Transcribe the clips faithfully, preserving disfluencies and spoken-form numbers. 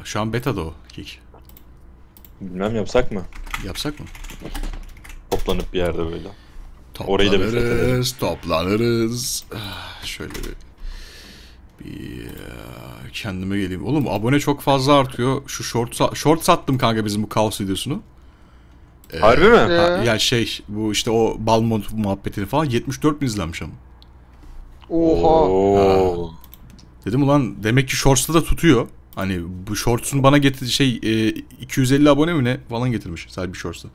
Şu an beta'da o kick. Bilmem yapsak mı? Yapsak mı? Toplanıp bir yerde böyle. Orayı da bir fethedelim. Toplanırız, toplanırız. Ah, şöyle bir, bir kendime geleyim. Oğlum abone çok fazla artıyor. Şu short, short sattım kanka bizim bu kaos videosunu. Ee, Harbi mi? Ha, ya şey bu işte o Balmont muhabbetini falan yetmiş dört bin izlenmiş ama. Oha. Oo. Dedim ulan demek ki shorts'ta da tutuyor. Hani bu shorts'un bana getirdiği şey e, iki yüz elli abone mi ne falan getirmiş sadece bir shorts'ta.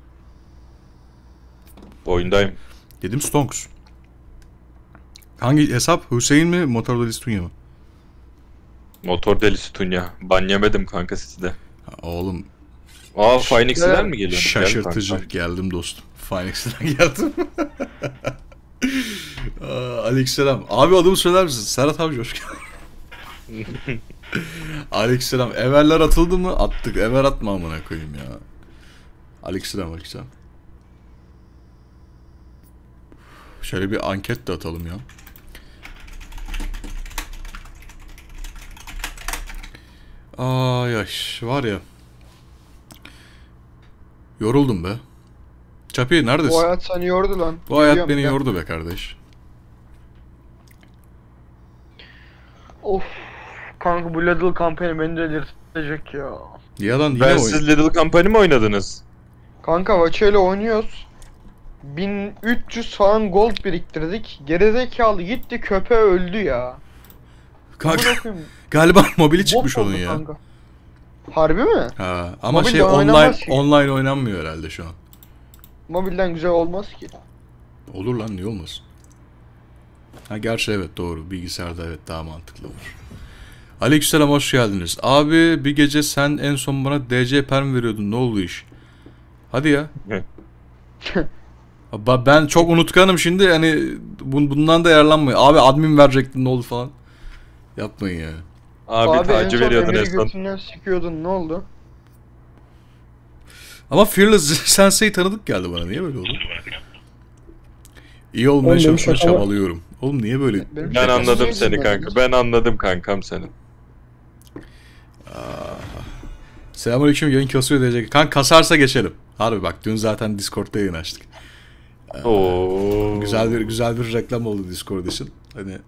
Oyundayım. Dedim Stonks. Hangi hesap? Hüseyin mi? Motor Delisi Tunya mı? Motor delisi Tunya. Ban yemedim kanka sizi de. Ha, oğlum Aa Phoenix'den mi geliyor? şaşırtıcı. Geldim dostum. Phoenix'den geldim. Aa, aleykümselam. Abi adımı söyler misin? Serhat abi hoş geldin. Aleykümselam. Everler atıldı mı? Attık. Ever atma amına koyayım ya. Aleykümselam, aleykümselam. Şöyle bir anket de atalım ya. Ay ay var ya. Yoruldum be. Çapi neredesin? Bu hayat seni yordu lan. Bu hayat Geliyorum beni ya. yordu be kardeş. Of. Kanka bu Lidl kampanya beni delirtecek ya. Yalan yine Ben oyun. siz Little Company mi oynadınız? Kanka Vaço ile oynuyoruz. bin üç yüz falan gold biriktirdik. Gerizekalı gitti köpeği öldü ya. Kanka, Amına koyayım, galiba mobili çıkmış bot onun oldu ya. kanka. Harbi mi? Ha, ama Mobilde şey online oynanmaz ki. online oynanmıyor herhalde şu an. Mobilden güzel olmaz ki. Olur lan niye olmasın? Ha gerçi evet doğru. Bilgisayarda evet daha mantıklı olur. Aleykümselam hoş geldiniz. Abi bir gece sen en son bana D C perm veriyordun. Ne oldu iş? Hadi ya. Hı. Ba- Ben çok unutkanım şimdi hani bun- bundan da yararlanmayın. Abi admin verecektin ne oldu falan. Yapmayın ya. Abi, Abi en tacı son veriyordun en Emir'i son. götünden sikiyordun, ne oldu? Ama Fearless Sensei tanıdık geldi bana. Niye böyle oldu? İyi olmaya Oğlum benim çalışmaya şakama- çabalıyorum. Oğlum niye böyle? Benim Ben şakam anladım değil seni mi? kanka. Ben anladım kankam senin. Selamünaleyküm, yayın kasıyor diyecek. Kanka kasarsa geçelim. Harbi bak dün zaten Discord'da yayın açtık. Oo. Güzel bir güzel bir reklam oldu Discord için. Hani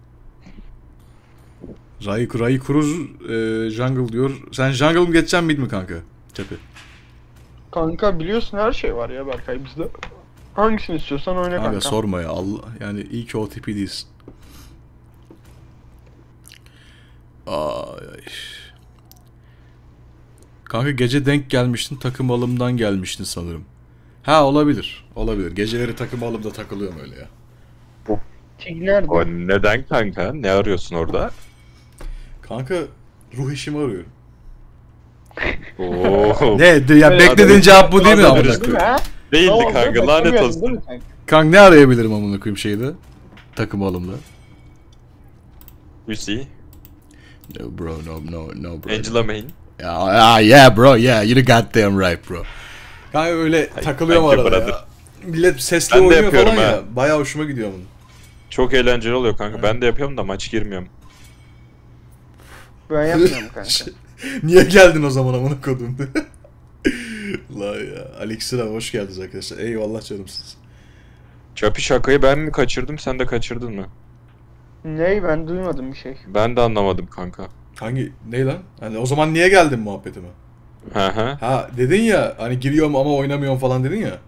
Ray, Ray Cruz e, Jungle diyor. Sen Jungle mı geçeceksin mid mi kanka? Çepi. Kanka biliyorsun her şey var ya Berkay bizde. Hangisini istiyorsan oyna Kanka kanka. sorma ya. Allah yani iyi ki O T P değilsin. Ay ay. Kanka gece denk gelmiştin, takım alımdan gelmiştin sanırım. Ha olabilir. Olabilir. Geceleri takım alımda takılıyorum öyle ya. Tig nerede? O neden kanka? Ne arıyorsun orada? Kanka ruh eşimi arıyorum. Oo. Ne? Ya Böyle beklediğin adam- cevap bu değil mi adam amına birisi- Değil mi koyayım? ha? Değildi Tamam, kanka, değil mi? lanet Beklemiyordun olsun. değil mi kanka? Kanka ne arayabilirim amına koyayım şeyde? Takım alımda. You see? No bro, no no no bro. Angela Main. Ya ah, yeah bro, yeah you goddamn right bro. Kanka öyle Ay, takılıyorum thank you arada brother. ya. Millet sesli Ben de oynuyor yapıyorum falan ha. ya. Bayağı hoşuma gidiyor bunun. Çok eğlenceli oluyor kanka. Ben de yapıyorum da maç girmiyorum. Ben yapmıyorum kanka. Niye geldin o zaman amına kodum? La ya. Aleykümselam hoş geldiniz arkadaşlar. Eyvallah canımsınız. Çöpü şakayı ben mi kaçırdım, sen de kaçırdın mı? Ney, ben duymadım bir şey. Ben de anlamadım kanka. Hangi ne lan? Hani o zaman niye geldin muhabbetime? Hı hı. Ha dedin ya hani giriyorum ama oynamıyorum falan dedin ya.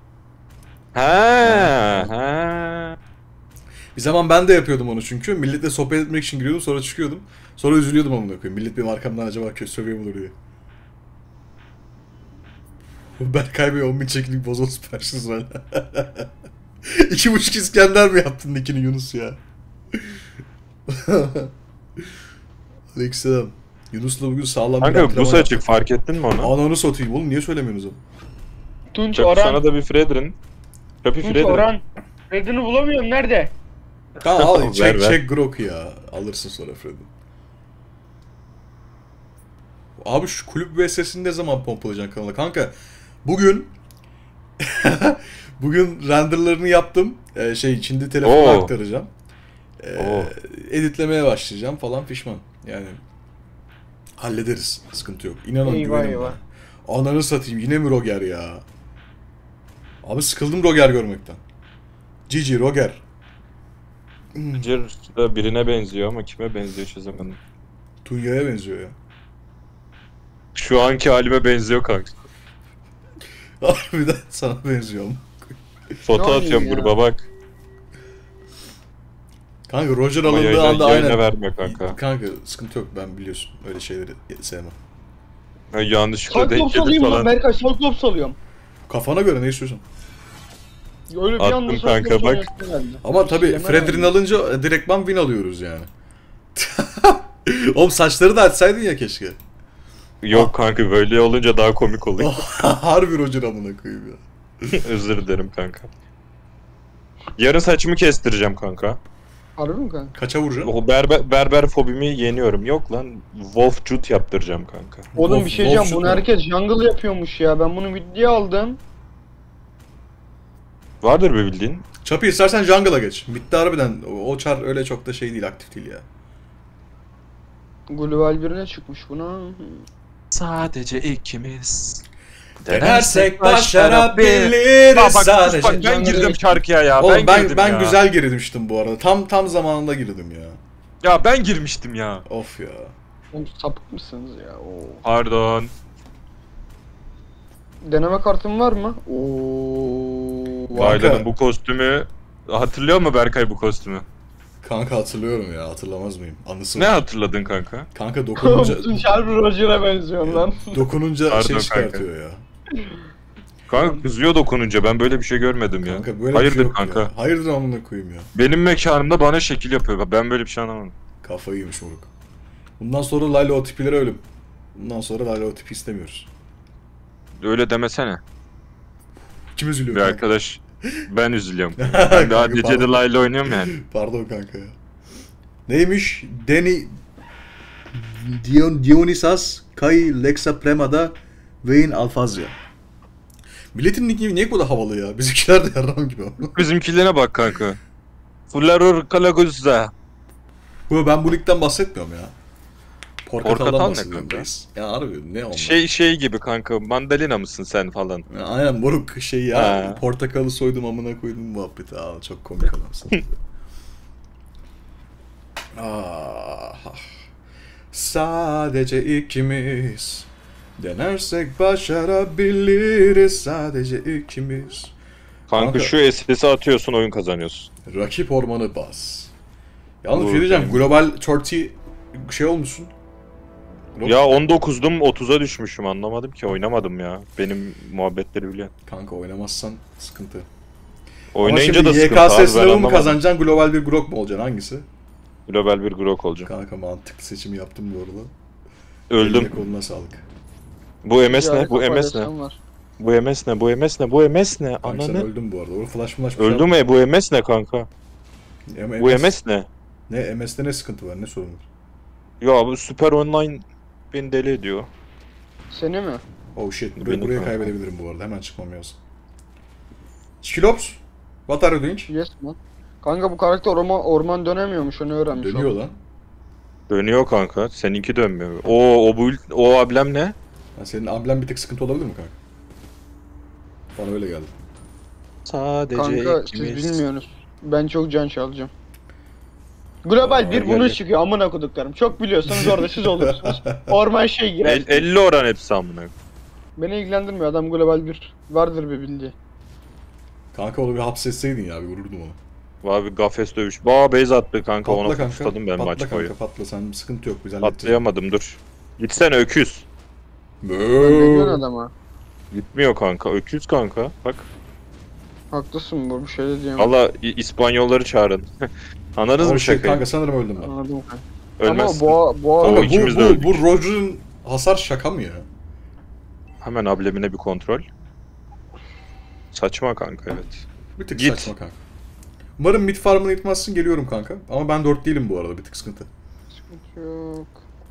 Ha ha. Bir zaman ben de yapıyordum onu çünkü. Milletle sohbet etmek için giriyordum sonra çıkıyordum. Sonra üzülüyordum amına koyayım. Millet benim arkamdan acaba kötü sövüyor mudur diye. Berkay Bey on bin çekilik bozoz süpersiniz hala. İki buçuk İskender mi yaptın Nick'ini Yunus ya? Aleykümselam. Yunus'la bugün sağlam bir Kanka antrenman bu açık, yaptık. fark ettin mi onu? Ananı satayım oğlum niye söylemiyorsunuz onu? Tunç Çöp Orhan. sana da bir Fredrin. Çöpü Tunç Fredrin. Orhan. Redini bulamıyorum, nerede? Kanka al Ver, çek ver. çek Grok ya. Alırsın sonra Fred'i. Abi şu kulüp V S'sini ne zaman pompalayacaksın kanala? Kanka bugün bugün renderlarını yaptım. Ee, şey şimdi telefona Oo. aktaracağım. Ee, Oo. editlemeye başlayacağım falan pişman. Yani Hallederiz. Sıkıntı yok. İnanın Eyvah, güvenin eyvah. bana. Ananı satayım yine mi Roger ya? Abi sıkıldım Roger görmekten. G G Roger. Roger da birine benziyor ama kime benziyor çözemedim. Tunya'ya benziyor ya. Şu anki halime benziyor kanka. Harbiden sana benziyor mu? Foto Ne atıyorum oluyor ya? gruba bak. Kanka Roger Ama alındığı yayına, anda yayına aynen. verme kanka. Kanka sıkıntı yok ben biliyorsun öyle şeyleri sevmem. Ha, yanlışlıkla denk Cyclops gelir alayım lan falan. Berkay, Cyclops alıyorum. Kafana göre ne istiyorsan. Öyle bir Attım anda kanka, Cyclops bak. oynayasım geldi. Ama Bir tabi şey Fredrin yemem. alınca e, direktman win alıyoruz yani. Oğlum saçları da açsaydın ya keşke. Yok kanka böyle olunca daha komik oluyor. Harbi Roger amına koyayım ya. Özür dilerim kanka. Yarın saçımı kestireceğim kanka. Harbi mi kanka? Kaça vuracaksın? O berber, berber fobimi yeniyorum. Yok lan Wolf Cut yaptıracağım kanka. Oğlum Wolf- bir şey diyeceğim, Wolf bunu shoot mu? herkes jungle yapıyormuş ya. Ben bunu videoya aldım. Vardır be bildiğin. Çapı istersen jungle'a geç. Bitti harbiden. O, o çar öyle çok da şey değil, aktif değil ya. Global birine çıkmış buna. Sadece ikimiz. Denersek başarabiliriz Bak, bak, sadece. bak, ben girdim şarkıya ya. Oğlum ben ben girdim ben ya. güzel girmiştim bu arada. Tam tam zamanında girdim ya. Ya ben girmiştim ya. Of ya. Oğlum sapık mısınız ya? Oo. Pardon. Deneme kartın var mı? Oo. Var. Vaylan'ın bu kostümü hatırlıyor mu Berkay bu kostümü? Kanka hatırlıyorum ya, hatırlamaz mıyım? Anısı Ne var. hatırladın kanka? Kanka dokununca Tunç harbi Roger'a benziyor lan. dokununca Pardon şey kanka. çıkartıyor ya. Kanka kızıyor dokununca ben böyle bir şey görmedim ya. Kanka böyle Hayırdır bir şey yok kanka? ya. Hayırdır amına koyayım ya. Benim mekanımda bana şekil yapıyor. Ben böyle bir şey anlamadım. Kafayı yemiş moruk. Bundan sonra Layla o tipilere ölüm. Bundan sonra Layla o tipi istemiyoruz. Öyle demesene. Kim üzülüyor Bir kanka? arkadaş ben üzülüyorum. Ben de Kanka, A D C'de pardon. Layla oynuyorum yani. Pardon kanka ya. Neymiş? Deni... Dion, Dionysas, Kai, Lexa Plema'da, Vayne Alfazya. Milletin nick'i niye bu kadar havalı ya? Bizimkiler de yarram gibi ama. Bizimkilerine bak kanka. Flarur Kalaguzza. Bu ben bu ligden bahsetmiyorum ya. Portakal'dan Portakal ne bahsediyorum kanka? reis. Ya harbi ne onlar? Şey şey gibi kanka. Mandalina mısın sen falan? Ya aynen moruk şey ya. Ha. Portakalı soydum amına koydum muhabbeti. Aa çok komik adamsın. Ah. Sadece ikimiz. Denersek başarabiliriz sadece ikimiz. Kanka, Kanka. şu S S'i atıyorsun oyun kazanıyorsun. Rakip ormanı bas. Yalnız bir Olur şey diyeceğim. canım. Global otuz şey olmuşsun. Yok. Ya on dokuzdum otuza düşmüşüm anlamadım ki oynamadım ya. Benim muhabbetleri biliyorsun. Kanka oynamazsan sıkıntı. Oynayınca Ama da şimdi sıkıntı Y K S abi ben sınavı mı anlamadım. kazanacaksın, global bir grok mu olacaksın, hangisi? Global bir grok olacağım. Kanka mantıklı seçimi yaptım bu arada. Öldüm. Eline koluna sağlık. Bu M S Bir ne? harika Bu M S ne? paylaşan var. Bu M S ne? Bu M S ne? Bu M S ne? Kanka sen Ananı. öldün bu arada. O flash flash bir şey Öldü mü? Bu M S ne kanka? yapma. Bu M S ne? Ne M S'te ne sıkıntı var? Ne sorun var? Ya bu Super Online beni deli ediyor. Seni mi? Oh shit. Buraya, Benim buraya kanka. kaybedebilirim bu arada. Hemen çıkmam lazım. Skilops. What are you doing? Yes man. Kanka bu karakter orman, orman dönemiyormuş, onu öğrenmiş. Dönüyor oldum. lan. Dönüyor kanka. Seninki dönmüyor. O o bu o ablem ne? Ha, senin amblem bir tek sıkıntı olabilir mi kanka? Bana öyle geldi. Sadece Kanka siz bilmiyorsunuz. Ben çok can çalacağım. Global Aa, bir gel, bunu gel. çıkıyor amına koduklarım. Çok biliyorsanız orada siz olursunuz. Orman şey girer. El, elli oran hepsi amına. Beni ilgilendirmiyor, adam global bir vardır bir bildiği. Kanka onu bir hapsetseydin ya, bir vururdum onu. Abi gafes dövüş. Ba base attı kanka Patla ona kanka. tutadım ben patla maç kanka, boyu. patla sen, sıkıntı yok, biz halledeceğiz. Atlayamadım dur. Gitsene öküz. Ben deniyorsun adama. Gitmiyor kanka. Öküz kanka. Bak. Haklısın, bu bir şey de diyemem. Valla İ- İspanyolları çağırın. Anladınız O mı şey, şakayı? kanka sanırım öldüm ben. Anladım kanka. Ölmezsin. Ama boğa, boğa Kanka O ikimiz bu, de bu, öldük. bu Roger'ın hasar şaka mı ya? Hemen ablemine bir kontrol. Saçma kanka evet. Bir tık Git. saçma kanka. Umarım mid farmını itmezsin, geliyorum kanka. Ama ben dört değilim bu arada, bir tık sıkıntı. sıkıntı yok.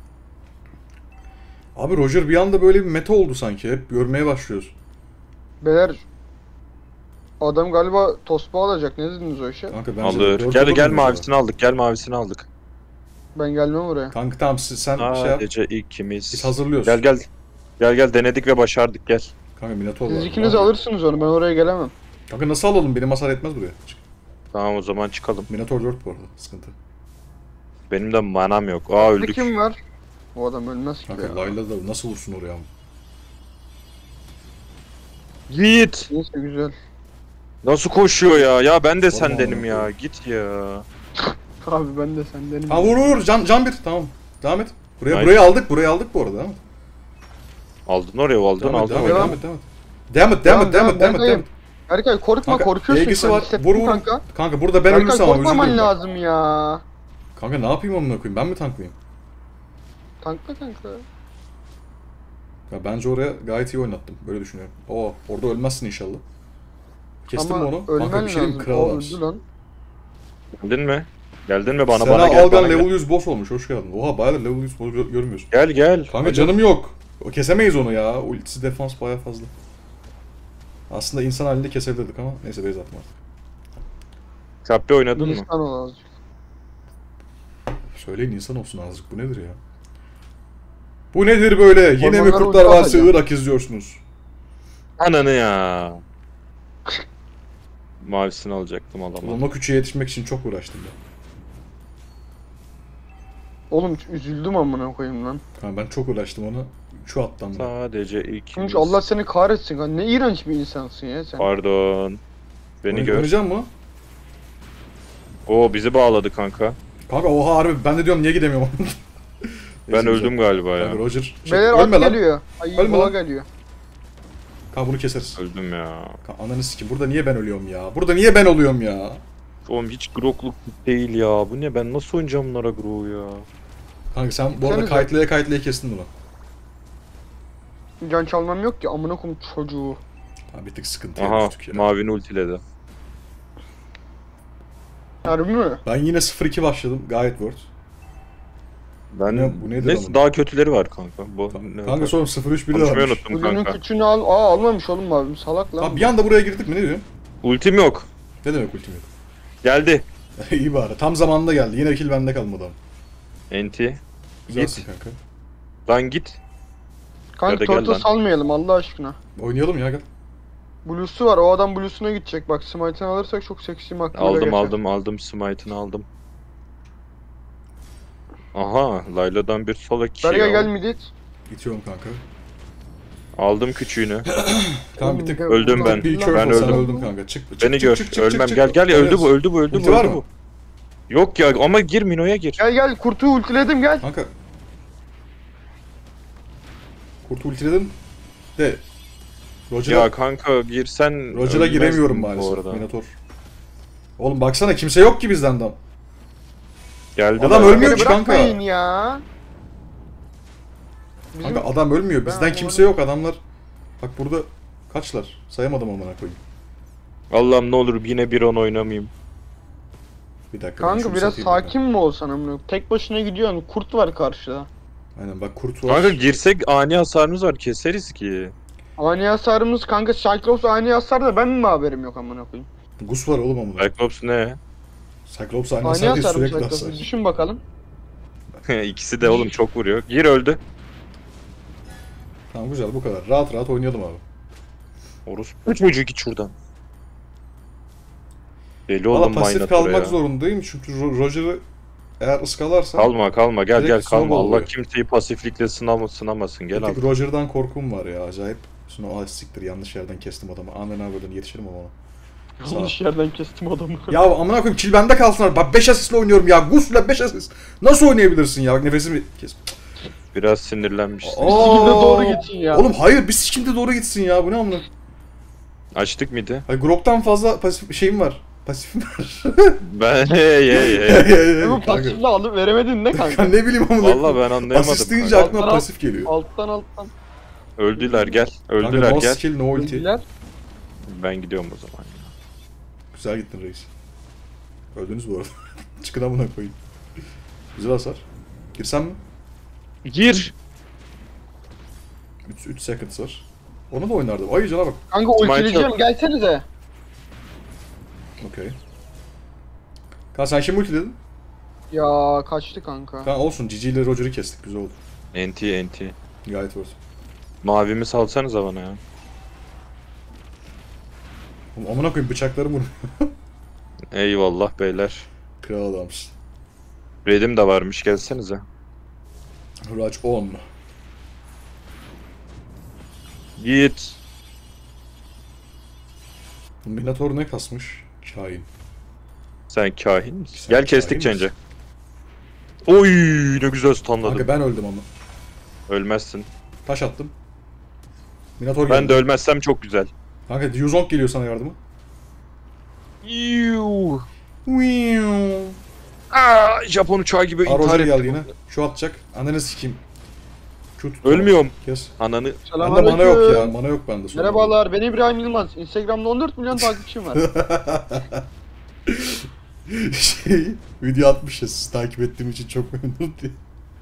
Abi Roger bir anda böyle bir meta oldu sanki, hep görmeye başlıyoruz. Beyler, adam galiba tospa alacak, ne dediniz o işe? Kanka bence Alır. dört Gel olur gel mu mavisini aldık. Gel mavisini aldık. Ben gelmem oraya. Kanka tamam siz, sen şey yap. Sadece ikimiz. Biz hazırlıyoruz. Gel gel. Gel gel denedik ve başardık gel. Kanka Minotaur var. Siz ikiniz Var. alırsınız onu, ben oraya gelemem. Kanka nasıl alalım? Benim hasar etmez buraya. Çık. Tamam o zaman çıkalım. Minotaur dört bu arada. Sıkıntı. Benim de manam yok. Aa Öldü. öldük. Kim var? O adam ölmez ki Kanka ya. Layla da nasıl vursun oraya? Git. Neyse güzel. Nasıl koşuyor ya? Ya ben de Sorma sendenim amına ya. koyayım. Git ya. Abi ben de sendenim. Ha vur vur can can bir tamam. Devam et. Buraya Nice. burayı aldık. Burayı aldık bu arada. Devam et. Aldın oraya aldın Devam et. aldın Devam et. oraya. Devam et. Devam et. Devam et. Devam et. Devam et. Devam et. Devam et. Berkay korkma, Kanka korkuyorsun ilgisi sen. var. Hissettin Vur vur. kanka. Kanka burada ben Berkay ölürsem ama korkmaman üzülürüm bak. lazım ya. Kanka ne yapayım amına koyayım? Ben mi tanklayayım? Tankla kanka. Ya bence oraya gayet iyi oynattım. Böyle düşünüyorum. Oo orada ölmezsin inşallah. Kestin Ama mi onu? ölmen Kanka bir şey diyeyim lazım. kral O adamsın. öldü lan. Geldin mi? Geldin mi bana Sena bana gel Algan bana level gel. yüz boss olmuş. Hoş geldin. Oha bayağı da level yüz boss gö- görmüyorsun. Gel gel. Kanka canım yok. O kesemeyiz onu ya. Ultisi defans bayağı fazla. Aslında insan halinde kesebilirdik ama neyse base atma artık. Kapri oynadın mı? İnsan ol azıcık. Söyleyin insan olsun azıcık. Bu nedir ya? Bu nedir böyle? Yine mi Hormonlar Kurtlar uçak Vadisi hocam. Irak izliyorsunuz? Ananı ya. Mavisini alacaktım alamadım. Ulan o küçüğe yetişmek için çok uğraştım ben. Oğlum üzüldüm amına koyayım lan. Kanka ben çok uğraştım onu. Şu attan bırak. Sadece ikimiz. Çünkü Allah seni kahretsin kanka. Ne iğrenç bir insansın ya sen. Pardon. Beni Oyn- gör. Oynayacak mı? Oo bizi bağladı kanka. Kanka oha harbi ben de diyorum niye gidemiyorum. Ben Neyse, öldüm güzel. galiba ya. Kanka Roger. Şey, Beyler ölme at lan. geliyor. Ay Ölme boğa lan. geliyor. Kanka bunu keseriz. Öldüm ya. Kanka ananı sikim. Burada niye ben ölüyorum ya? Burada niye ben oluyorum ya? Oğlum hiç grokluk değil ya. Bu ne? Ben nasıl oynayacağım bunlara grow ya? Kanka sen bu arada Gitsenize. kayıtlaya kayıtlaya kestin bunu. Can çalmam yok ki amına koyayım çocuğu. Ha, bir tık sıkıntıya Aha düştük ya. mavini ultiledi. Harbi mi? Ben yine sıfır iki başladım. Gayet worth. Ben Ne- bu nedir neyse ama? daha kötüleri var kanka. Bu ne Kanka var? sonra sıfır üç biri de Konuşmayı varmış. unuttum Bugünün kanka. küçüğünü al. Aa almamış oğlum abim salak lan. Abi bir anda buraya girdik mi ne diyorsun? Ultim yok. Ne demek ultim yok? Geldi. İyi bari. Tam zamanında geldi. Yine kill bende kalmadı ama. Enti. Güzelsin Git. kanka. Lan git. Kanka Ya da gel torta lan. salmayalım Allah aşkına. Oynayalım ya gel. Blue'su var, o adam Blue'suna gidecek. Bak smite'ını alırsak çok seksi makbule Aldım geçer. aldım aldım smite'ını aldım. Aha Layla'dan bir sola kişi Berge gel aldım. midit. İtiyorum kanka. Aldım küçüğünü. Kanka bir tık Öldüm ben. bir Ben careful, sen öldüm. öldün kanka. Çık çık Beni çık, gör. çık, çık, Ölmem. çık, Gel çık. gel öldü bu Oynarız. öldü bu öldü Ulti bu var öldü mı? bu. Yok ya ama gir Mino'ya gir. Gel gel kurtu ultiledim gel. Kanka. Kurt ultiledim de Roger'a Ya kanka girsen Roger'a ölmezsin giremiyorum bu maalesef. arada. Minotaur. Oğlum baksana kimse yok ki bizden adam. Geldi Adam lan. ölmüyor Beni ki kanka. bırakmayın ya. Bizim Kanka adam ölmüyor. Ben Bizden anlamadım. kimse yok adamlar. Bak burada kaçlar? Sayamadım amına koyayım. Allah'ım ne olur yine bir on oynamayayım. Bir dakika. ben kanka şunu biraz satayım ya. sakin mi olsan amına? Tek başına gidiyorsun. Kurt var karşıda. Aynen bak kurt var. Kanka girsek ani hasarımız var keseriz ki. Ani hasarımız kanka Cyclops ani hasar da ben mi haberim yok amına koyayım? Gus var oğlum amına. Cyclops ne? Cyclops aynı Ani hasar değil hasar mı sürekli Cyclops? hasar. Düşün bakalım. İkisi de oğlum çok vuruyor. Gir öldü. Tamam güzel bu kadar. Rahat rahat oynayalım abi. Orospu çocuğu git şuradan. Deli Valla oğlum pasif Minotaur'a kalmak ya. zorundayım çünkü Ro- Roger'ı eğer ıskalarsa Kalma kalma gel Direkt gel kalma. snowball Allah oluyor. kimseyi pasiflikle sınama, sınamasın gel bir tık abi. Roger'dan korkum var ya acayip. Sonra ah siktir yanlış yerden kestim adamı. Amen abi yetişirim ama ona. Sağ ol. Yanlış yerden kestim adamı. Ya amına koyayım kill bende kalsın abi. Bak beş asistle oynuyorum ya. Gus'la beş asist. Nasıl oynayabilirsin ya? Bak nefesimi kes. Biraz sinirlenmişsin. Aa! Sikimde doğru gitsin ya. Oğlum hayır bir sikimde doğru gitsin ya. Bu ne amına? Açtık mıydı? Hayır Grok'tan fazla pasif şeyim var. Pasifim var. Ben hey hey hey. E bu pasifle alıp veremedin ne kanka? ne bileyim amına. Valla ben anlayamadım. Asist deyince kanka. aklıma Alttan pasif geliyor. alttan alttan. Öldüler gel. Kanka Öldüler no gel. skill no ulti. Öldüler. Ben gidiyorum o zaman. Güzel gittin reis. Öldünüz bu arada. Çıkın amına koyayım. Güzel hasar. Girsem mi? Gir. üç seconds var. Onu da oynardım. Ay cana bak. Kanka Smite ultileyeceğim yok. gelsenize. Okey. Kanka sen şimdi ultiledin. Ya kaçtı kanka. Tamam olsun, Cici ile Roger'ı kestik, güzel oldu. Enti enti. Gayet olsun. Mavimi salsanıza bana ya. Oğlum amına koyayım, bıçaklarım vurmuyor. Eyvallah beyler. Kral adamsın. Redim de varmış, gelsenize. Raç on. Git. Minotaur ne kasmış? Kain. Sen kahin misin? Sen Gel kestik kahin çence. Oy ne güzel stunladım. Kanka ben öldüm ama. Ölmezsin. Taş attım. Minotaur Ben geldi. de ölmezsem çok güzel. Kanka Yuzong geliyor sana yardıma. Yuuu. Aa, Japon uçağı gibi intihar Roger geldi ettim. yine. Şu atacak. Ananı sikeyim. Q tut. Ölmüyorum. Kes. Ananı. Bende mana yok ya. Mana yok bende. sorun yok. Merhabalar, ben İbrahim Yılmaz. Instagram'da on dört milyon takipçim var. şey, video atmış ya, siz takip ettiğim için çok memnunum diye.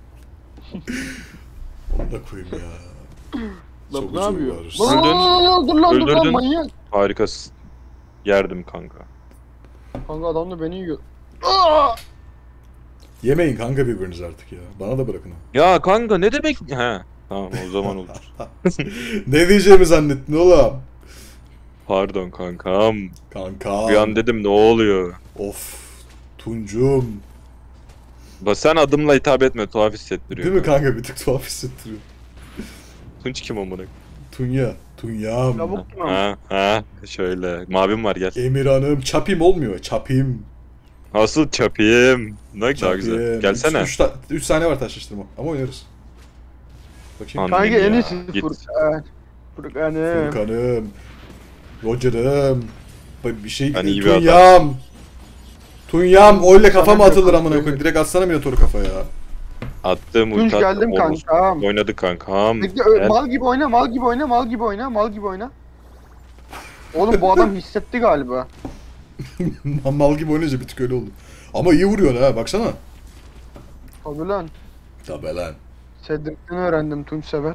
Onu da koyayım ya. Lan Çok ne uzun yapıyor? var. Lan lan lan dur lan dur lan Öldürdün. manyak. Harikasın. Yerdim kanka. Kanka adam da beni yiyor. Aa! Yemeyin kanka birbirinizi artık ya. Bana da bırakın. ha. Ya kanka ne demek? He. Tamam o zaman olur. Ne diyeceğimi zannettin oğlum? Pardon kankam. Kanka. Bir an dedim ne oluyor? Of. Tuncum. Bak sen adımla hitap etme, tuhaf hissettiriyor. Değil mi kanka, bir tık tuhaf hissettiriyor. Tunç kim amına? Tunya. Tunyam. Lavuk kim ama? Ha ha şöyle. Mavim var gel. Emir Hanım. Çapim olmuyor. Çapim. Asıl çapayım. Ne daha güzel. Çapim. Gelsene. üç üç saniye var taşlaştırma. Ama oynarız. Bakayım. An- Kanka Anladım en ya, iyisi git. Furkan. Furkan'ım. Furkan'ım. Roger'ım. Bir şey. Ben iyi bir adam. Tunyam. Tunyam. Öyle kafa mı Sana atılır bir amına kafa- koyayım? Direkt atsana Minotaur'u kafaya. Attım Tunç ulti attım. geldim Omuz. kankam. Oynadık kankam. Bekle, ö- Gel. mal gibi oyna, mal gibi oyna, mal gibi oyna, mal gibi oyna. Oğlum bu adam hissetti galiba. Mal gibi oynayınca bir tık öyle oldu. Ama iyi vuruyor ha, baksana. Tabii lan. Tabi lan. Cedric'ten öğrendim Tunç sever.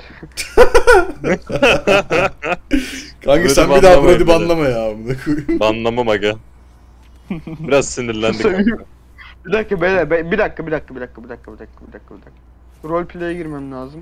Kanka sen Brody bir daha banlama Brody beni. banlama ya amına koyayım. Banlamam aga. Biraz sinirlendik. Seveyim. Bir dakika beyler, be- bir dakika, bir dakika, bir dakika, bir dakika, bir dakika, bir dakika, bir dakika. Roleplay'e girmem lazım.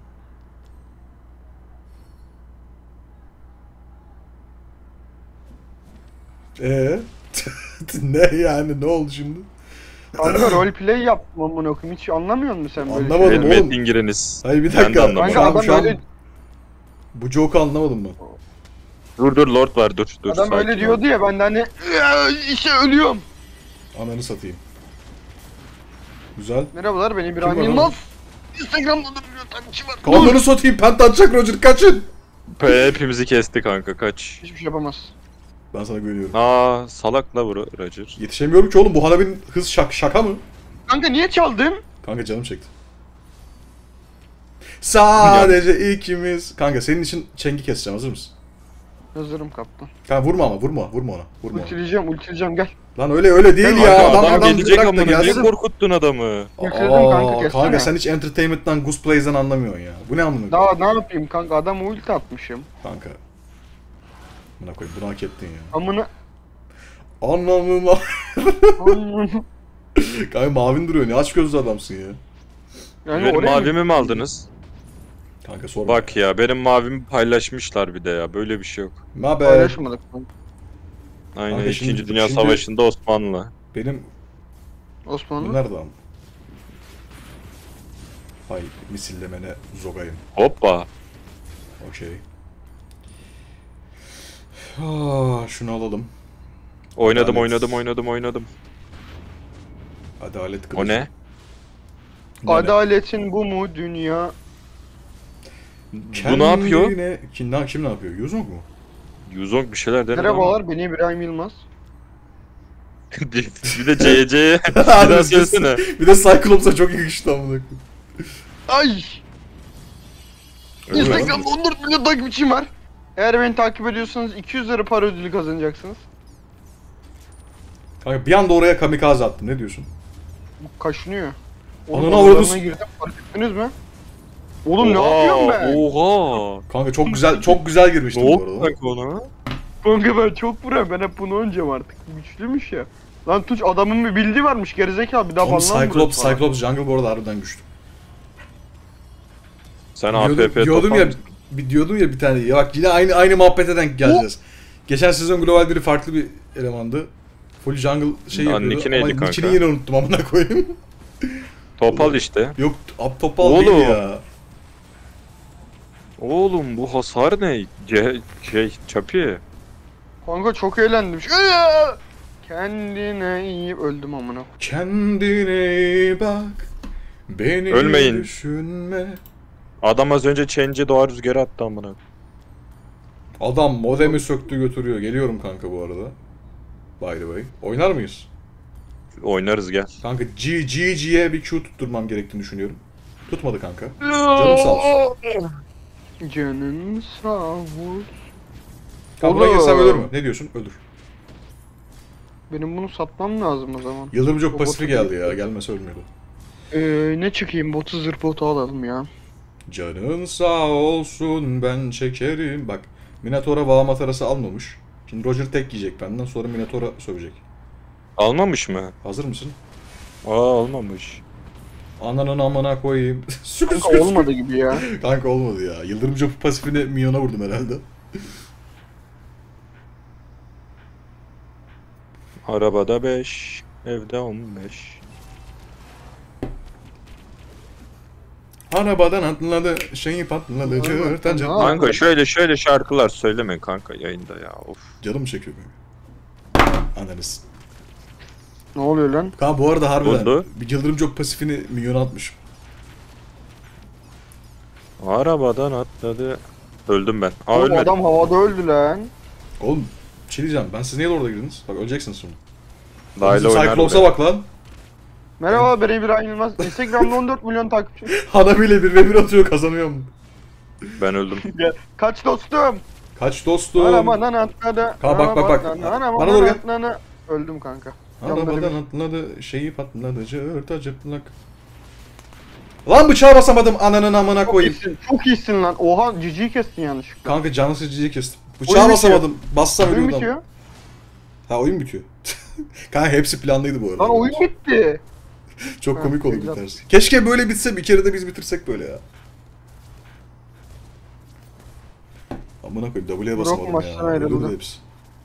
Eee? Ne yani, ne oldu şimdi? Kanka roleplay yaptım amına koyayım, hiç anlamıyor musun sen böyle Anlamadım. şeyleri? Benim oğlum. etkin giriniz. Hayır bir Ben de dakika. anlamadım. Şu an, Kanka şu adam an öyle, bu joke'u anlamadım ben. Dur dur lord var dur dur. adam sakin öyle ol. diyordu ya, ben de hani "Ya, işte ölüyorum. Ananı satayım. Güzel. Merhabalar, ben İbrahim Kim var Yılmaz. Instagram'da da milyon takipçi var. Kanları satayım, penta atacak Roger, kaçın. Pe- Hepimizi kesti kanka kaç. Hiçbir şey yapamaz. Ben sana güveniyorum. Aa salak la bu Roger. Yetişemiyorum ki oğlum, bu Hanabi'nin hız şak şaka mı? Kanka niye çaldın? Kanka canım çekti. Sadece ikimiz. Kanka senin için çengi keseceğim, hazır mısın? Hazırım kaptan. Kanka vurma ama, vurma, vurma ona. Vurma ona. Ultileyeceğim, ultileyeceğim gel. Lan öyle öyle değil Kanka, ya. adam, Adam adam gelecek bırak da amına. Niye gelsin. korkuttun adamı? Yükledim kanka, Aa, kessene. kanka sen hiç entertainment'tan, Goose Plays'den anlamıyorsun ya. Bu ne amına? Daha ne yapayım kanka, adamı ulti atmışım. Kanka. Amına koyayım, bunu hak ettin ya. Amına... Anlamına. Amına... Kanka mavin duruyor, ne aç gözlü adamsın ya. Yani Benim oraya mı- mavimi mi aldınız? Kanka sorma. Bak ya benim mavimi paylaşmışlar bir de ya. Böyle bir şey yok. Mabe. Paylaşmadık. Aynen Kanka şimdi- İkinci Dünya şimdi- Savaşı'nda Osmanlı. Benim bu Osmanlı. nerede am? Hay misillemene zogayım. Hoppa. Okey. Ah, şunu alalım. Oynadım Adalet. oynadım oynadım oynadım. Adalet kılıcı. O ne? Adaletin bu mu dünya? Bu ne yapıyor? Kendine- Kim, ne, kim ne yapıyor? Yuzong mu? Yuzong bir şeyler denedi ama. Merhabalar, ben İbrahim Yılmaz. Bir de C C. Bir daha söylesene. Bir de Cyclops'a çok yakıştı amına koyayım. Ay! Öyle mi? Instagram'da on dört milyon takipçim var. Eğer beni takip ediyorsanız iki yüz lira para ödülü kazanacaksınız. Kanka bir anda oraya kamikaze attım. Ne diyorsun? Bu kaşınıyor. Ananı Oğlum, avradını aralarına girdim, fark ettiniz mi? Oğlum ne yapıyorum ben? Oha. Kanka çok güzel çok güzel Ne girmiştim bu oldu arada. kanka ona? Kanka ben çok vuruyorum, ben hep bunu oynayacağım artık. Güçlüymüş ya. Lan Tunç adamın bir bildiği varmış gerizekalı bir daha Oğlum banlanmıyor. Cyclops, falan. Cyclops Jungle bu arada harbiden güçlü. Sen Diyordum, A P P diyordum topar ya, mısın? bir diyordum ya bir tane. Ya bak yine aynı aynı muhabbete denk geleceğiz. Geçen sezon Global biri farklı bir elemandı. Full jungle şey Lan yapıyordu Nick'i ama neydi kanka? nickini yine unuttum amına koyayım. Topal işte. Yok, Ab Topal Oğlum. değil ya. Oğlum bu hasar ne? Ce şey Çapi. Kanka çok eğlendim. Şöyle. Kendine iyi öldüm amına. Kendine iyi bak. Beni Ölmeyin. düşünme. Adam az önce Change'e doğa rüzgarı attı amına. Adam modemi söktü götürüyor. Geliyorum kanka bu arada. By the way. Oynar mıyız? Oynarız gel. Kanka G G G'ye bir Q tutturmam gerektiğini düşünüyorum. Tutmadı kanka. Canım sağ olsun. Canın sağ olsun. Kanka buna Oğlum. girsem ölür mü? Ne diyorsun? Ölür. Benim bunu satmam lazım o zaman. Yıldırım çok O pasifi botu geldi ya. Gelmese ölmüyordu. Ee, ne çıkayım botu zırh botu alalım ya. Canın sağ olsun ben çekerim. Bak Minotaur'a bağ matarası almamış. Şimdi Roger tek yiyecek benden sonra Minotaur'a sövecek. Almamış mı? Hazır mısın? Aa almamış. Ananın amına koyayım. Sükür Kanka sükür olmadı gibi ya. sükür. Kanka olmadı ya. Yıldırım Jopu pasifini Minyon'a vurdum herhalde. Arabada beş, evde on beş. Arabadan atladı, şeyi patladı, cırtan cırtan. Kanka şöyle şöyle şarkılar söyleme kanka yayında ya. Of. Canım çekiyor benim. Ananız. Ne oluyor lan? Kanka bu arada harbiden Oldu. bir Yıldırım Jopu pasifini Minyon'a atmışım. Arabadan atladı. Öldüm ben. Aa Oğlum ölmedim. adam havada öldü lan. Oğlum bir şey diyeceğim, ben siz niye orada girdiniz? Bak öleceksiniz şimdi. Dahil oynar Cyclops'a be. bak lan. Merhaba ben İbrahim Yılmaz. Instagram'da on dört milyon takipçi. Hana bile bir ve bir atıyor kazanıyor mu? Ben öldüm. Kaç dostum? Kaç dostum? Arabadan atladı. Kanka bak, bak, bak. Arabadan Bana doğru gel. atladı. Öldüm kanka. Arabadan atladı, şeyi patladı, cırta cırtlak. Lan bıçağı basamadım ananın amına Çok koyayım. iyisin, çok iyisin lan. Oha ciciyi kestin yanlışlıkla. Kanka canı sıcıcıyı kestim. Oyun Bıçağı bitiyor. basamadım. Bassam Oyun ölüyordum. bitiyor. Ha oyun bitiyor. Kanka hepsi planlıydı bu arada. Lan oyun bitti. Çok Ha, komik oldu güzel. biterse. Keşke böyle bitse bir kere de biz bitirsek böyle ya. Amına koyayım W'ye basamadım ya. maçtan ayrıldı. Ölürdü hepsi.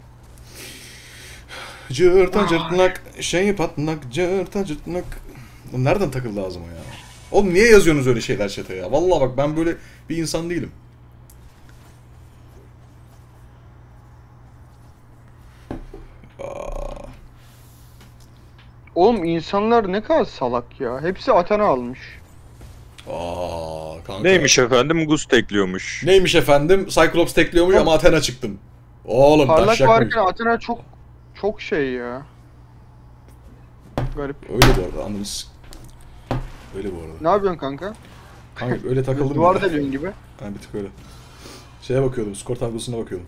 Cırta cırtlak, şey patlak, cırta cırtlak. Oğlum nereden takıldı ağzıma ya? Oğlum niye yazıyorsunuz öyle şeyler chat'e ya? Vallahi bak ben böyle bir insan değilim. Aa, Oğlum insanlar ne kadar salak ya. Hepsi Athena almış. aa kanka. Neymiş efendim? Gus tekliyormuş. Neymiş efendim? Cyclops tekliyormuş ama Athena çıktım. Oğlum Parlak taşak varken mı? Athena çok çok şey ya. Garip. Öyle bu arada anladınız. Öyle bu arada. Ne yapıyorsun kanka? Kanka öyle takıldım Duvar ya. deliyorsun gibi. Ha bir tık öyle. Şeye bakıyordum, skor tablosuna bakıyordum.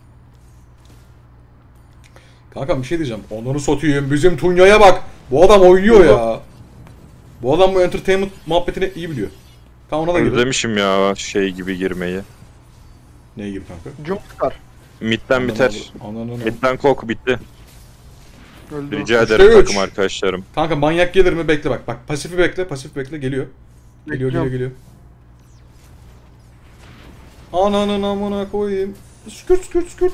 Kanka bir şey diyeceğim. Onları satayım. Bizim Tunya'ya bak. Bu adam oynuyor ya. Bu adam bu entertainment muhabbetini iyi biliyor. Tamam ona da girelim. Özlemişim ya şey gibi girmeyi. Ne gibi kanka? Jumpstar. Mid'den biter. Ananı. Mid'den kok bitti. Öldü. Rica Üçte ederim üç. takım arkadaşlarım. Kanka manyak gelir mi? Bekle bak. Bak pasifi bekle, pasif bekle. Geliyor. Geliyor, geliyor, Bekliyorum. geliyor. Ananın amına koyayım. Skürt skürt skürt.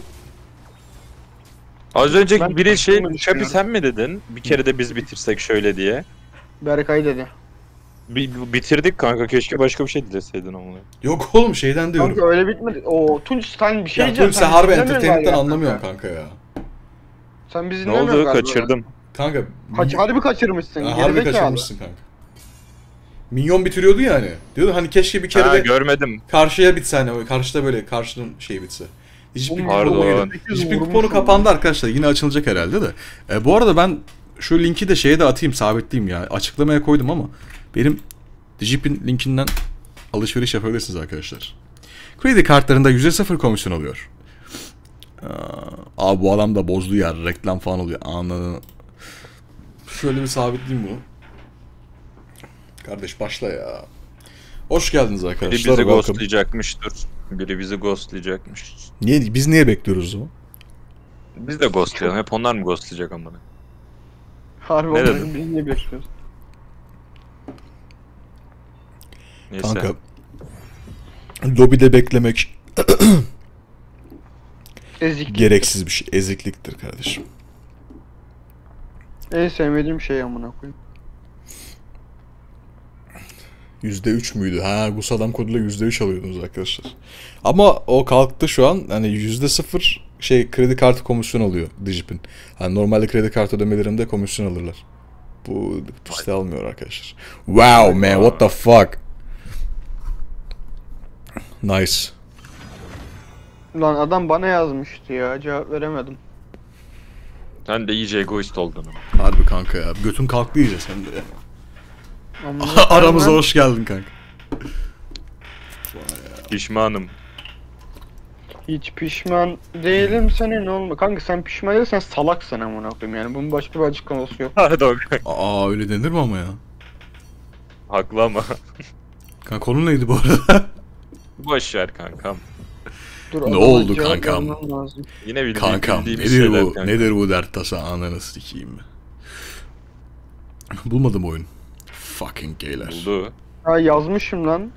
Az önce Ben biri şey takımı Çapi düşünüyorum. sen mi dedin? Bir kere de biz bitirsek şöyle diye. Berkay dedi. Bi- bitirdik kanka keşke başka bir şey dileseydin ama. Yok oğlum şeyden diyorum. Kanka öyle bitmedi. Oo Tunç sen bir şey Ya diyeceğim. Tunç sen harbi dinlemiyorsun entertainment'ten galiba anlamıyorsun kanka. kanka ya. Sen bizi Ne dinlemiyorsun oldu galiba. kaçırdım. Kanka. Kaç, harbi kaçırmışsın. Ya, harbi gerizekalı. kaçırmışsın kanka. Minyon bitiriyordu ya hani. Diyordu hani keşke bir kere Ha de görmedim. karşıya bitse hani. Karşıda böyle karşının şeyi bitse. Hiçbir Oğlum, kuponu pardon. gelin. Hiçbir kuponu kapandı arkadaşlar. Yine açılacak herhalde de. E, bu arada ben şu linki de şeye de atayım, sabitleyeyim ya. Açıklamaya koydum ama benim Digipin linkinden alışveriş yapabilirsiniz arkadaşlar. Kredi kartlarında yüzde sıfır komisyon oluyor. Aa, abi bu adam da bozdu ya. Reklam falan oluyor. Anladın. Şöyle bir sabitleyeyim bunu. Kardeş başla ya. Hoş geldiniz Biri arkadaşlar. bizi Welcome. ghostlayacakmıştır. Biri bizi ghostlayacakmış. Niye, biz niye bekliyoruz o zaman? Biz de ghostlayalım. Hep onlar mı ghostlayacak amına? Harbi Ne olarak dedin? biz niye bekliyoruz? Neyse. Kanka. Lobide beklemek Ezik. gereksiz bir şey. Ezikliktir kardeşim. En sevmediğim şey amına koyayım. yüzde üç müydü? Ha, Gus adam koduyla yüzde üç alıyordunuz arkadaşlar. Ama o kalktı şu an. Hani yüzde sıfır şey kredi kartı komisyon alıyor Digip'in. Hani normalde kredi kartı ödemelerinde komisyon alırlar. Bu işte almıyor arkadaşlar. Wow man, what the fuck? Nice. Lan adam bana yazmıştı ya, cevap veremedim. Sen de iyice egoist oldun. Harbi kanka ya. Götün kalktı iyice sen de ya. Amına Aramıza koyayım hoş geldin kanka. Pişmanım. ben. Hiç pişman değilim, senin olma. Kanka sen pişman değilsen salaksın amına koyayım yani. Bunun başka bir açıklaması yok. Pardon. Aa, öyle denir mi ama ya? Haklı ama. Kanka konu neydi bu arada? Boş ver kankam. Dur, Ne adama oldu cevap kankam? vermem lazım. Yine bildiğim, Kankam bildiğimiz nedir şeyler bu? kanka. Nedir bu dert tasa, ananı sikeyim mi? Bulmadım oyun. Fucking gayler. Buldu. Ha, yazmışım lan.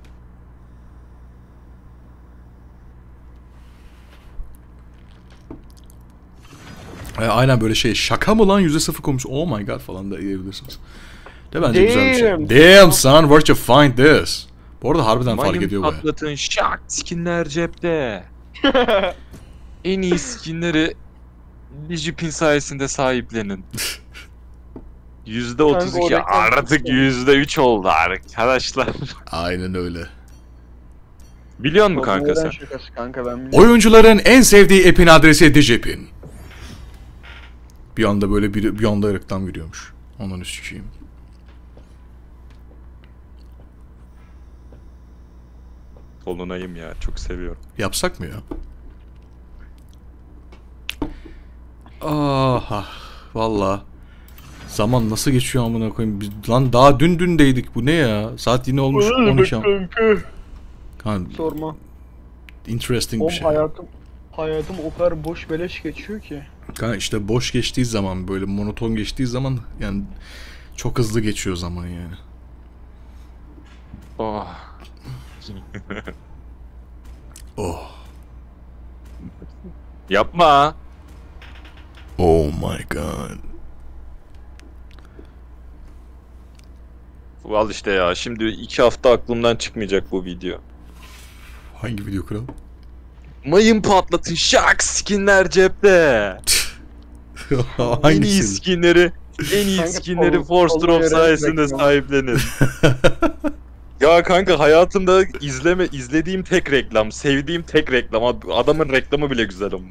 E, aynen böyle şey, şaka mı lan yüzde sıfır koymuş, oh my god falan da diyebilirsiniz. De bence güzel bir şey. Damn. Damn son, where'd you find this? Bu arada harbiden fark Mayın ediyor baya. patlatın, şak, skinler cepte. En iyi skinleri Digipin sayesinde sahiplenin. yüzde otuz iki Kanka, o reklam artık çok yüzde üç oldu arkadaşlar. Aynen öyle. Biliyor musun kanka Neden sen? şakası kanka, ben biliyorum. Oyuncuların en sevdiği app'in adresi Digipin. Bir anda böyle bir, bir anda reklam giriyormuş. Ondan sikeyim. Solunayım ya, çok seviyorum. Yapsak mı ya? Aha, valla. Zaman nasıl geçiyor amına koyayım? Biz, lan daha dün dündeydik, bu ne ya? Saat yine olmuş on iki. Kanka. Kan Sorma. interesting bir Oğlum şey. hayatım hayatım o kadar boş beleş geçiyor ki. Kan işte boş geçtiği zaman, böyle monoton geçtiği zaman yani çok hızlı geçiyor zaman yani. Oh. Oh. Yapma. Oh my god. Al işte ya, şimdi iki hafta aklımdan çıkmayacak bu video. Hangi video kral? Mayın patlatın, şak, skinler cepte. En iyi Hangisi? skinleri, en iyi Kanka, skinleri Paul- Force Paul Drop Bear'e sayesinde reklam. sahiplenin. Ya kanka, hayatımda izleme izlediğim tek reklam, sevdiğim tek reklam. Ad- Adamın reklamı bile güzel ama.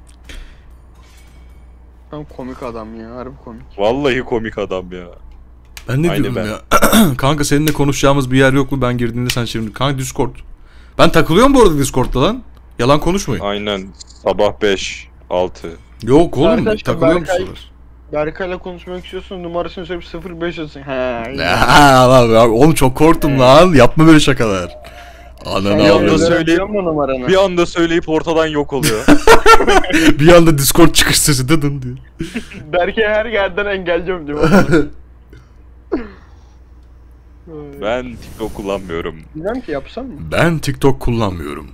Tam komik adam ya, harbi komik. Vallahi komik adam ya. Ben ne Aynı diyorum ben. ya? Kanka seninle konuşacağımız bir yer yok mu? Ben girdiğimde sen şimdi. Kanka Discord. Ben takılıyorum bu arada Discord'da lan. Yalan konuşmayın. Aynen, sabah beş altı. Yok oğlum, Arkadaşlar, takılıyor Berkay- musunuz? Berkay'la konuşmak istiyorsun, numarasını söyleyip sıfır beş yazın. He. Ya lan ya, oğlum çok korktum lan. Yapma böyle şakalar. Ananı Bir anda avradım. söyleyeyim. mu numaranı? Bir anda söyleyip ortadan yok oluyor. Bir anda Discord çıkış sesi dıdın diye. Berkay her yerden engelleyeceğim diyor. Ben TikTok kullanmıyorum. Bilmem ki, yapsam mı? Ben TikTok kullanmıyorum.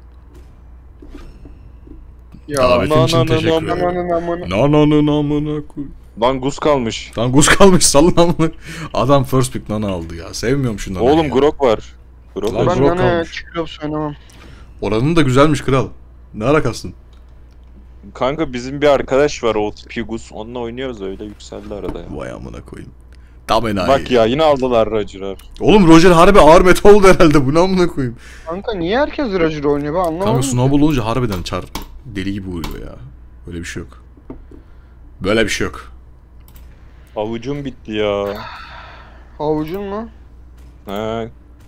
Ya Davetin için aman, teşekkür aman, ederim. aman aman. Nananın amına koy. Lan Gus kalmış. Lan Gus kalmış, salın amına. Adam first pick Nana aldı ya. Sevmiyorum şu Nana'yı Oğlum ya. Grok var. Grok Lan var. Ben Grok yana almış. çıkıp oynamam. Oranın da güzelmiş kral. Ne ara kastın? Kanka bizim bir arkadaş var, o tipi Gus. Onunla oynuyoruz, öyle yükseldi arada ya. Vay amına koyayım. Tam enayi. Bak ya, yine aldılar Roger'lar. Oğlum Roger harbi ağır meta oldu herhalde. Bu ne amına koyayım. Kanka niye herkes Roger oynuyor, ben anlamadım. Kanka snowball olunca harbiden çar deli gibi vuruyor ya. Böyle bir şey yok. Böyle bir şey yok. Avucum bitti ya. Havucun mu? Ha.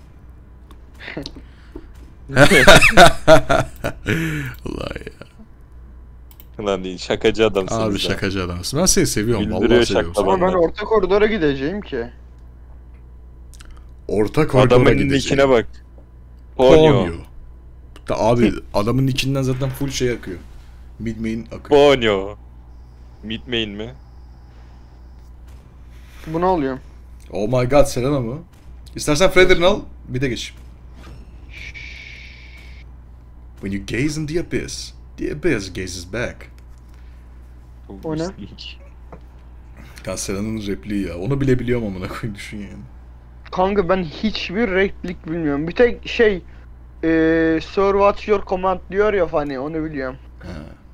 Vallahi ya. Lan değil, şakacı adamsınız. Abi ya. şakacı adamsın. Ben seni seviyorum. Bildiriyor Vallahi seviyorum. şaklaban. Ama ben Tamam. orta koridora gideceğim ki. Orta koridora Adamın gideceğim. nickine bak. Ponyo. Ponyo. Da abi adamın nickinden zaten full şey akıyor. Mid main akıyor. Ponyo. Mid main mi? Bunu alıyorum. Oh my god, Selena mı? İstersen Frederick'ini al, bir de geç. When you gaze in the abyss, the abyss gazes back. O ne? Ya Selena'nın repliği ya. Onu bile biliyorum amına koyayım, düşün yani. Kanka ben hiçbir replik bilmiyorum. Bir tek şey eee Sir what's your command diyor ya hani onu biliyorum. Ha.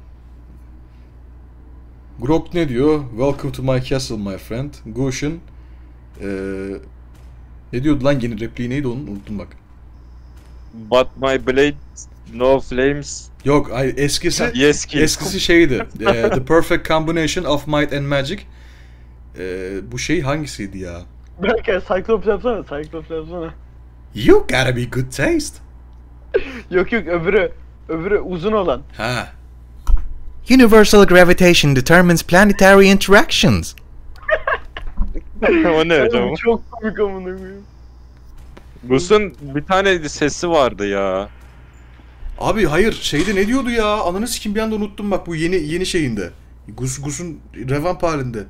Grok ne diyor? Welcome to my castle my friend. Goshen ee, ne diyordu lan, yeni repliği neydi onun? Unuttum bak. But my blade no flames. Yok, ay eskisi Yes kill. eskisi şeydi. Ee, the perfect combination of might and magic. Ee, bu şey hangisiydi ya? Belki Cyclops yapsana, Cyclops yapsana. You gotta be good taste. Yok yok öbürü, öbürü uzun olan. Ha. Universal gravitation determines planetary interactions. O ne hocam? Oğlum çok komik amına koyayım. Gus'un bir tane sesi vardı ya. Abi hayır, şeyde ne diyordu ya? Ananı sikim, bir anda unuttum bak, bu yeni yeni şeyinde. Gus Gus'un revamp halinde.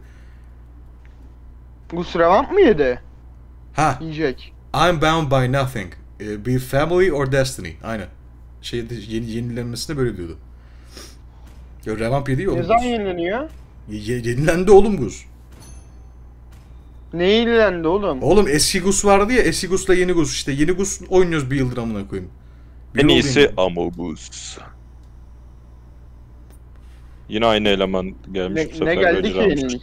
Gus revamp mı yedi? Ha. Yiyecek. I'm bound by nothing. Ee, Be family or destiny. Aynen. Şeyde yeni yenilenmesinde böyle diyordu. Ya revamp yedi ya oğlum. Ne zaman Gus. yenileniyor? Ye- yenilendi oğlum Gus. Ne yenilendi oğlum? Oğlum eski Gus vardı ya, eski Gus'la yeni Gus işte. Yeni Gus oynuyoruz bir yıldır amına koyayım. Bir En yıl iyisi oynuyor. Amogus. Yine aynı eleman gelmiş bu Ne, sefer. ne geldi ödül ki almış. yenilik?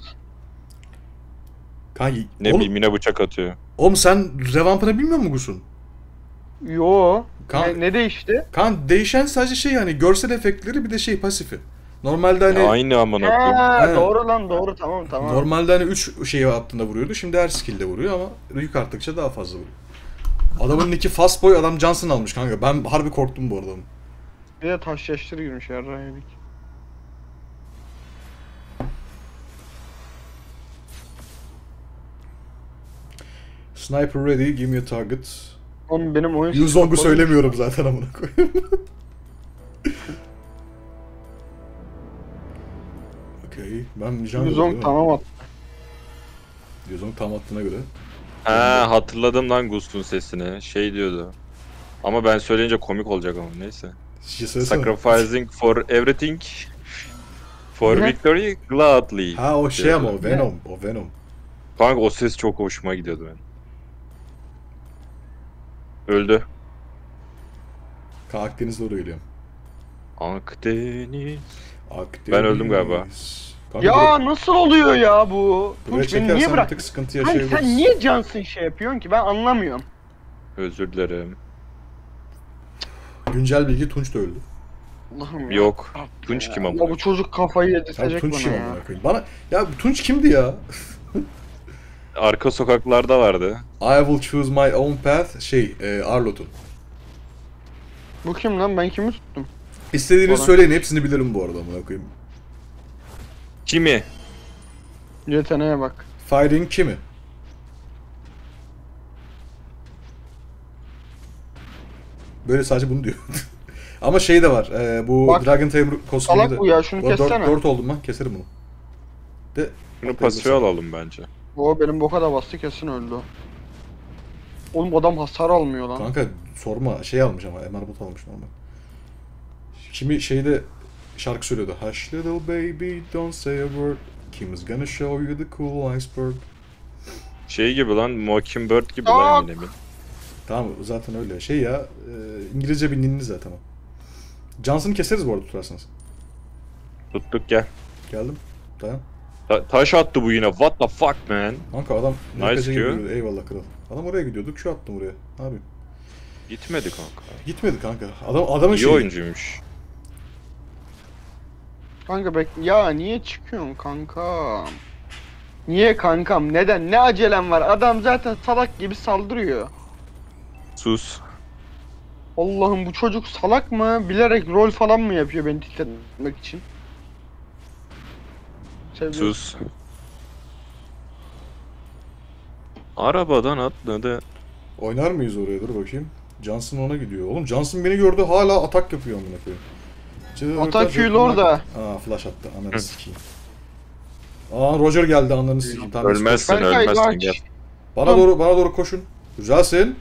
Kanki, Ne oğlum, bileyim yine bıçak atıyor. oğlum sen revampını bilmiyor musun Gus'un? Yo. Kan- Ne, ne değişti? Kan değişen sadece şey yani görsel efektleri, bir de şey pasifi. Normalde hani Ya aynı amına koyayım. Ha, He. doğru lan doğru tamam tamam. normalde hani üç şeyi attığında vuruyordu. Şimdi her skill'de vuruyor ama yük arttıkça daha fazla vuruyor. Adamın nicki fast boy, adam Johnson almış kanka. Ben harbi korktum bu arada. Bir de taş yaşları girmiş yarrağı yedik. Sniper ready, give me a target. Oğlum benim oyun... Yuzong'u söylemiyorum zaten amına koyayım. Okey. Ben Jungle Yuzong tamam at. Yuzong tam attığına göre. Ha hatırladım lan Gus'un sesini. Şey diyordu. Ama ben söyleyince komik olacak ama neyse. Şey söylesene. Sacrificing for everything. For Ne? victory gladly. Ha o şey diyordu. ama o Venom. O Venom. Kanka o ses çok hoşuma gidiyordu benim. Öldü. Ka Akdeniz'de oraya geliyorum. Akdeniz. Akdeniz. Ben öldüm galiba. Kanka, Ya buraya- nasıl oluyor ya bu? buraya Tunç beni çekersen niye bir bırak? tık sıkıntı Sen, yaşayabiliriz. sen niye Johnson şey yapıyorsun ki ben anlamıyorum. Özür dilerim. Güncel bilgi, Tunç da öldü. Allah'ım ya. Yok. Tunç kim Ya amına? bu çocuk kafayı Ya yedirtecek Tunç bana kim ya. amına koyayım? Bana ya bu Tunç kimdi ya? Arka sokaklarda vardı. I will choose my own path. Şey, e, Arlot'un. Bu kim lan ben kimi tuttum? İstediğinizi Falan. söyleyin, hepsini bilirim bu arada amına koyayım. Kimi? Yeteneğe bak. Fighting kimi? Böyle sadece bunu diyor. Ama şey de var. E, bu Bak, Dragon Tamer kostümü Salak de. bu ya şunu Bu arada dört, kessene. dört oldum ben. Keserim bunu. De Bunu pasife alalım bence. O benim boka da bastı kesin öldü. Oğlum adam hasar almıyor lan. kanka sorma, şey almış ama M R bot almış normal. Kimi şeyde şarkı söylüyordu. Hush little baby, don't say a word. Kim is gonna show you the cool iceberg. Şey gibi lan, Mockingbird gibi Aa! lan yine mi? Tamam zaten öyle. Şey ya, e, İngilizce bir ninni zaten o. Johnson'ı keseriz bu arada tutarsanız. Tuttuk gel. Geldim. Dayan. Ta- taş attı bu yine. What the fuck man? Kanka adam Nice N P C gibi Q. duruyordu. Eyvallah kral. Adam oraya gidiyorduk, şu attım oraya. Ne yapayım? Gitmedi kanka. Gitmedi kanka. Adam adamın İyi şeyi. oyuncuymuş. Kanka bek ya niye çıkıyorsun kankam? Niye kankam? Neden? Ne acelem var? Adam zaten salak gibi saldırıyor. Sus. Allah'ım bu çocuk salak mı? Bilerek rol falan mı yapıyor beni tilt etmek için? Sevgili- Sus. Arabadan atladı. Oynar mıyız oraya? Dur bakayım. Johnson ona gidiyor. Oğlum Johnson beni gördü, hala atak yapıyor amına koyayım. Atak Q'lu orada. Aa flash attı. Ananı sikeyim. Aa Roger geldi anlarını sikeyim. Tamam, biz Ölmezsin Berkay, ölmezsin kaç. gel. koş. Bana doğru bana doğru koşun. Güzelsin.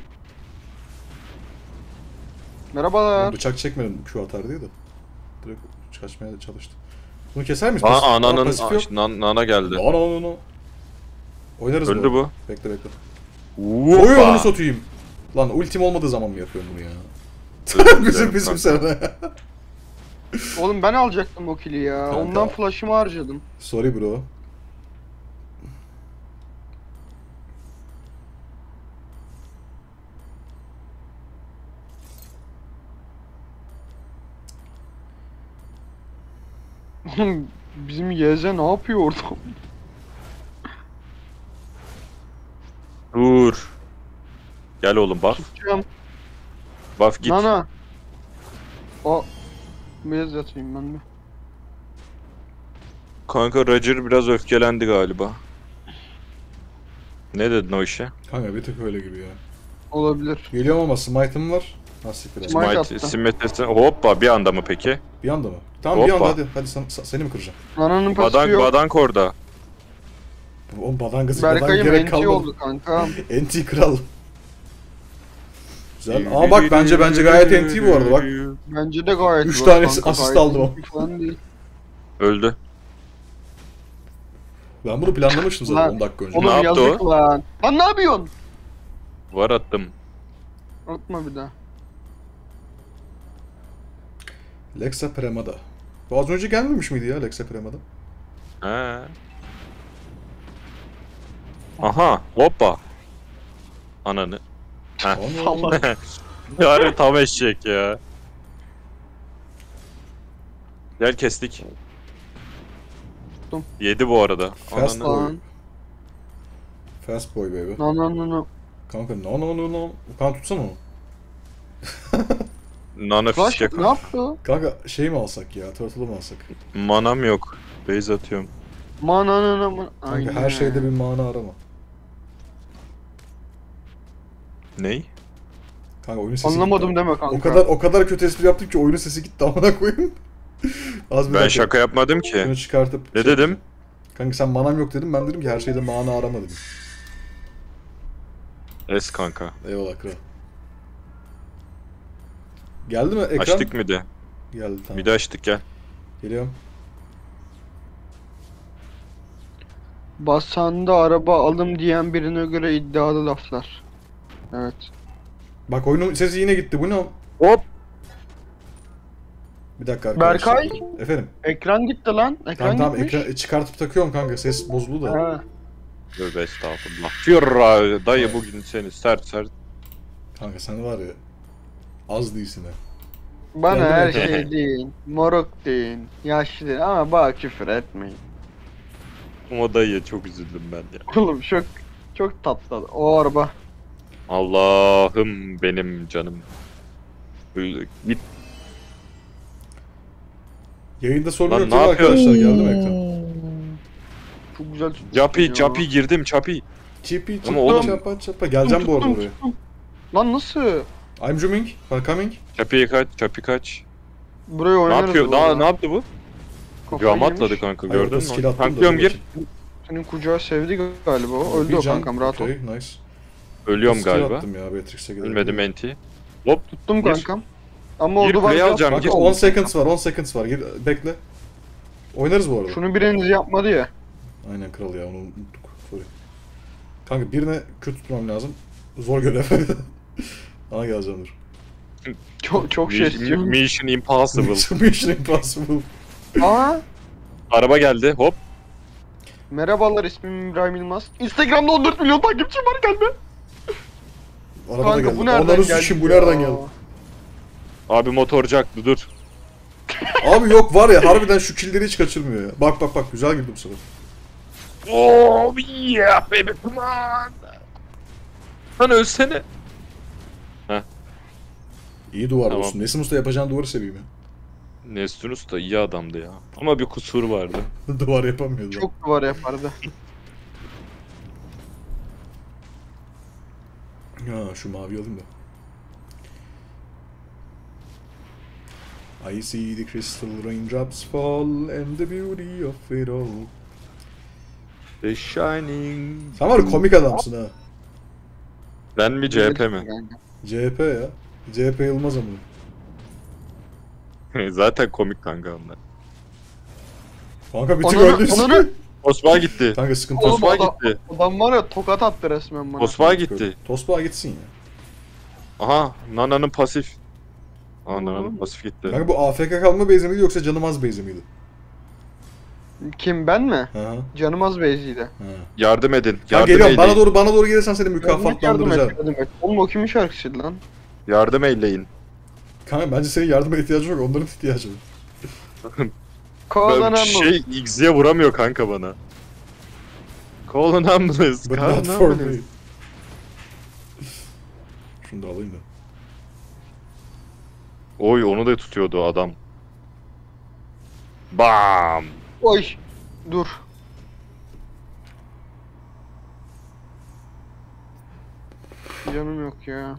Ben Merhabalar. bıçak çekmedim Q atar diye de. Direkt kaçmaya da çalıştım. Bunu keser miyiz? Aa Pasif- Aa, ananın pasif yok. Aa, nan- nana geldi. Ana ana ana. Oynarız Öldü bu. Bekle bekle. Oyun Hoppa. onu satayım. Lan ultim olmadığı zaman mı yapıyorum bunu ya? Özür bizim dilerim bizim kanka. sene. Oğlum ben alacaktım o kili ya. Kanka. Ondan flash'ımı harcadım. Sorry bro. Oğlum bizim Y Z ne yapıyor orada? Dur. Gel oğlum bak. Tutacağım. Bak git. Nana. O. Beyaz yatayım ben de. Kanka Roger biraz öfkelendi galiba. Ne dedin o işe? Kanka bir tık öyle gibi ya. Olabilir. Geliyorum ama smite'ım var. Nasıl biraz. Smite Smite, attı. simetrisini hoppa bir anda mı peki? Bir anda mı? Tamam bir Hoppa. anda hadi. Hadi sen, sen- seni mi kıracağım? Nana'nın pasifi Badank yok. badank orada. Oğlum badangası badan Berkay'ım gerek enti kalmadı. oldu kanka. Enti kral. Güzel. Ama bak bence bence gayet enti bu arada bak. Bence de gayet Üç var tane kanka, asist gayet aldım. iyi falan değil. Öldü. Ben bunu planlamıştım zaten Lan, on dakika önce. Oğlum Ne yaptı yazık lan. Lan ne yapıyorsun? Var attım. Atma bir daha. Lexa Premada. Bu az önce gelmemiş miydi ya Lexa Premada? He. Aha hoppa. Ananı. Heh. Onu Yani tam eşek ya. Gel kestik. Tuttum. Yedi bu arada. Fast Ananı. boy. Lan. Fast boy baby. No no no no. Kanka no no no no. Kanka tutsana onu. Nana Flash fiske. ne yaptı? Kanka şey mi alsak ya? Turtle'ı mı alsak? Manam yok. Base atıyorum. Man no no no. Kanka her şeyde bir mana arama. Ney? Kanka oyunun sesi Anlamadım gitti. deme kanka. O kadar o kadar kötü espri yaptım ki oyunun sesi gitti amına koyayım. Az bir Ben dakika. şaka yapmadım ki. Şunu çıkartıp Ne şey- dedim? Kanka sen manam yok dedim. Ben dedim ki her şeyde mana arama dedim. Es kanka. Eyvallah kral. Geldi mi ekran? Açtık mı de? Geldi tamam. Bir de açtık gel. Geliyorum. Basanda araba alım diyen birine göre iddialı laflar. Evet. Bak oyunun sesi yine gitti. Bu ne? Hop. Bir dakika arkadaşlar. Berkay? Efendim. Ekran gitti lan. Ekran Tamam tamam gitmiş. ekran çıkartıp takıyorum kanka. Ses bozuldu da. Ha. Tövbe estağfurullah. Fırra dayı bugün seni sert sert. Kanka sen var ya. Az değilsin ha. Bana Geldi her mi? şey deyin. Moruk deyin. Yaşlı deyin ama bana küfür etmeyin. Ama dayıya çok üzüldüm ben ya. Oğlum çok çok tatlı. O araba. Allah'ım benim canım. Böyle Git. Yayında sorun Lan yok ne değil mi yapıyorsun? arkadaşlar? Geldi mi ekran? Çok güzel tutmuşsun Capi ya. capi girdim capi. Çipi Ama çipi oğlum- çapa çapa. Geleceğim bu arada Tuttum, oraya. tuttum. Lan nasıl? I'm zooming. I'm coming. Capiye kaç capi kaç. Buraya Ne oynarız. yapıyor? bu Daha arada. ne yaptı bu? Kafayı Cama yemiş. atladı kanka Hayır, gördün orada skill mü? attım da Tanklıyorum dur gir. bakayım. Senin kucağı sevdi galiba o. Öldü Bir o can, kankam rahat ol. okey, nice. Ölüyorum Skill galiba. attım ya Beatrix'e gidelim. Ölmedim enti. Hop. Tuttum Gir. kankam. Ama o Gir, duvar kuleyi biraz alacağım, farklı gir. Kanka oldu. on seconds var on seconds var. Gir, bekle. Oynarız bu arada. Şunu biriniz yapmadı ya. Aynen kral ya onu unuttuk. Sorry. Kanka birine kötü tutmam lazım. Zor görev. Ana geleceğim dur. Çok çok şey Mi- istiyorum. Mission Impossible. Mission Impossible. Aa, Araba geldi hop. merhabalar ismim İbrahim Yılmaz. Instagram'da on dört milyon takipçim var gelme. Araba da Kanka geldi. bu nereden Onları geldi? suçum bu ya? nereden geldi? Abi motorcu haklı dur. Abi yok var ya harbiden şu killleri hiç kaçırmıyor ya. Bak bak bak güzel girdi bu sefer. Oh yeah baby come on. Lan ölsene. İyi duvar Tamam. olsun. Nesim Usta yapacağın duvarı seveyim ya. Nestunus da iyi adamdı ya. Ama bir kusur vardı. Duvar yapamıyordu. Çok duvar yapardı. Ha şu mavi alayım da. I see the crystal raindrops fall and the beauty of it all. The Shining. Sen var ya komik adamsın ha. Ben mi C H P mi? C H P ya. C H P Yılmaz ama. Zaten komik kanka onlar. Kanka bir tık Onları- öldü. onları- Tosbağa gitti. Kanka sıkıntı Oğlum yok. Tosbağa adam, gitti. adam var ya tokat attı resmen bana. Tosbağa gitti. Tosbağa gitsin ya. Aha, Nana'nın pasif. Aa, Nana'nın pasif gitti. Kanka bu A F K kalma base'i miydi yoksa canım az base'i miydi? Kim ben mi? Hı hı. Canım az beyziydi. Hı. Yardım edin. Kanka Yardım geliyorum. Bana eyleyin. doğru bana doğru gelirsen seni Yardım et, yardım mükafatlandıracağım. et, yardım et. Oğlum o kimin şarkısıydı lan? Yardım eyleyin. Kanka bence senin yardıma ihtiyacın yok. Onların ihtiyacı var. Ben Kazanan şey X'ye vuramıyor kanka bana. Call an ambulance. But Call not an for ambulance. me. Şunu da alayım da. Oy onu da tutuyordu adam. Bam. Oy. Dur. Canım yok ya.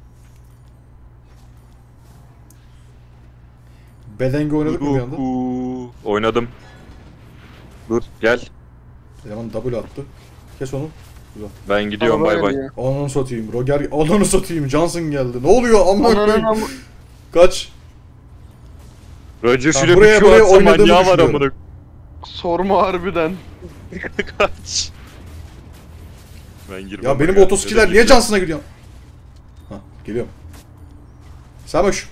Bedenge oynadık mı bir anda? Uhu. Oynadım. Dur gel. Eleman W attı. Kes onu. Ben gidiyorum Araba bay bay. geliyor. Ananı satayım. Roger ananı satayım. Johnson geldi. Ne oluyor? Amına Ananın koyayım. amı- Kaç. Roger Tamam, şuraya buraya- bir buraya Q atsa oynadığımı manyağı var düşünüyorum. amına. Sorma harbiden. Kaç. Ben girmem. Ya benim bak, otoskiler öyle niye gireceğim. Johnson'a gidiyor? Ha geliyorum. Samuş.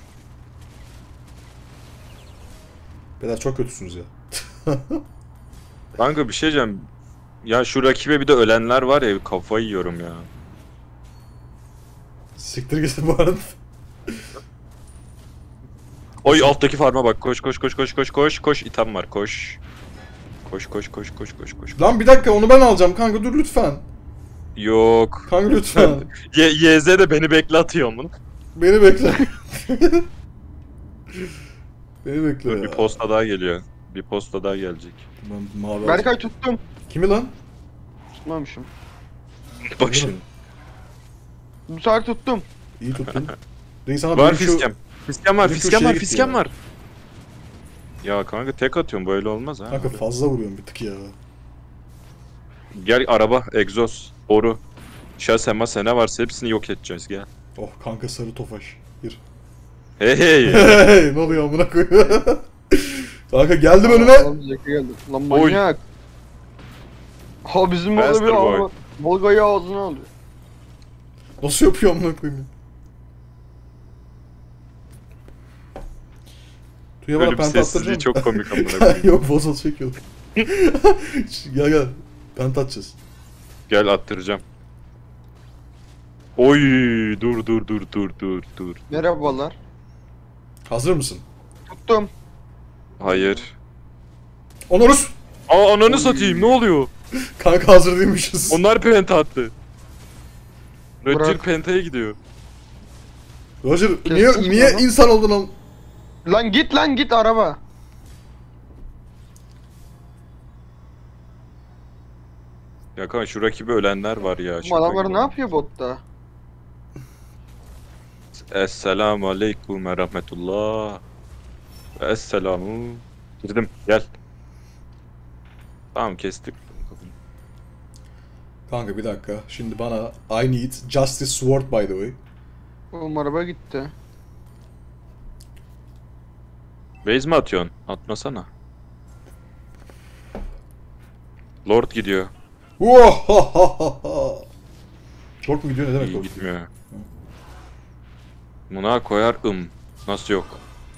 Beyler çok kötüsünüz ya. Kanka bir şey diyeceğim. Ya şu rakibe bir de ölenler var ya kafayı yiyorum ya. Siktir git bu arada. Oy alttaki farma bak koş koş koş koş koş koş koş item var koş. Koş koş koş koş koş koş. Lan bir dakika onu ben alacağım kanka dur lütfen. Yok. Kanka lütfen. Y YZ de beni bekle atıyor mun. Beni bekle. Beni bekle Dur ya. bir posta daha geliyor. Bir posta daha gelecek. Ben mavi Berkay alacağım. tuttum. Kimi lan? Tutmamışım. Bak şimdi. Bu sefer tuttum. İyi tuttun. Reis sana Var benim şu- fiskem. Fiskem var benim şu fiskem şeye var gitti fiskem ya. var. Ya kanka tek atıyorum böyle olmaz ha. Kanka fazla vuruyorum bir tık ya. Gel araba, egzoz, boru, şase mase ne varsa hepsini yok edeceğiz gel. Oh kanka sarı tofaş. Gir. Hey hey. Hey ne oluyor amına koyayım. Kanka geldim önüme. Adam Zeki geldi. Lan Oy. manyak. Ha bizim orada bir Master boy. araba. Volga'yı ağzına alıyor. Nasıl yapıyor amına koyayım? Tuya bana Ölüm penta sessizliği attıracak çok komik amına koyayım. Yok bozul çekiyor. Gel gel. Penta atacağız. Gel attıracağım. Oy dur dur dur dur dur dur. Merhabalar. Hazır mısın? Tuttum. Hayır. Onuruz. Aa ananı Oy. satayım ne oluyor? Kanka hazır değilmişiz. Onlar penta attı. Roger Bırak. pentaya gidiyor. Roger Kesmiş niye mi niye onu? insan oldun lan? Lan git lan git araba. Ya kanka şu rakibe ölenler var ya. Bu şaka adamlar gibi. ne yapıyor botta? Esselamu aleyküm ve rahmetullah. Ve Esselamu. Girdim gel. Tamam kestik. Kanka bir dakika. Şimdi bana I need Justice Sword by the way. Oğlum araba gitti. Base mi atıyorsun? Atmasana. Lord gidiyor. Ohohoho. Lord mu gidiyor ne demek İyi Lord? gitmiyor. Buna koyar ım. Nasıl yok?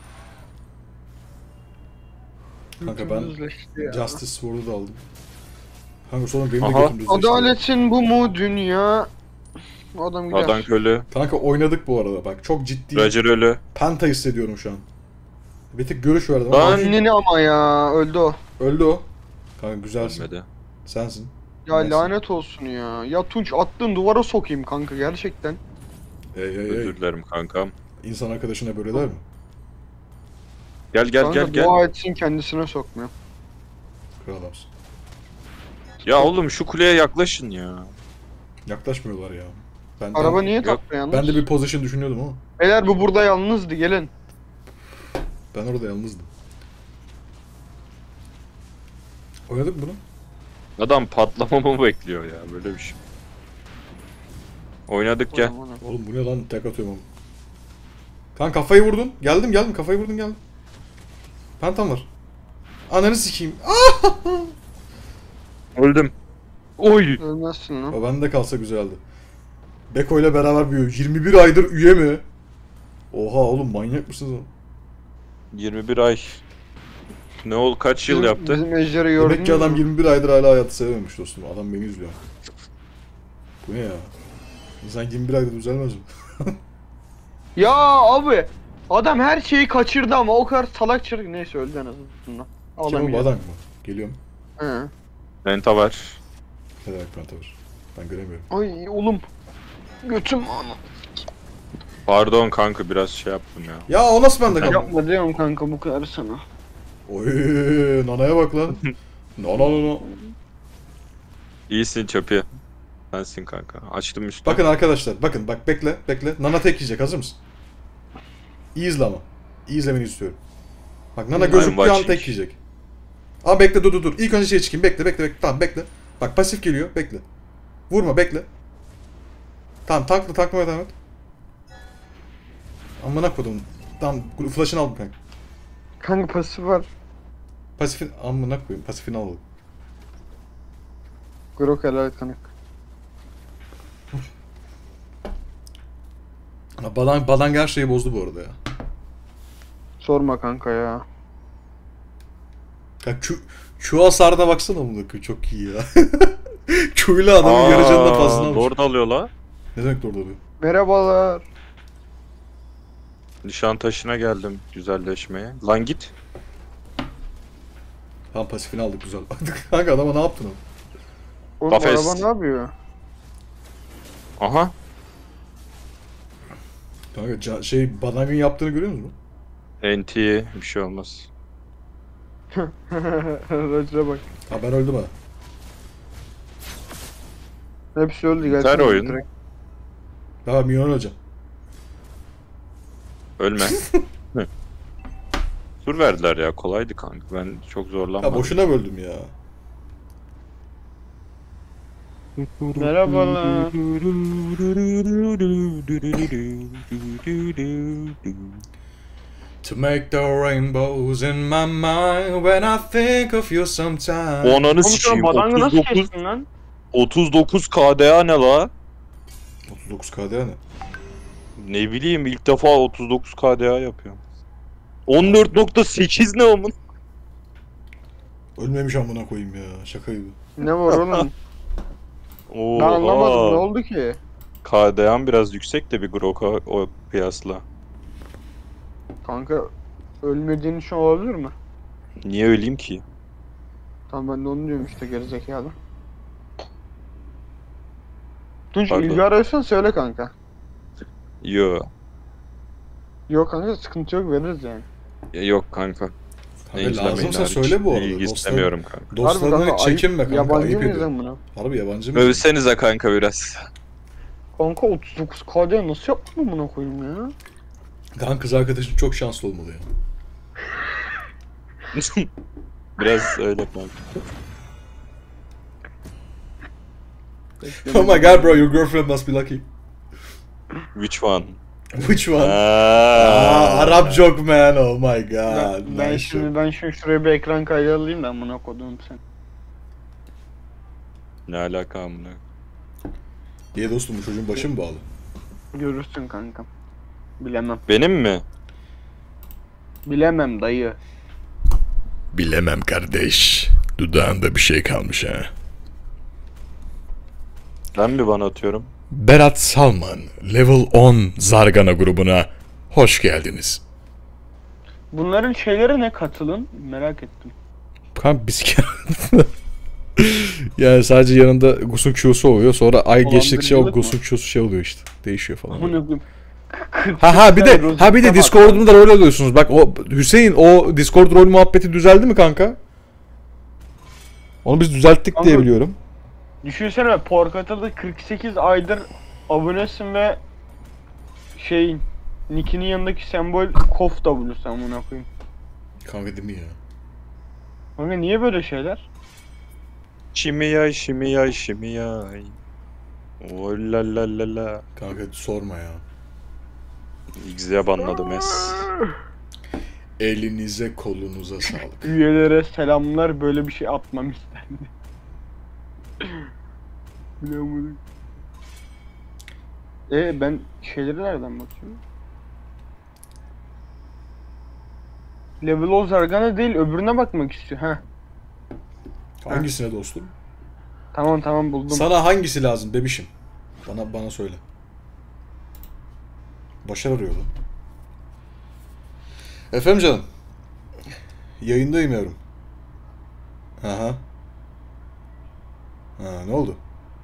Kanka ben Yüzleşti ya. Justice Sword'u da aldım. Kanka sonra benim de Aha. götüm düzleşti. Adaletin bu mu dünya? Adam gider. Adank ölü. Kanka oynadık bu arada bak çok ciddi Roger ölü. penta hissediyorum şu an. Bir tık görüş verdim Lan. ama Anneni ama ya öldü o. öldü o. Kanka güzelsin. Ölmedi. Sensin. Ya Neyse. lanet olsun ya. Ya Tunç attığın duvara sokayım kanka gerçekten. Hey hey hey. Özür dilerim kankam. İnsan arkadaşına böyle der mi? Gel gel kanka gel gel. dua etsin kendisine sokmuyor. Kral adamsın. Ya oğlum şu kuleye yaklaşın ya. Yaklaşmıyorlar ya. Ben, Araba ben, niye yok. taktı yalnız? ben de bir position düşünüyordum ama. Beyler bu burada yalnızdı gelin. Ben orada yalnızdım. Oynadık mı bunu? Adam patlamamı bekliyor ya, böyle bir şey. Oynadık gel. Oğlum bu ne lan, tek atıyorum oğlum. Kan kafayı vurdun. Geldim geldim kafayı vurdun geldim. Pentam var. Ananı sikeyim. Ah! Öldüm. Oy. Ölmezsin lan. O bende kalsa güzeldi. Beko ile beraber büyüyor. yirmi bir aydır üye mi? Oha oğlum, manyak mısınız oğlum? yirmi bir ay. Ne ol, kaç yıl Bizim- yaptı? Bizim ejderi gördün Demek ki adam mü? yirmi bir aydır hala hayatı sevememiş dostum. Adam beni üzüyor. Bu ne ya? İnsan yirmi bir aydır düzelmez mi? Ya abi. Adam her şeyi kaçırdı ama o kadar salak çırık. Neyse öldü en azından. Kim Adam o, ya. Badank mı? Geliyorum. He. Penta var. Ne demek penta var? Ben göremiyorum. Ay oğlum. Götüm ana. Pardon kanka, biraz şey yaptım ya. Ya o nasıl bende kaldı? Yapma diyorum kanka bu kadar sana. Oy, nanaya bak lan. Nana nana. İyisin çöpü. Sensin kanka. Açtım üstü. Bakın arkadaşlar, bakın bak bekle, bekle. Nana tek yiyecek, hazır mısın? İyi izle ama. İyi izlemeni istiyorum. Bak Nana I'm gözüktüğü an watching. tek yiyecek. Ama bekle, dur dur dur. İlk önce şey çıkayım. Bekle, bekle, bekle. Tamam bekle. Bak pasif geliyor, bekle. Vurma, bekle. Tamam tankla, tanklamaya devam et. Amına kodum. Tamam flash'ını aldım kanka. Kanka pasif var. Pasifin amına koyayım. Pasifini aldım. Grok helal kanka. Ha, Badan, Badan her şeyi bozdu bu arada ya. Sorma kanka ya. Ya Q, Q hasarına baksana bunu. Çok iyi ya. Q'yla adamın yarı canına fazla almış. Lord alıyor la. Ne demek orada oluyor? Merhabalar. Nişantaşı'na geldim güzelleşmeye. Lan git. Tamam pasifini aldık, güzel. Kanka adama ne yaptın o? Oğlum Kafes. araba ne yapıyor? Aha. Kanka ca- şey Badang'ın yaptığını görüyor musun? N T bir şey olmaz. Racıra bak. Ha ben öldüm ha. Hepsi öldü Güzel gerçekten. oyun. direkt. Daha milyon öleceğim. Ölme. Hı. Sur verdiler ya, kolaydı kanka. Ben çok Ya zorlanmadım. boşuna böldüm ya. Merhabalar. To make the rainbows in my mind when I think of you sometimes. Onanı Oğlum sen sikeyim. badangı nasıl otuz dokuz, kestin lan? otuz dokuz K D A ne la? otuz dokuz K D A ne? Ne bileyim, ilk defa otuz dokuz K D A yapıyorum. on dört nokta sekiz ne oğlum? Ölmemiş amına koyayım ya. Şaka gibi. Ne var oğlum? Oo, Ben anlamadım ne oldu ki? K D A'm biraz yüksek de bir Grok'a o kıyasla. Kanka ölmediğin için olabilir mi? Niye öleyim ki? Tamam ben de onu diyorum işte gerizekalı. Tunç Pardon. ilgi arıyorsan söyle kanka. Yo. Yok kanka sıkıntı yok veririz yani. Ya yok kanka. Ne Kanka izlemeyin lazımsa hariç. söyle bu arada. İlgi Dostlar- istemiyorum kanka. Harbi Dostlarına kanka, çekinme ayıp- kanka. Yabancı Ayıp mıyız ediyor. lan bunu? Harbi yabancı mı? Övsenize kanka biraz. Kanka otuz dokuz K D nasıl yaptın buna koyayım ya? Kanka kız arkadaşın çok şanslı olmalı ya. Biraz öyle kanka. Oh my god bro, your girlfriend must be lucky. Which one? Which one? Aa, Aa, Arap joke man, oh my god. Ben, ben nice şimdi joke. ben şimdi şuraya bir ekran kaydı alayım da amına kodum sen. Ne alaka amına? Niye dostum, bu çocuğun başı mı bağlı? Görürsün kankam. Bilemem. Benim mi? Bilemem dayı. Bilemem kardeş. Dudağında bir şey kalmış ha. Ben mi bana atıyorum? Berat Salman, Level on Zargana grubuna hoş geldiniz. Bunların şeyleri ne katılın? Merak ettim. Kanka bisiklet. Yani sadece yanında Gusuk Q'su oluyor. Sonra ay geçtikçe o Dolandırıcılık mı? Gusuk Q'su şey oluyor işte. Değişiyor falan. Amına koyayım. Ha ha bir de ha bir de Discord'umda rol alıyorsunuz. Bak o Hüseyin, o Discord rol muhabbeti düzeldi mi kanka? Onu biz düzelttik Kanka- diye biliyorum. Düşünsene Porkata'da kırk sekiz aydır abonesin ve şey nickinin yanındaki sembol Kof W'su amına koyayım. Kanka değil mi ya? Kanka niye böyle şeyler? Şimiyay şimiyay şimiyay. Oh la la la la. Kanka sorma ya. X'ye banladım es. Elinize kolunuza sağlık. Üyelere selamlar, böyle bir şey atmam istendi. Bilemiyorum. E ben şeyleri nereden bakıyorum? Level o Zargana değil, öbürüne bakmak istiyor. Ha. Hangisine dostum? Tamam tamam buldum. Sana hangisi lazım bebişim? Bana bana söyle. Başar arıyor lan. Efendim canım. Yayındayım yavrum. Aha. Ha, ne oldu?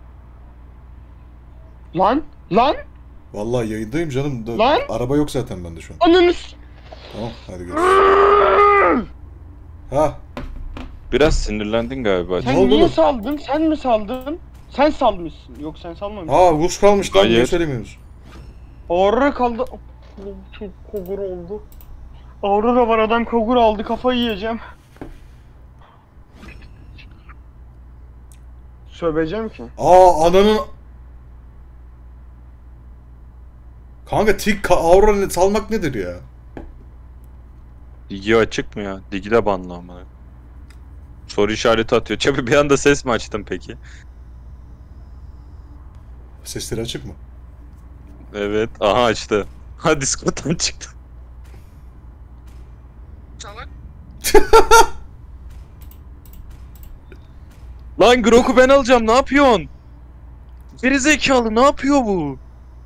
Lan lan Vallahi yayındayım canım. Da, Lan! Araba yok zaten bende şu an. ananı s- Tamam hadi görüşürüz. Ha. Biraz sinirlendin galiba. Sen Ne oldu niye lan? saldın? Sen mi saldın? Sen salmışsın. Yok sen salmamışsın. Ha buz kalmış lan. Niye Hayır. söylemiyorsunuz? Aurora kaldı. Allah'ım, çok kogur oldu. Aurora var, adam kogur aldı, kafayı yiyeceğim. Söveceğim ki. Aa ananın... Kanka tik ka- aura ne- salmak nedir ya? Digi açık mı ya? Digi de banlı ama. Soru işareti atıyor. Çabuk bir anda ses mi açtın peki? Sesleri açık mı? Evet. Aha açtı. Ha Discord'dan çıktı. Lan Grok'u ben alacağım. Ne yapıyorsun? Geri zekalı ne yapıyor bu?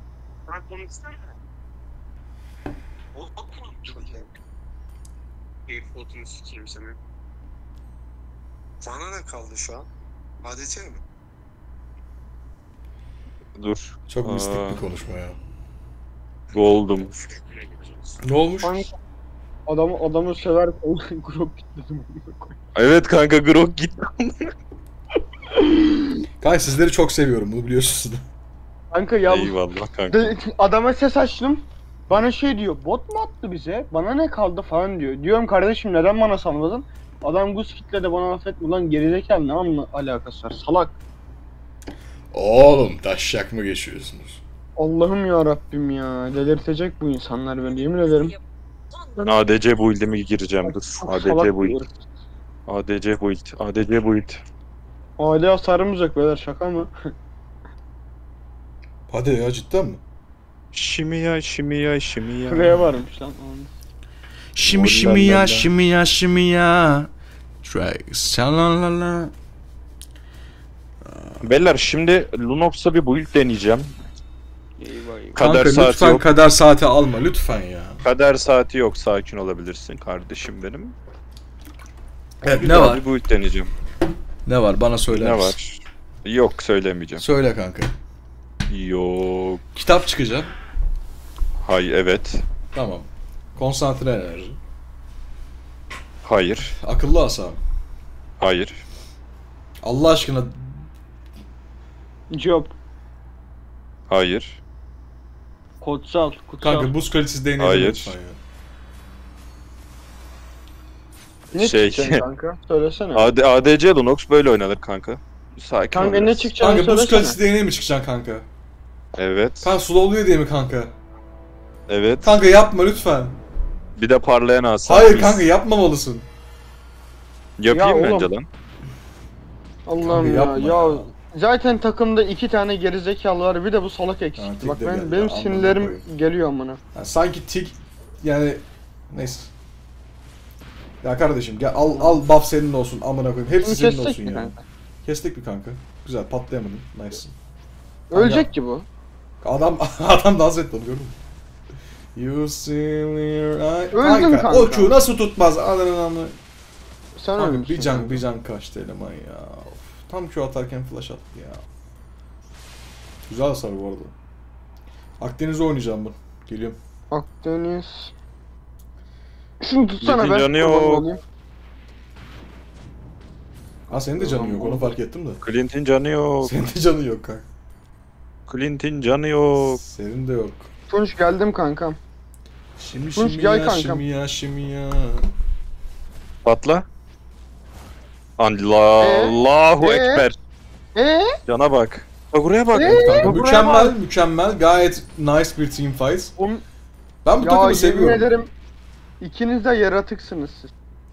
Airpod'unu sikeyim seni. Bana ne kaldı şu an? A D C mi? Dur. Çok mistik Aa. bir konuşma ya. Gold'um. Ne olmuş? Kanka, adamı adamı söver grup bitledim. Evet kanka Grok gitti. Kanka sizleri çok seviyorum bunu biliyorsunuz. Kanka ya bu- Eyvallah kanka. de, adama ses açtım. Bana şey diyor, bot mu attı bize? Bana ne kaldı falan diyor. Diyorum kardeşim neden bana salmadın? Adam Gus kitle de bana affetme lan, gerizekalı, ne anla alakası var, salak. Oğlum taşak mı geçiyorsunuz? Allah'ım ya Rabbim ya, delirtecek bu insanlar beni, yemin ederim. Ben A D C build'ime gireceğim dur. Çok A D salak C bir build. herif. A D C build. A D C build. Aile hasarımız yok beyler, şaka mı? Hadi ya cidden mi? Şimiya şimiya şimiya. Şuraya varmış lan. Shimmy Oh, shimmy la, la, ya la. shimmy ya shimmy ya. Try la. Beyler şimdi Lunox'a bir build deneyeceğim. Eyvah eyvah. Kader Kanka saati lütfen yok. kader saati alma lütfen ya. Kader saati yok. Sakin olabilirsin kardeşim benim. Evet Güzel ne var? bir build deneyeceğim. Ne var bana söyler Ne misin? var? Yok söylemeyeceğim. Söyle kanka. Yok. Kitap çıkacak. Hay evet. Tamam. Konsantre enerji. Hayır. Akıllı asam. Hayır. Allah aşkına Job. Hayır. Kutsal. Kutsal. kanka buz kalitesi değneyelim Hayır. lütfen ya. Ne şey- çıkacaksın kanka? Söylesene. AD, A D C Lunox böyle oynanır kanka. Sakin Kanka ol ne biraz. çıkacağını Kanka buz söylesene. kalitesi değneğe mi çıkacaksın kanka? Evet. Kanka slowluyor diye mi kanka? Evet. Kanka yapma lütfen. Bir de parlayan asa. Hayır Mis. kanka yapmamalısın. Yapayım Ya bence oğlum. lan. Allah'ım Kanka ya. yapma Ya ya. zaten takımda iki tane gerizekalı var, bir de bu salak Ha, eksikti. tek Bak de ben geldi, benim amına sinirlerim koyayım. geliyor amına. Yani sanki tik yani neyse. Ya kardeşim gel al al buff senin olsun amına koyayım. Hepsi Bunu senin kessek olsun mi ya. kanka? Kestik bir kanka. Güzel patlayamadım. Nice. Ölecek ki bu. Adam adam dans etti onu gördün mü? You see me I... Öldüm kanka. O Q nasıl tutmaz? Adamın amına. Sen Kanka ölmüşsün. bir can kanka. bir can kaçtı eleman ya. Of, tam Q atarken flash attı ya. Güzel hasar bu arada. Akdeniz'e oynayacağım ben. Geliyorum. Akdeniz. Şunu tutsana Yetin ben. canı yok. kurban olayım. Ha senin de canın yok onu fark ettim de. Clint'in canı yok. Senin de canın yok kanka. Clint'in canı yok. Senin de yok. Tunç geldim kankam. Şimdi Tunç, şimdi gel ya kankam. şimdi ya şimdi ya. Patla. Allah, Ee? Allahu Ee? Ekber. Eee? Cana bak. Bak buraya bak. Ee? Kanka buraya mükemmel, bak. mükemmel. Gayet nice bir team fight. Oğlum, Ben bu ya takımı yemin seviyorum. ederim ikiniz de yaratıksınız siz.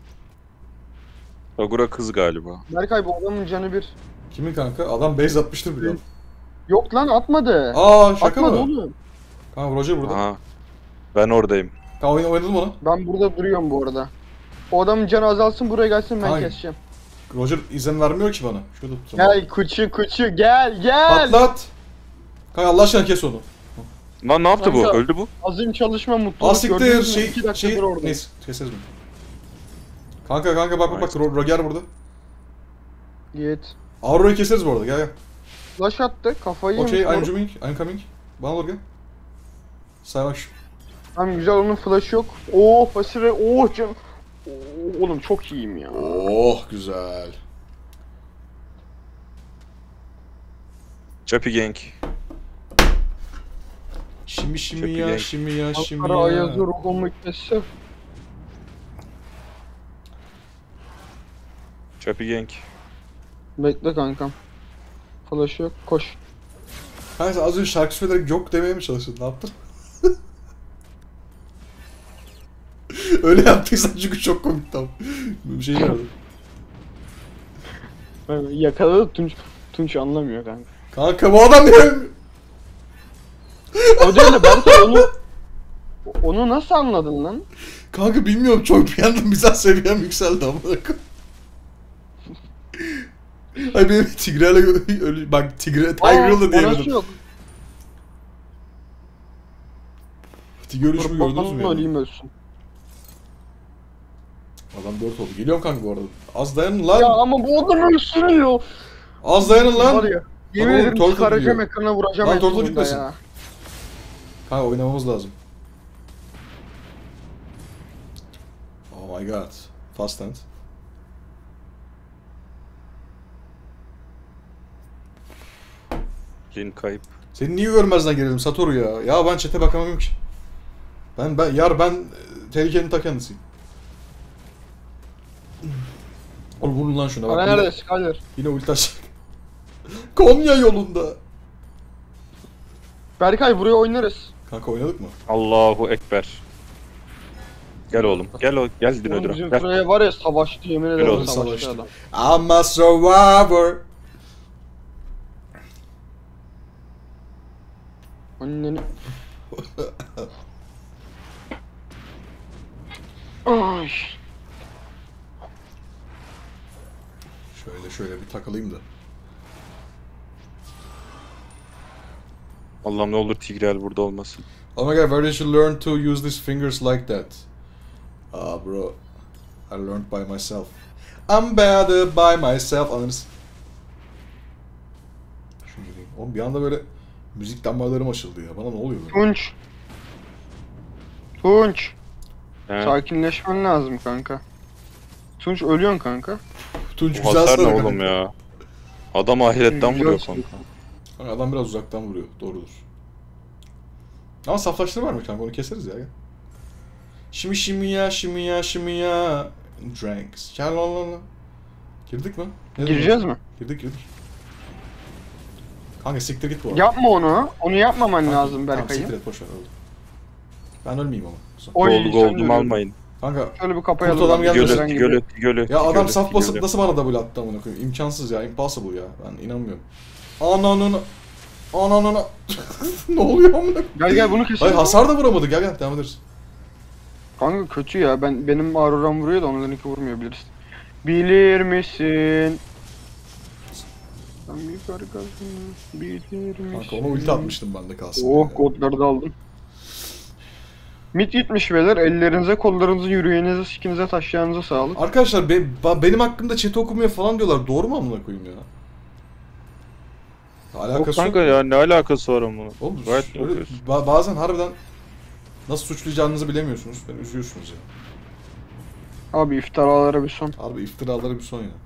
Kagura kız galiba. Berkay bu adamın canı bir. Kimin kanka? Adam base atmıştır bile. Yok lan atmadı. Aa şaka atmadı mı? oğlum. Kanka Roger burada. Aha. Ben oradayım. Kanka oyna- oynadım onu. Ben burada duruyorum bu arada. O adamın canı azalsın buraya gelsin ben Hayır. keseceğim. Roger izin vermiyor ki bana. Şurada tutacağım. Gel kuçu kuçu gel gel. Patlat. Kanka Allah aşkına kes onu. Lan ne yaptı bu? Kanka. Öldü bu. Azim çalışma mutluluk Asiktir gördünüz mü? şey İki dakikadır şey oradayım. neyse keseriz bunu. Kanka kanka bak bak bak Ro- Roger burada. Git. Aurora'yı keseriz bu arada gel gel. Flash attı kafayı Okey yemiş. I'm moruk. coming I'm coming. Bana doğru gel. Say bak şu. Tamam güzel onun flash yok. Oo pasire oh can. Oo, oğlum çok iyiyim ya. Oh güzel. Chappy Gang. Şimdi şimdi Çok ya iyi. şimdi ya şimdi Ankara ya. Ayazı ruhumu kesse. Chappy Gang. Bekle kankam. Flash yok koş. Kanka sen az önce şarkı söyleyerek yok demeye mi çalıştın? Ne yaptın? Öyle yaptıysan çünkü çok komik tam. Bir şey nerede? Yakaladı Tunç. Tunç anlamıyor kanka. Kanka bu adam niye ölmüyor? O değil de Berkay onu onu nasıl anladın lan? Kanka bilmiyorum çok bir yandan mizah seviyem yükseldi amına koyayım. Ay benim Tigre'yle öyle bak Tigre Tigrel da Aa, diyemedim. orası yok. Tigre ölüşümü gördünüz mü Kurbanın ya? öleyim ölsün. Adam dört oldu. Geliyorum kanka bu arada. Az dayanın lan. Ya ama bu adam ölsün ya. Az dayanın lan. Var ya. Yemin Oğlum, ederim Turtle çıkaracağım gidiyor. ekrana vuracağım Lan en Turtle sonunda gitmesin. ya. Kanka oynamamız lazım. Oh my god. Fast hand. Lin kayıp. Seni niye görmezden gelelim Satoru ya? Ya ben chat'e bakamıyorum ki. Ben ben yar ben e, tehlikenin ta kendisiyim. Oğlum vurun lan şuna bak. Bana Yine, nerede Skyler? yine ulti açacak. Konya yolunda. Berkay buraya oynarız. Kanka oynadık mı? Allahu Ekber. Gel oğlum. Gel o gel Oğlum Dinödür'e. bizim Gel. buraya var ya savaştı yemin ederim oğlum, savaştı savaştı. adam. I'm a survivor. Anneni... Ay. Şöyle şöyle bir takılayım da. Allah'ım ne olur Tigrel burada olmasın. Oh my god, where did you learn to use these fingers like that? Ah bro, I learned by myself. I'm better by myself. Anladınız? Şunu diyeyim. Oğlum bir anda böyle müzik damlalarım açıldı ya. Bana ne oluyor böyle? Tunç. Tunç. He. Sakinleşmen lazım kanka. Tunç ölüyorsun kanka. Tunç Bu güzel hasar ne sarı oğlum kanka. ya? Adam ahiretten Güzel vuruyor sarı. kanka. Kanka adam biraz uzaktan vuruyor. Doğrudur. Ama saflaştırı var mı kanka? Onu keseriz ya. Gel. Şimdi şimdi ya şimdi ya şimdi ya. Drinks. Gel lan lan lan. Girdik mi? Ne Gireceğiz zaman? mi? Girdik girdik. Kanka siktir git bu arada. Yapma onu. Onu yapmaman Kanka, lazım Tamam Berkay'ım. siktir et boşver oldu. Ben ölmeyeyim ama. Güzel. Oy, Gold sen gold'umu de- almayın. Kanka Şöyle bir kapayalım. Kurt adam lan, gelmesin. gören Tigölü, gibi. tigölü, tigölü. ya adam tigölü, saf basıp tigölü. nasıl bana double attı amına koyayım? İmkansız ya, impossible ya. Ben inanmıyorum. Ananına. Ananına. Ne oluyor amına koyayım? Gel gel bunu keselim. Hayır hasar da vuramadı. Gel gel devam ederiz. Kanka kötü ya. Ben benim Auroram vuruyor da onlarınki vurmuyor bilirsin. Bilir misin? Sen yukarı kalsın. Bilir misin? Kanka ona ulti atmıştım ben de kalsın. Oh diye. kodları da aldım. Mit gitmiş beyler. Ellerinize, kollarınıza, yüreğinize, sikinize, taşlarınıza sağlık. Arkadaşlar be- ba- benim hakkımda chat'i okumuyor falan diyorlar. Doğru mu amına koyayım ya? Yok Alakası kanka yok. ya ne alakası var onun? Oğlum Gayet öyle- okuyorsun. ba- bazen harbiden nasıl suçlayacağınızı bilemiyorsunuz. Beni üzüyorsunuz ya. Abi iftiralara bir son. Harbi iftiraları bir son ya.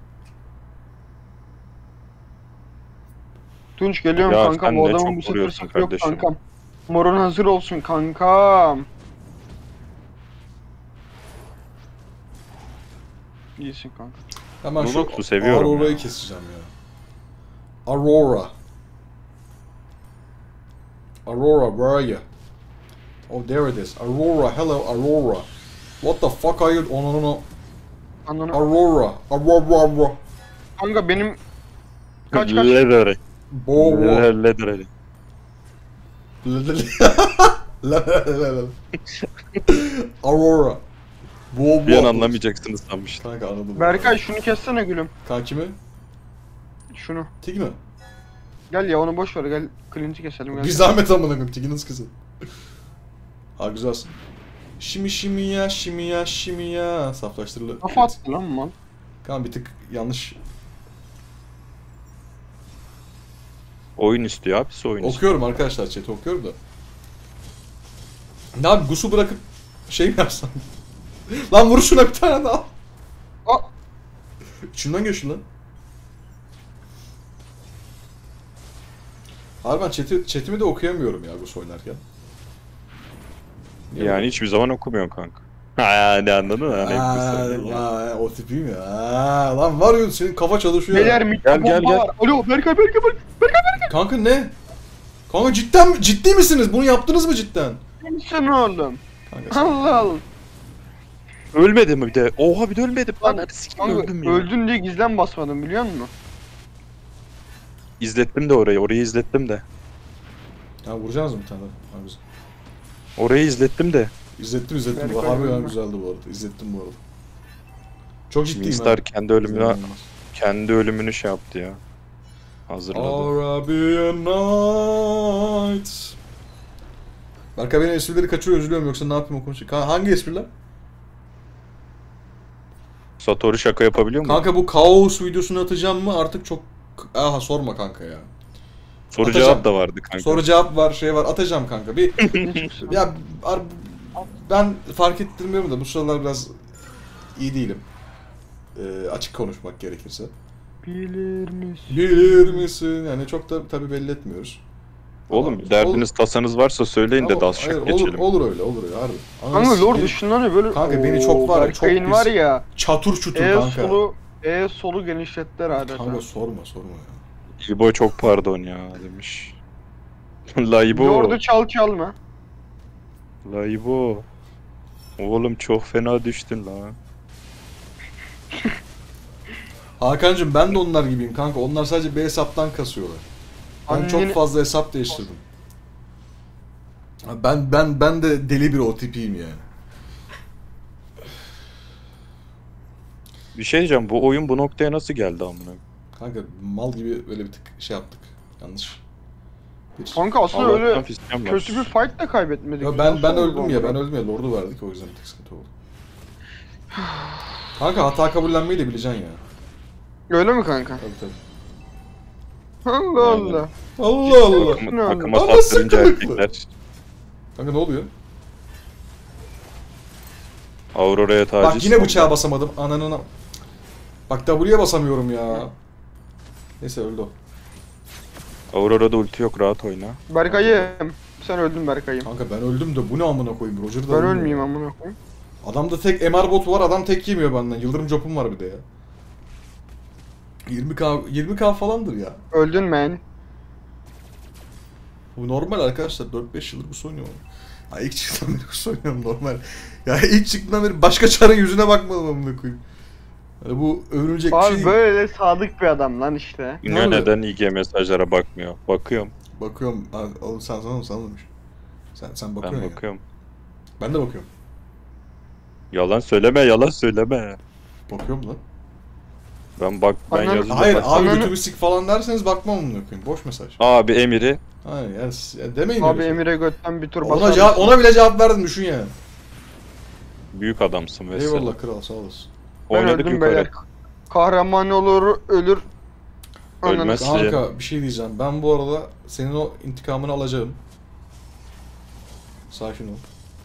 Tunç geliyorum Ya kanka. sen Bu ne adamın çok bu sefer vuruyorsun sıkı yok kardeşim. kankam. Morun hazır olsun kankam. İyisin kanka. Hemen şu Lunox'u seviyorum Aurora'yı ya. keseceğim ya. Aurora. Aurora, where are you? Oh, there it is. Aurora, hello Aurora. What the fuck are you? Oh no no no. Ananı. Aurora. Aurora. Kanka benim kaç kaç Leather. Bo bo. Leather. Aurora. Bo bo. Bir an anlamayacaksınız sanmıştım. Kanka anladım. Berkay şunu kessene gülüm. Kanka kimi? Şunu. Tiki mi? Gel ya onu boş ver gel Clint'i keselim gel. Bir zahmet amına koyayım. Tiki nasıl kızı? Ha güzelsin. Şimi şimi ya şimi ya şimi ya. Saflaştırılı. Kafa attı lan mal. Kanka bir tık yanlış. Oyun istiyor abisi oyun istiyor. Okuyorum arkadaşlar, chat'i okuyorum da. Ne abi Gus'u bırakıp şey mi yapsam? Lan vur şuna bir tane daha. Aa! İçinden geçti lan. Abi ben chat'i, chat'imi de okuyamıyorum ya Gus oynarken. Niye Yani hiçbir zaman okumuyorsun kanka. Ha ne anladın mı? Hani Aa, vay, o tipiyim ya. Aa, lan var ya senin kafa çalışıyor. Beyler ya. mikrofon gel, gel. var. Alo Berkay Berkay Berkay. Kanka ne? Kanka cidden mi? Ciddi misiniz? Bunu yaptınız mı cidden? Kimsin oğlum? Kanka sen- Allah Allah. Ölmedi mi bir de? Oha bir de ölmedim. Lan, Lan hadi sikim Kanka öldüm ya. öldün diye gizlen basmadım biliyor musun? İzlettim de orayı. Orayı izlettim de. Ya vuracağız mı bir tane? Ha, güzel. Orayı izlettim de. İzlettim izlettim. Berkay Harbiden ölme. güzeldi bu arada. İzlettim bu arada. Çok ciddiyim Minstar kendi ölümünü İnanılmaz. kendi ölümünü şey yaptı ya. Hazırladı. Arabian Night. Berkay benim esprileri kaçırıyor, üzülüyorum, yoksa ne yapayım o konuşuyor. Ka- hangi espriler? Satoru şaka yapabiliyor mu? Kanka bu kaos videosunu atacağım mı artık çok... Aha sorma kanka ya. Soru atacağım. cevap da vardı kanka. Soru cevap var, şey var, atacağım kanka. Bir ya ar- ben fark ettirmiyorum da bu sıralar biraz iyi değilim. Ee, açık konuşmak gerekirse. Bilir misin? Bilir misin? Yani çok da tabii belli etmiyoruz. Oğlum Ama- derdiniz tasanız varsa söyleyin de Ama- daha hayır, şık olur, geçelim. olur öyle, olur öyle harbi. Kanka Anasını lord sikeyim. ışınlanıyor böyle. Kanka beni çok var ya, çok Berkay'ın pis. var ya. Çatır çutur E kanka. solu E solu genişlettiler adeta. Kanka sorma sorma ya. İbo çok pardon ya demiş. La İbo. Lord'u çal çalma. La İbo. Oğlum çok fena düştün la. Hakan'cım ben de onlar gibiyim kanka. Onlar sadece bir hesaptan kasıyorlar. Ben Anneni- çok fazla hesap değiştirdim. Ben ben ben de deli bir O T P'yim yani. Bir şey diyeceğim, bu oyun bu noktaya nasıl geldi amına? Kanka mal gibi böyle bir tık şey yaptık. Yanlış. Bir... Kanka aslında Allah'tan öyle fiskem var. kötü bir fight da kaybetmedik. Ya ben ben Nasıl öldüm oldu ya, ama? ben öldüm ya. Lord'u verdik, o yüzden bir tık sıkıntı oldu. Kanka hata kabullenmeyi de bileceksin ya. Öyle mi kanka? Tabii tabii. Allah Allah. Allah Allah. Takımı, takıma Ama sattırınca sıkılıklı. erkekler. Kanka ne oluyor? Aurora'ya taciz. Bak yine bıçağa basamadım. Ananına. Bak W'ye basamıyorum ya. Neyse öldü o. Aurora'da ulti yok, rahat oyna. Berkay'ım. Sen öldün Berkay'ım. Kanka ben öldüm de bu ne amına koyayım, Roger da Ben ölmüyor. ölmeyeyim amına koyayım. Adamda tek M R botu var, adam tek yemiyor benden. Yıldırım Jop'um var bir de ya. yirmi K yirmi K falandır ya. Öldün man. Bu normal arkadaşlar, dört beş yıldır bu oynuyorum. Ha ilk çıktığından beri bu oynuyorum normal. Ya ilk çıktığından beri başka çarın yüzüne bakmadım amına koyayım. Yani bu övünülecek bir şey Abi değil. böyle sadık bir adam lan işte. Ne Nerede? neden İ G mesajlara bakmıyor? Bakıyorum. Bakıyorum. Ha, oğlum sen sana mı sanılmış? Sen sen bakıyorsun Ben ya. bakıyorum. Ben de bakıyorum. Yalan söyleme, yalan söyleme. Bakıyorum lan. Ben bak, ben Ananı- yazınca Hayır bak- abi Ananı- götümü sik falan derseniz bakmam amına koyayım. Boş mesaj. Abi Emir'i. Hayır ya, s- ya demeyin Abi öyle şey. Emir'e götten bir tur Ona, basar cevap, mısın? ona bile cevap verdim, düşün yani. Büyük adamsın mesela. Eyvallah kral, sağ olasın. Ben Oynadık öldüm yukarı. beyler. Kahraman olur, ölür. Ananı Ölmez. s- Kanka bir şey diyeceğim. Ben bu arada senin o intikamını alacağım. Sakin ol.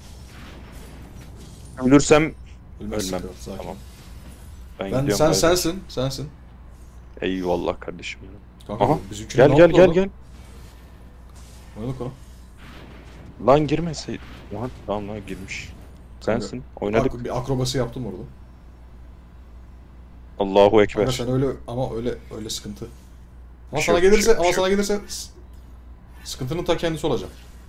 Ölürsem Ölmezsin ölmem. kral, sakin. Tamam. Ben, Ben, gidiyorum. sen bay bay. sensin, sensin. Eyvallah kardeşim. Kanka, Aha. bizimkiler Gel ne gel yaptı gel oğlum? gel. Oynadık onu. Lan girmeseydin. Lan tamam lan girmiş. Sensin. Oynadık. Ak- bir akrobasi yaptım orada. Allahu Kanka ekber. sen öyle ama öyle öyle sıkıntı. Ama Bir şey sana yok, bir gelirse şey yok, ama bir şey sana gelirse s- sıkıntının ta kendisi olacak.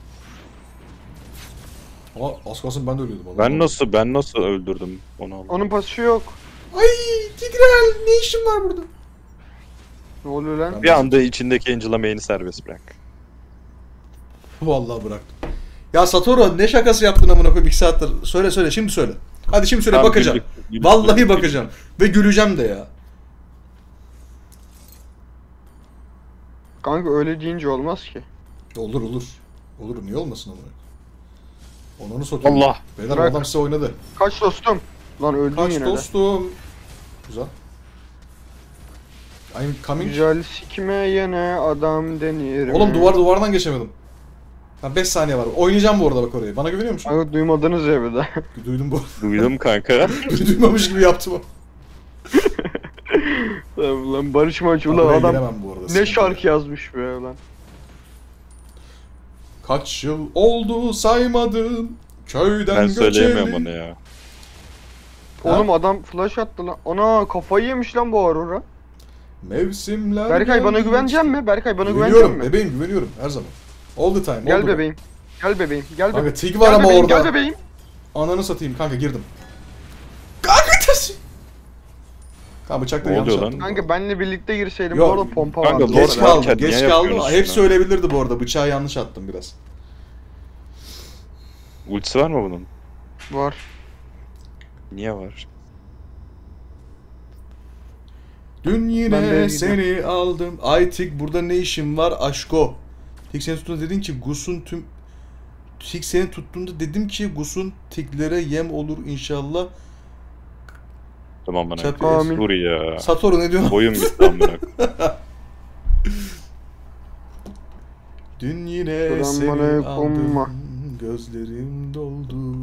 Ama az kalsın ben de ölüyordum. Allah'ım. Ben nasıl ben nasıl öldürdüm onu Allah. Onun pası yok. Ay Tigrel ne işin var burada? Ne oluyor lan? Ben- Bir anda içindeki Angela main'i serbest bırak. Vallahi bıraktım. Ya Satoru ne şakası yaptın amına koyayım iki saattir. Söyle söyle şimdi söyle. Hadi şimdi söyle Tamam, bakacağım. güldük, güldük, Vallahi güldük, bakacağım. Ve güleceğim de ya. Kanka öyle deyince olmaz ki. Olur olur. Olur niye olmasın amına koyayım. Onu satayım. Allah. Beyler Bırak. adam size oynadı. Kaç dostum? Lan öldün Kaç yine dostum. Güzel. I'm de. coming. Güzel sikmeyene adam denir. Oğlum duvar duvardan geçemedim. Ha beş saniye var. Oynayacağım bu arada bak orayı. Bana güveniyor musun? Kanka duymadınız ya bir de. Duydum bu. Duydum kanka. Duymamış gibi yaptım. Lan Barış Maç ulan Buraya adam giremem bu arada. ne sıkıntı şarkı yok. yazmış be lan. Kaç yıl oldu saymadım. Köyden Ben göçeli. söyleyemiyorum onu ya. Ha? Oğlum adam flash attı lan. Ana kafayı yemiş lan bu Aurora. Mevsimler Berkay bana geldi güvenecek geçti. mi? Berkay bana güvenecek Güveniyorum mi? bebeğim güveniyorum her zaman. All the time. all Gel the bebeğim. Gel bebeğim. Gel Kanka bebeğim. Tig var Gel ama bebeğim, orada. Gel bebeğim. Ananı satayım kanka girdim. Kanka taşı. Kanka bıçakla Ne yanlış oluyor yaptım. lan? Kanka benle birlikte girseydim Yok, bu arada pompa kanka, vardı. Lord Geç Lord kaldım. varken Geç niye kaldım. yapıyorsun Hep şunu? söyleyebilirdi bu arada. Bıçağı yanlış attım biraz. Ultisi var mı bunun? Var. Niye var? Dün Ben yine de seni aldım. Ay Tik burada ne işin var aşko? Tik seni tuttuğunda dedin ki Gus'un tüm... Tik seni tuttuğunda dedim ki Gus'un tiklere yem olur inşallah. Tamam bana. Çap- Amin. Dur ya. Satoru ne diyorsun? Boyum gitti amına. Dün yine seni Selamünaleyküm. aldım. Gözlerim doldu.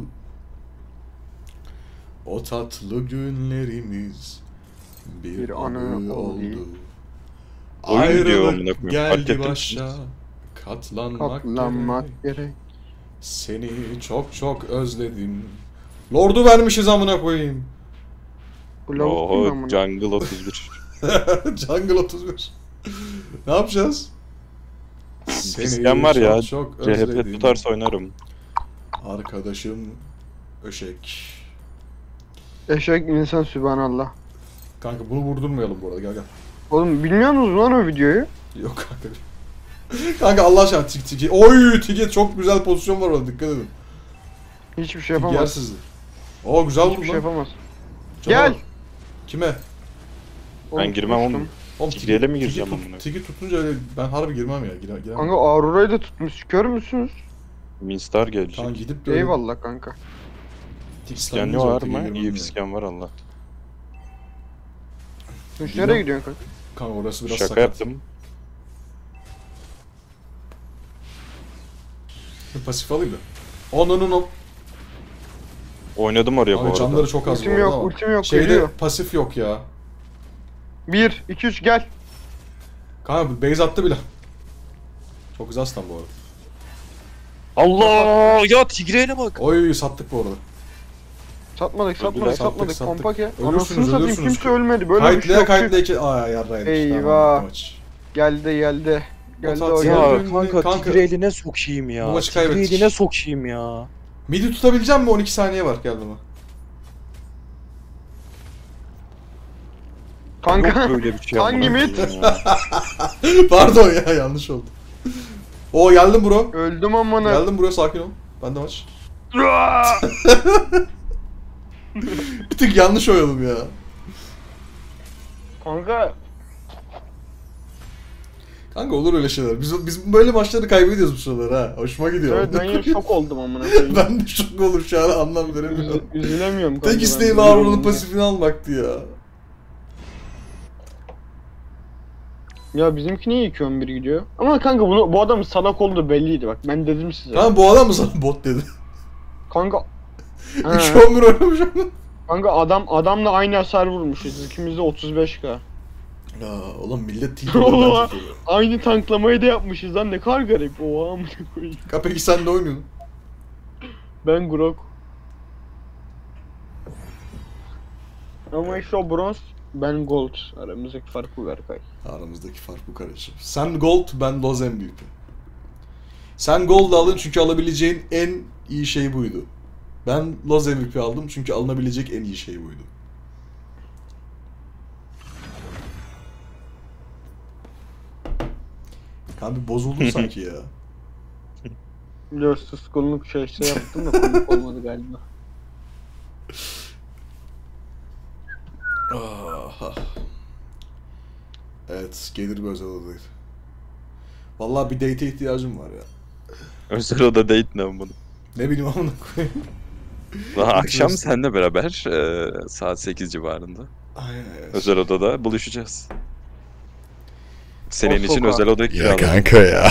O tatlı günlerimiz bir, Bir anı anı oldu. oldu. Oyun gidiyor amına Ayrılık koyayım. Fark geldi ettin mi? başa. Katlanmak, Katlanmak gerek. gerek. Seni çok çok özledim. Lord'u vermişiz amına koyayım. Bu lavuk kim Oho amına? Jungle otuz bir. Jungle otuz bir. Ne yapacağız? Fisken var ya. çok C H P özledim. tutarsa oynarım. Arkadaşım Öşek. Eşek insan sübhanallah. Kanka bunu vurdurmayalım bu arada gel gel. Oğlum bilmiyor musunuz lan o videoyu? Yok kanka. Kanka Allah aşkına tik tiki. Oy tiki çok güzel pozisyon var orada dikkat edin. Hiçbir şey Tik yer yapamaz. sizi. Oo güzel Hiçbir vurdu şey lan. yapamaz. Canavar. Gel. Kime? Oğlum, girmem tutmuştum. oğlum. Oğlum Tigre'yle mi tiki gireceğim tut- amına? Tiki tutunca öyle ben harbi girmem ya. Gire, giremem. Kanka Aurora'yı da tutmuş. Kör müsünüz? Winstar gelecek. Tamam gidip de öyle Eyvallah kanka. tik Fisken standınca var tiki mı? girmem İyi ya. fisken var Allah. Tunç Bilmem. nereye gidiyorsun kanka? Kanka orası biraz Şaka sakat. yaptım. Pasif alayım da. Onun o. Oynadım oraya bu Abi arada. canları çok az bu Ultim arada yok, ama. ultim yok. Şeyde Geliyor. pasif yok ya. bir, iki, üç gel. Kanka base attı bile. Çok güzel aslan bu arada. Allah ya Tigre'yle bak. Oy sattık bu arada. Satmadık, satmadık, Öldüler. satmadık. Sattık, Kompak ya. sattık. Anasını Ölürsünüz, satayım ölürsünüz. kimse ölmedi. Böyle bir şey Kayıtlaya yok. kayıtlaya iki... Aa yarraymış. Eyvah. Tamam, bu maç. Geldi, geldi. Geldi Otat o ya. geldi. Ya kanka, Kanka, Tigre'line sokayım ya. bu maçı kaybettik. Tigre'line sokayım ya. Midi tutabileceğim mi? on iki saniye var geldi mi? Kanka. Yok böyle bir şey. Hangi amına mit? koyayım ya. Pardon ya yanlış oldu. Oo geldim bro. Öldüm amına. Geldim buraya sakin ol. Ben de maç. Bir tık yanlış oynadım ya. Kanka. Kanka olur öyle şeyler. Biz biz böyle maçları kaybediyoruz bu sıralar ha. Hoşuma gidiyor. Evet ben yine şok oldum amına koyayım. Ben de şok olur şu an anlam veremiyorum. Üz- Üzülemiyorum kanka. Tek ben isteğim üzülüyorum Aurora'nın ya. pasifini almaktı ya. Ya bizimki niye iki on bir gidiyor? Ama kanka bunu bu adamın salak olduğu belliydi bak. Ben dedim size. Tamam bu adam mı sana bot dedi? Kanka. Ha, iki on bir oynamış ama. kanka adam adamla aynı hasar vurmuşuz. İkimiz de otuz beş K. Ya oğlum millet tilt Oha. oluyor. Aynı tanklamayı da yapmışız lan ne kadar garip. Oha amına koyayım. Ya peki sen ne oynuyorsun? Ben Grok. Ama işte o bronz Ben gold. Aramızdaki fark bu Berkay. Aramızdaki fark bu kardeşim. Sen gold, ben Loz M V P. Sen gold aldın çünkü alabileceğin en iyi şey buydu. Ben Loz M V P aldım çünkü alınabilecek en iyi şey buydu. Kanka bozuldum sanki ya. Biliyor suskunluk şey şey yaptım da komik olmadı galiba. Ah. Evet, gelir bir özel odaydı. Vallahi bir date'e ihtiyacım var ya. Özel oda date ne bunu? Ne bileyim amına koyayım. Daha akşam seninle beraber e, saat sekiz civarında Aynen evet. özel odada buluşacağız. Senin O için sokağa. özel oda Ya kiraladım. kanka ya.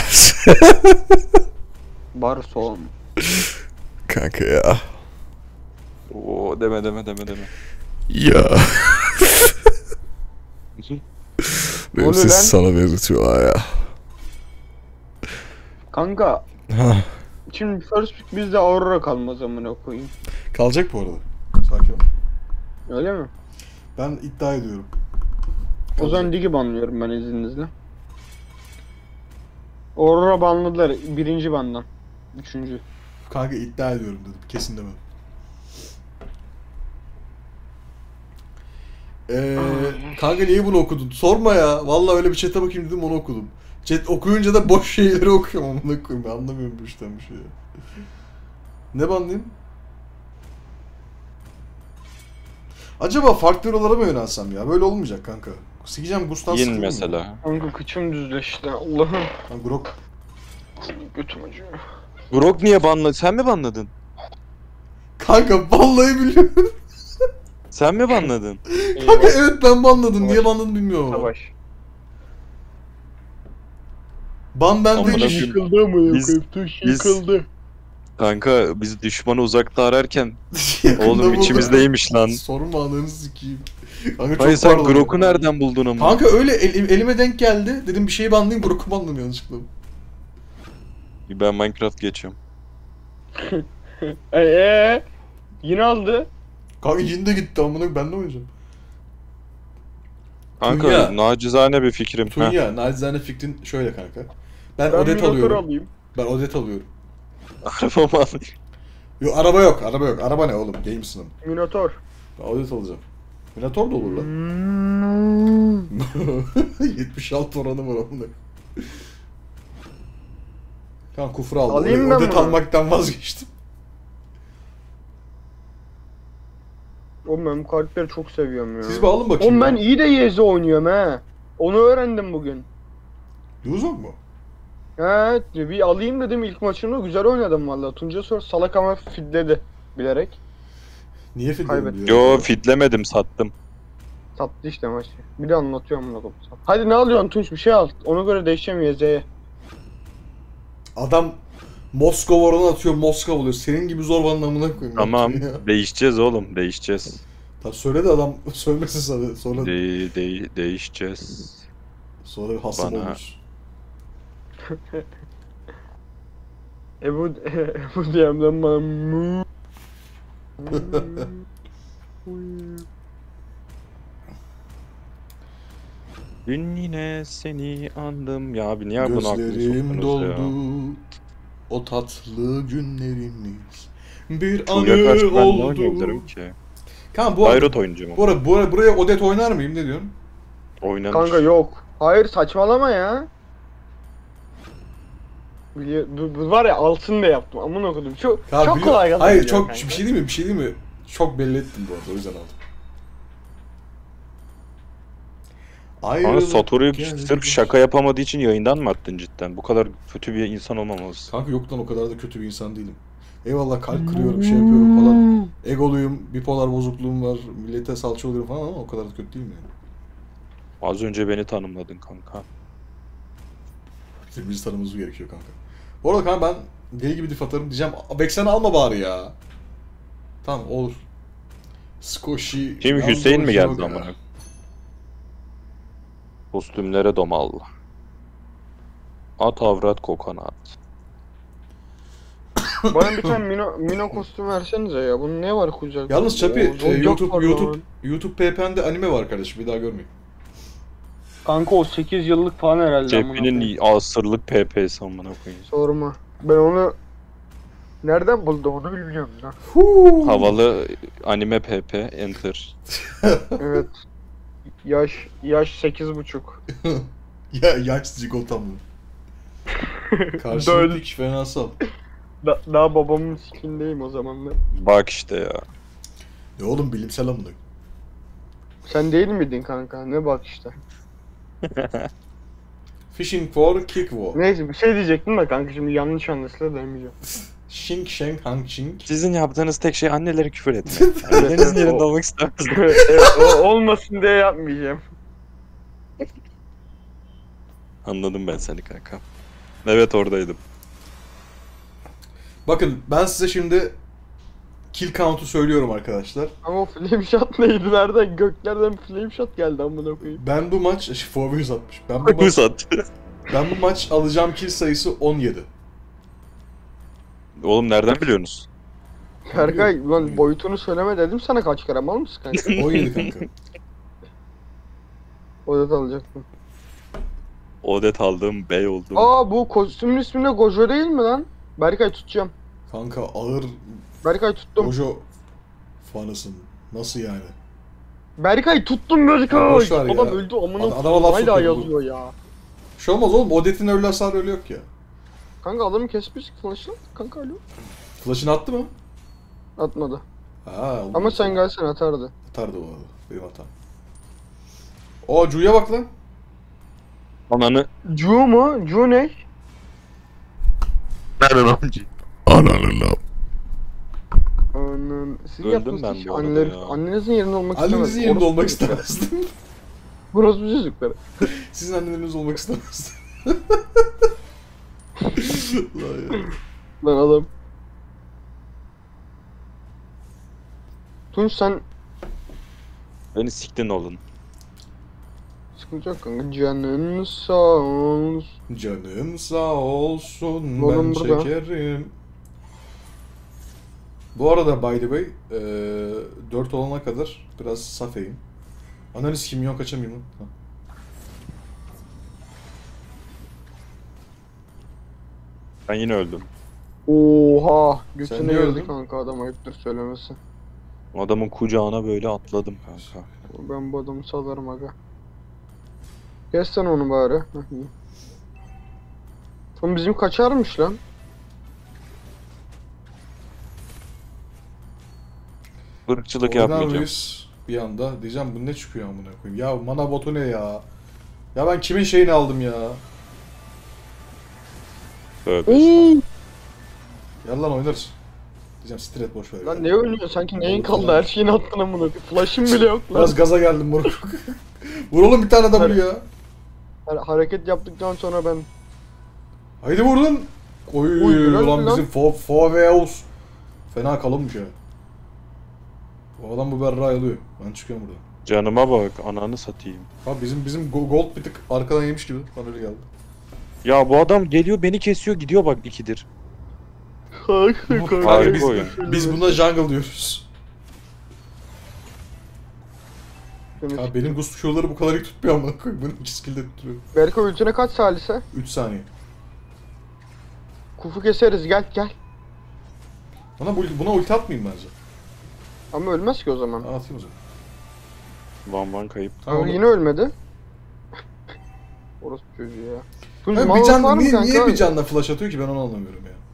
Bar son. Kanka ya. Oo deme deme deme deme. Ya. Benim Onu sesi ben- sana benzetiyorlar ya. Kanka Ha. şimdi first pick bizde Aurora kalmaz amına koyayım. Kalacak bu arada. Sakin ol. Öyle mi? Ben iddia ediyorum. O zaman ligi banlıyorum ben izninizle. Aurora banladılar birinci bandan. Üçüncü. Kanka iddia ediyorum dedim. Kesin demedim. Ee, kanka niye bunu okudun? Sorma ya. Vallahi öyle bir chat'e bakayım dedim onu okudum. Chat okuyunca da boş şeyleri okuyorum amına koyayım. Ben anlamıyorum bu işten bir şey ya. Ne banlayayım? Acaba farklı yollara mı yönelsem ya? Böyle olmayacak kanka. Sikeceğim Gustan Yin sıkılır mı? mesela. Kanka kıçım düzleşti Allah'ım. Lan Grok. Götüm acıyor. Grok niye banladın? Sen mi banladın? Kanka vallahi biliyorum. Sen mi banladın? Kanka evet ben banladım. Niye Savaş. banladım bilmiyorum ama. Savaş. Ban ben Amına değil. koyayım. Yıkıldı mı? Biz- Tuş biz- yıkıldı. Kanka biz düşmanı uzakta ararken Yakında oğlum buldum. içimizdeymiş lan. Sorma ananı sikeyim. Kanka çok Hayır sen pardon. Grok'u nereden buldun ama? Kanka öyle el- elime denk geldi. Dedim bir şeyi banlayayım Grok'u banladım yanlışlıkla. Ben Minecraft geçiyorum. Eee? Yine aldı. Kanka yine de gitti amına ben de oynayacağım. Kanka Tunya. nacizane bir fikrim. Heh. Tunya, nacizane fikrin şöyle kanka. Ben, Ben odet Minotaur alıyorum. alayım. Ben odet alıyorum. Arabamı alayım. Yok araba yok, araba yok. Araba ne oğlum? Games'ın. Minotaur. Ben odet alacağım. Minotaur da olur lan. yetmiş altı oranı var onda. Kanka kufur aldım. Alayım ben Odet bunu. almaktan vazgeçtim. Oğlum ben bu karakteri çok seviyorum ya. Siz bir alın bakayım. Oğlum ben ya. iyi de Yeze oynuyorum he. Onu öğrendim bugün. Yuzok mu? He bir alayım dedim ilk maçını güzel oynadım vallahi. Tunca sor salak ama fidledi bilerek. Niye fidyelim Kaybettim. diyor? Yo fitlemedim sattım. Sattı işte maçı. Bir de anlatıyorum bunu. Sat. Hadi ne alıyorsun Tunç bir şey al. Ona göre değişeceğim Yeze'ye. Adam Moskova oranı atıyor, Moskova oluyor. Senin gibi zor anlamına koyayım. Tamam Ya. değişeceğiz oğlum değişeceğiz. Tamam söyle de adam söylemesin sana. Sonra De de değişeceğiz. sonra hasım Bana- olur. Ebu, Ebu diyemden bana mu. Dün yine seni andım. Ya abi niye bunu aklına Gözlerim soktunuz doldu. ya? O tatlı günlerimiz. Bir Tuğya anı karşı ben ne oldu. oynayabilirim ki? Kanka bu arada, Bayrot oynayacağım. bu arada, bu arada buraya Odet oynar mıyım ne diyorsun? Oynanır. Kanka yok. Hayır saçmalama ya. Biliyor, bu, bu var ya altın da yaptım amına okudum. Çok Kanka çok biliyor- kolay kazanıyor. Hayır çok kanka. bir şey değil mi? Bir şey değil mi? Çok belli ettim bu arada o yüzden aldım. Ama Ayrılık Satoru'yu geldi. sırf şaka yapamadığı için yayından mı attın cidden? Bu kadar kötü bir insan olmamalısın. Kanka yok lan o kadar da kötü bir insan değilim. Eyvallah kalp kırıyorum, şey yapıyorum falan. Egoluyum, bipolar bozukluğum var, millete salça oluyorum falan ama o kadar da kötü değilim yani. Az önce beni tanımladın kanka. Birbirimizi tanımamız gerekiyor kanka. Bu arada kanka ben deli gibi dif atarım diyeceğim. Beksen alma bari ya. Tamam olur. Skoşi... Şimdi Hüseyin mi geldi amına? Kostümlere domal. At avrat kokan at. Bana bir tane Mino, Mino kostüm versenize ya. Bunun ne var kucak? Yalnız Çapi Oo, e, Zodiac YouTube var YouTube lan. YouTube P P'nde anime var kardeşim. Bir daha görmeyeyim. Kanka o sekiz yıllık falan herhalde. amına koyayım. Cepinin asırlık P P'si amına koyayım. Sorma. Ben onu nereden buldum onu bilmiyorum ya. Havalı anime P P enter. Evet. Yaş yaş sekiz buçuk. Ya yaş zigotam mı? Karşılık dik fenasal. Da, daha babamın sikindeyim o zamanlar. Bak işte ya. Ne oğlum bilimsel amına. Sen değil miydin kanka? Ne bak işte. Fishing for kick war. Neyse bir şey diyecektim de kanka şimdi yanlış anlaşılır demeyeceğim. Shing Sheng Hang Ching. Sizin yaptığınız tek şey annelere küfür etmek. Annenizin yerinde olmak istemezdim. Evet o olmasın diye yapmayacağım. Anladım ben seni kanka. Evet oradaydım. Bakın ben size şimdi kill count'u söylüyorum arkadaşlar. Ama o flame shot neydi? Nereden? Göklerden bir flame shot geldi amına koyayım. Ben bu maç forward atmış. Ben bu Bu maç saat. ben bu maç alacağım kill sayısı on yedi. Oğlum nereden biliyorsunuz? Berkay lan boyutunu söyleme dedim sana kaç kere mal mısın kanka? on yedi kanka. Odet alacaktım. Odet aldım, bey oldum. Aa bu kostümün ismi ne? Gojo değil mi lan? Berkay tutacağım. Kanka ağır Berkay tuttum. Gojo fanısın. Nasıl yani? Berkay tuttum Ya Berkay. boş ver ya. Adam öldü amına. Ad- adama laf Hala sokuyor bu. yazıyor ya. Bir şey olmaz oğlum. Odet'in öyle hasarı öyle yok ya. Kanka adamı kesmiş flash'ı. Kanka alo. Flash'ını attı mı? Atmadı. Ha, oldu. Ama sen gelsen atardı. Atardı bu arada. Benim hatam. Aa Ju'ya bak lan. Ananı. Ju mu? Ju ne? Nereden amcı? Ananı. Anan, siz Öldüm yaptınız ben hiç bu arada anneler, ya. annenizin yerinde olmak istemez. Annenizin yerinde Orospu olmak çocuklar. istemezdim. Burası bu çocukları. Sizin anneleriniz olmak istemezdim. Lan ya. Lan adam. Tunç sen Beni siktin oğlum. sıkıntı yok kanka. Canın sağ olsun. Canın sağ olsun Oğlum ben burada. çekerim. Bu arada by the way ee, dört olana kadar biraz safeyim. Analiz kimyon kaçamayayım lan. Ha. Ben yine öldüm. Oha. Sen Götüne niye geldi öldün? kanka adam ayıptır söylemesi. Adamın kucağına böyle atladım kanka. Ben bu adamı salarım aga. Kes sen onu bari. Heh, iyi. Oğlum bizim kaçarmış lan. Irkçılık Oynar yapmayacağım. mıyız? Bir anda diyeceğim bu ne çıkıyor amına koyayım. Ya mana botu ne ya? Ya ben kimin şeyini aldım ya? Tövbe. Oo. Gel lan oynarız. Diyeceğim stret boş ver. ya. Lan ne oynuyor sanki neyin kaldı her şeyini attın amına koyayım. Flash'ın bile yok lan. Biraz gaza geldim moruk. Vur oğlum bir tane W ya. Ha- hareket yaptıktan sonra ben Haydi vurdun. Oy Oy, helal ulan lan. bizim Fo Foveus. Fena kalınmış ya. O adam bu berrayı alıyor. Ben çıkıyorum buradan. Canıma bak, ananı satayım. Abi bizim bizim go- gold bir tık arkadan yemiş gibi. Bana öyle geldi. Ya bu adam geliyor beni kesiyor gidiyor bak ikidir. harika kanka. Harika biz, oyun. biz buna jungle diyoruz. Abi benim Ghost Q'ları bu kadar iyi tutmuyor ama koyayım. Bunu iki skill'de tutturuyor. Berkay ultine kaç salise? üç saniye. Kufu keseriz gel gel. Bana bu, buna ulti atmayayım bence. Ama ölmez ki o zaman. Ben atayım o zaman. Van Van kayıp. Tamam, Ama oğlum. yine ölmedi. Orası çocuğu ya. Tunç Abi mal bir var can, mı niye, kanka? niye bir canla flash atıyor ki ben onu anlamıyorum ya.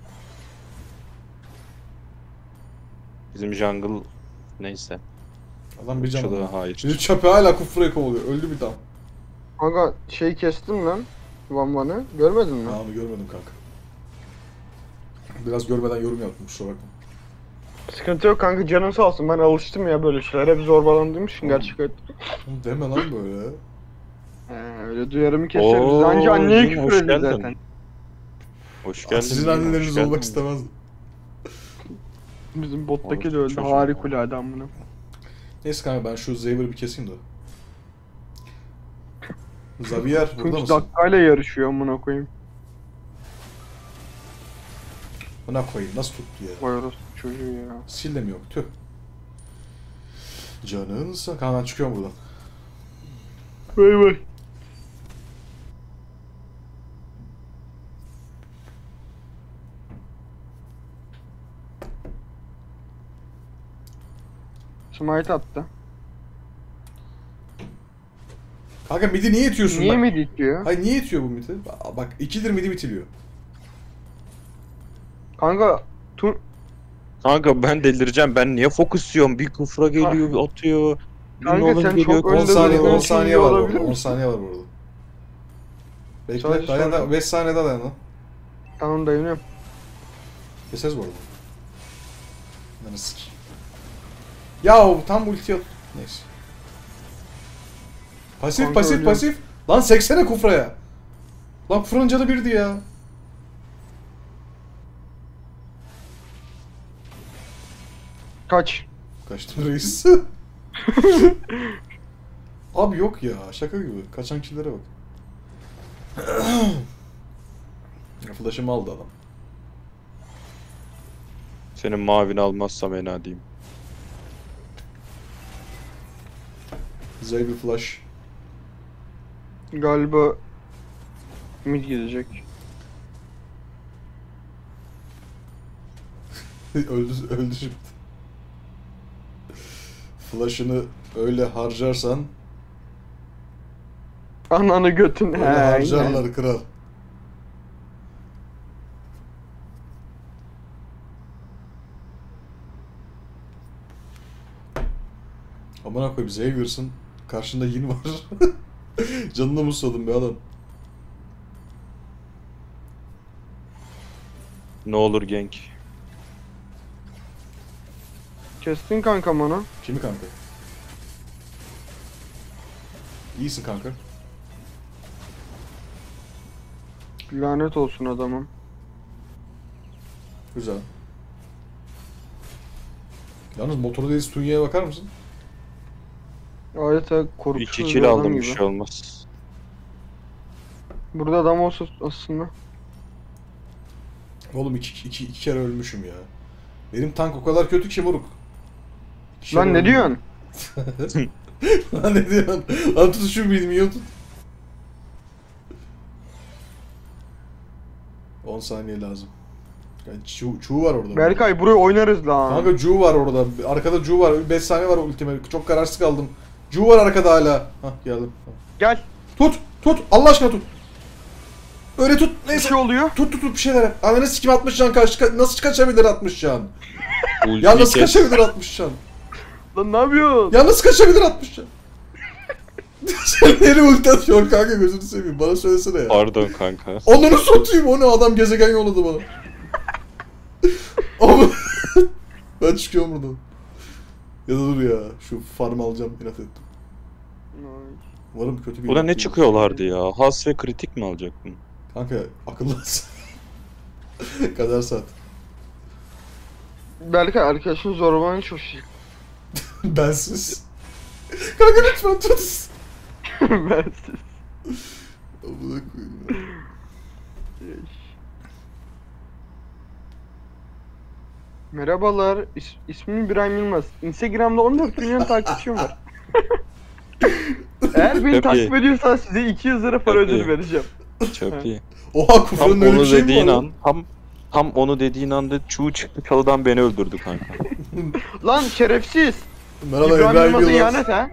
Bizim jungle neyse. Adam bir can. Irkçılığa hayır. Bizim çöpe hala kufraya kovalıyor. Öldü bir tam. Kanka şey kestim lan. Van Van'ı. Görmedin mi? Abi görmedim kanka. Biraz görmeden yorum yaptım kusura bakma. Sıkıntı yok kanka canın sağ olsun. Ben alıştım ya böyle şeylere. Hep zorbalandığım için gerçek hayat. Oğlum deme lan böyle. He öyle duyarımı keseriz. Oo, Biz anca anneye Jin, küfür hoş ederiz geldin. zaten. Hoş Aa, geldin. sizin Jin, hoş anneleriniz geldin. olmak istemezdim. Bizim bottaki Orası de öldü. çocuğu. Harikulade amına. Neyse kanka ben şu Zaver'ı bir keseyim de. Xavier burada Tunç mısın? dakikayla yarışıyor amına koyayım. Buna koyayım. Nasıl tuttu ya? Vay orospu çocuğu ya. Sil de mi yok? Tüh. Canınsa. Kanka ben çıkıyorum buradan. Bay bay. Smite attı. Kanka midi niye itiyorsun? Niye bak? mi dikiyor? Hayır niye itiyor bu midi? Bak ikidir midi bitiliyor. Kanka tu Kanka ben delireceğim. Ben niye fokus yiyorum? Bir kufra geliyor, bir atıyor. Bir Kanka Nolan sen geliyor, çok on önde saniye durduğun on için saniye iyi var olabilir burada. on misin? saniye var burada. Bekle Sadece dayan sonra. beş saniye daha dayan lan. Tamam dayanıyorum. Keseriz bu arada. Lan sik. Ya tam ulti at. Neyse. Pasif Kanka pasif ölüyorum. pasif. Lan seksene kufraya. Lan kufranın canı birdi ya. Kaç. Kaçtı reis. Abi yok ya şaka gibi. Kaçan killere bak. Flash'ımı aldı adam. Senin mavini almazsam ena diyeyim. Güzel bir flash. Galiba mid gidecek. öldü öldü şimdi. Flash'ını öyle harcarsan Ananı götün. öyle He, harcarlar kral. Amına koyayım Xavier'sın. Karşında Yin var. Canına musladım be adam. Ne olur genk. Kestin kankam onu. Kimi kanka? İyisin kanka. Lanet olsun adamım. Güzel. Yalnız motoru değil Tunya'ya bakar mısın? Adeta korkusuz İki bir kill adam aldım bir gibi. şey olmaz. Burada adam olsa aslında. Oğlum iki, iki, iki kere ölmüşüm ya. Benim tank o kadar kötü ki moruk. İki Lan kere ne öldüm. diyorsun? Lan ne diyorsun? Lan tut şu bilmiyor tut. on saniye lazım. Yani çuğ, çuğ var orada. Berkay buraya oynarız lan. Kanka Cu var orada. Arkada Cu var. beş saniye var ultime. Çok kararsız kaldım. Cu var arkada hala. Hah geldim. Gel. Tut! Tut! Allah aşkına tut! Öyle tut! Bir Neyse. şey oluyor. Tut tut tut bir şeyler yap. Ananı sikim altmış can kaç. ka- Nasıl kaçabilir altmış can? Ultiyi Ya nasıl kes. kaçabilir altmış can? Lan ne yapıyorsun? Ya nasıl kaçabilir altmış can? Sen nereye ulti atıyorsun kanka gözünü seveyim. Bana söylesene ya. Pardon kanka. Onları satayım o ne adam gezegen yolladı bana. Ama ben çıkıyorum buradan. Ya da dur ya şu farm alacağım inat ettim. Umarım kötü bir Buna inat ne değil. çıkıyorlardı ya? Has ve kritik mi alacaktın? Kanka akıllansın. Kadar saat. Berkay arkadaşın zorbalayın çok şey. Bensiz. Kanka lütfen tut. Bensiz. Amına koyayım ya. Merhabalar. İs ismim İbrahim Yılmaz. Instagram'da on dört milyon takipçim var. Eğer beni Çok takip iyi. ediyorsan size iki yüz lira para Çok ödülü iyi. vereceğim. Çok iyi. Oha Tam kufranın öyle bir onu şey mi dediğin var? an, tam tam onu dediğin anda çuğ çıktı çalıdan beni öldürdü kanka. Lan şerefsiz. Merhaba İbrahim İbrahim Yılmaz'a Yılmaz. ihanet ha.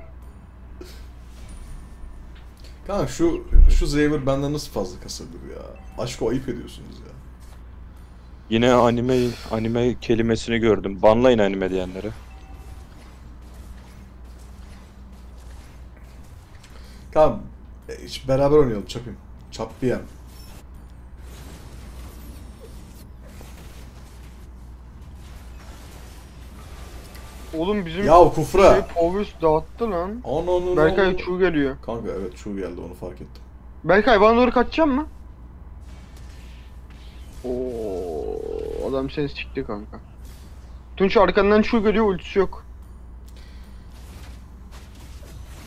Kanka şu şu Xavier benden nasıl fazla kasılır ya? Aşkı ayıp ediyorsunuz ya. Yine anime anime kelimesini gördüm. Banlayın anime diyenleri. Tamam. e, hiç beraber oynayalım çapayım. Çapayım. Oğlum bizim Ya kufra. şey Povus dağıttı lan. Ananı. Berkay çuğ geliyor. Kanka evet şu geldi onu fark ettim. Berkay bana doğru kaçacak mı? Oo, adam seni sikti kanka. Tunç arkandan çuğ geliyor ultisi yok.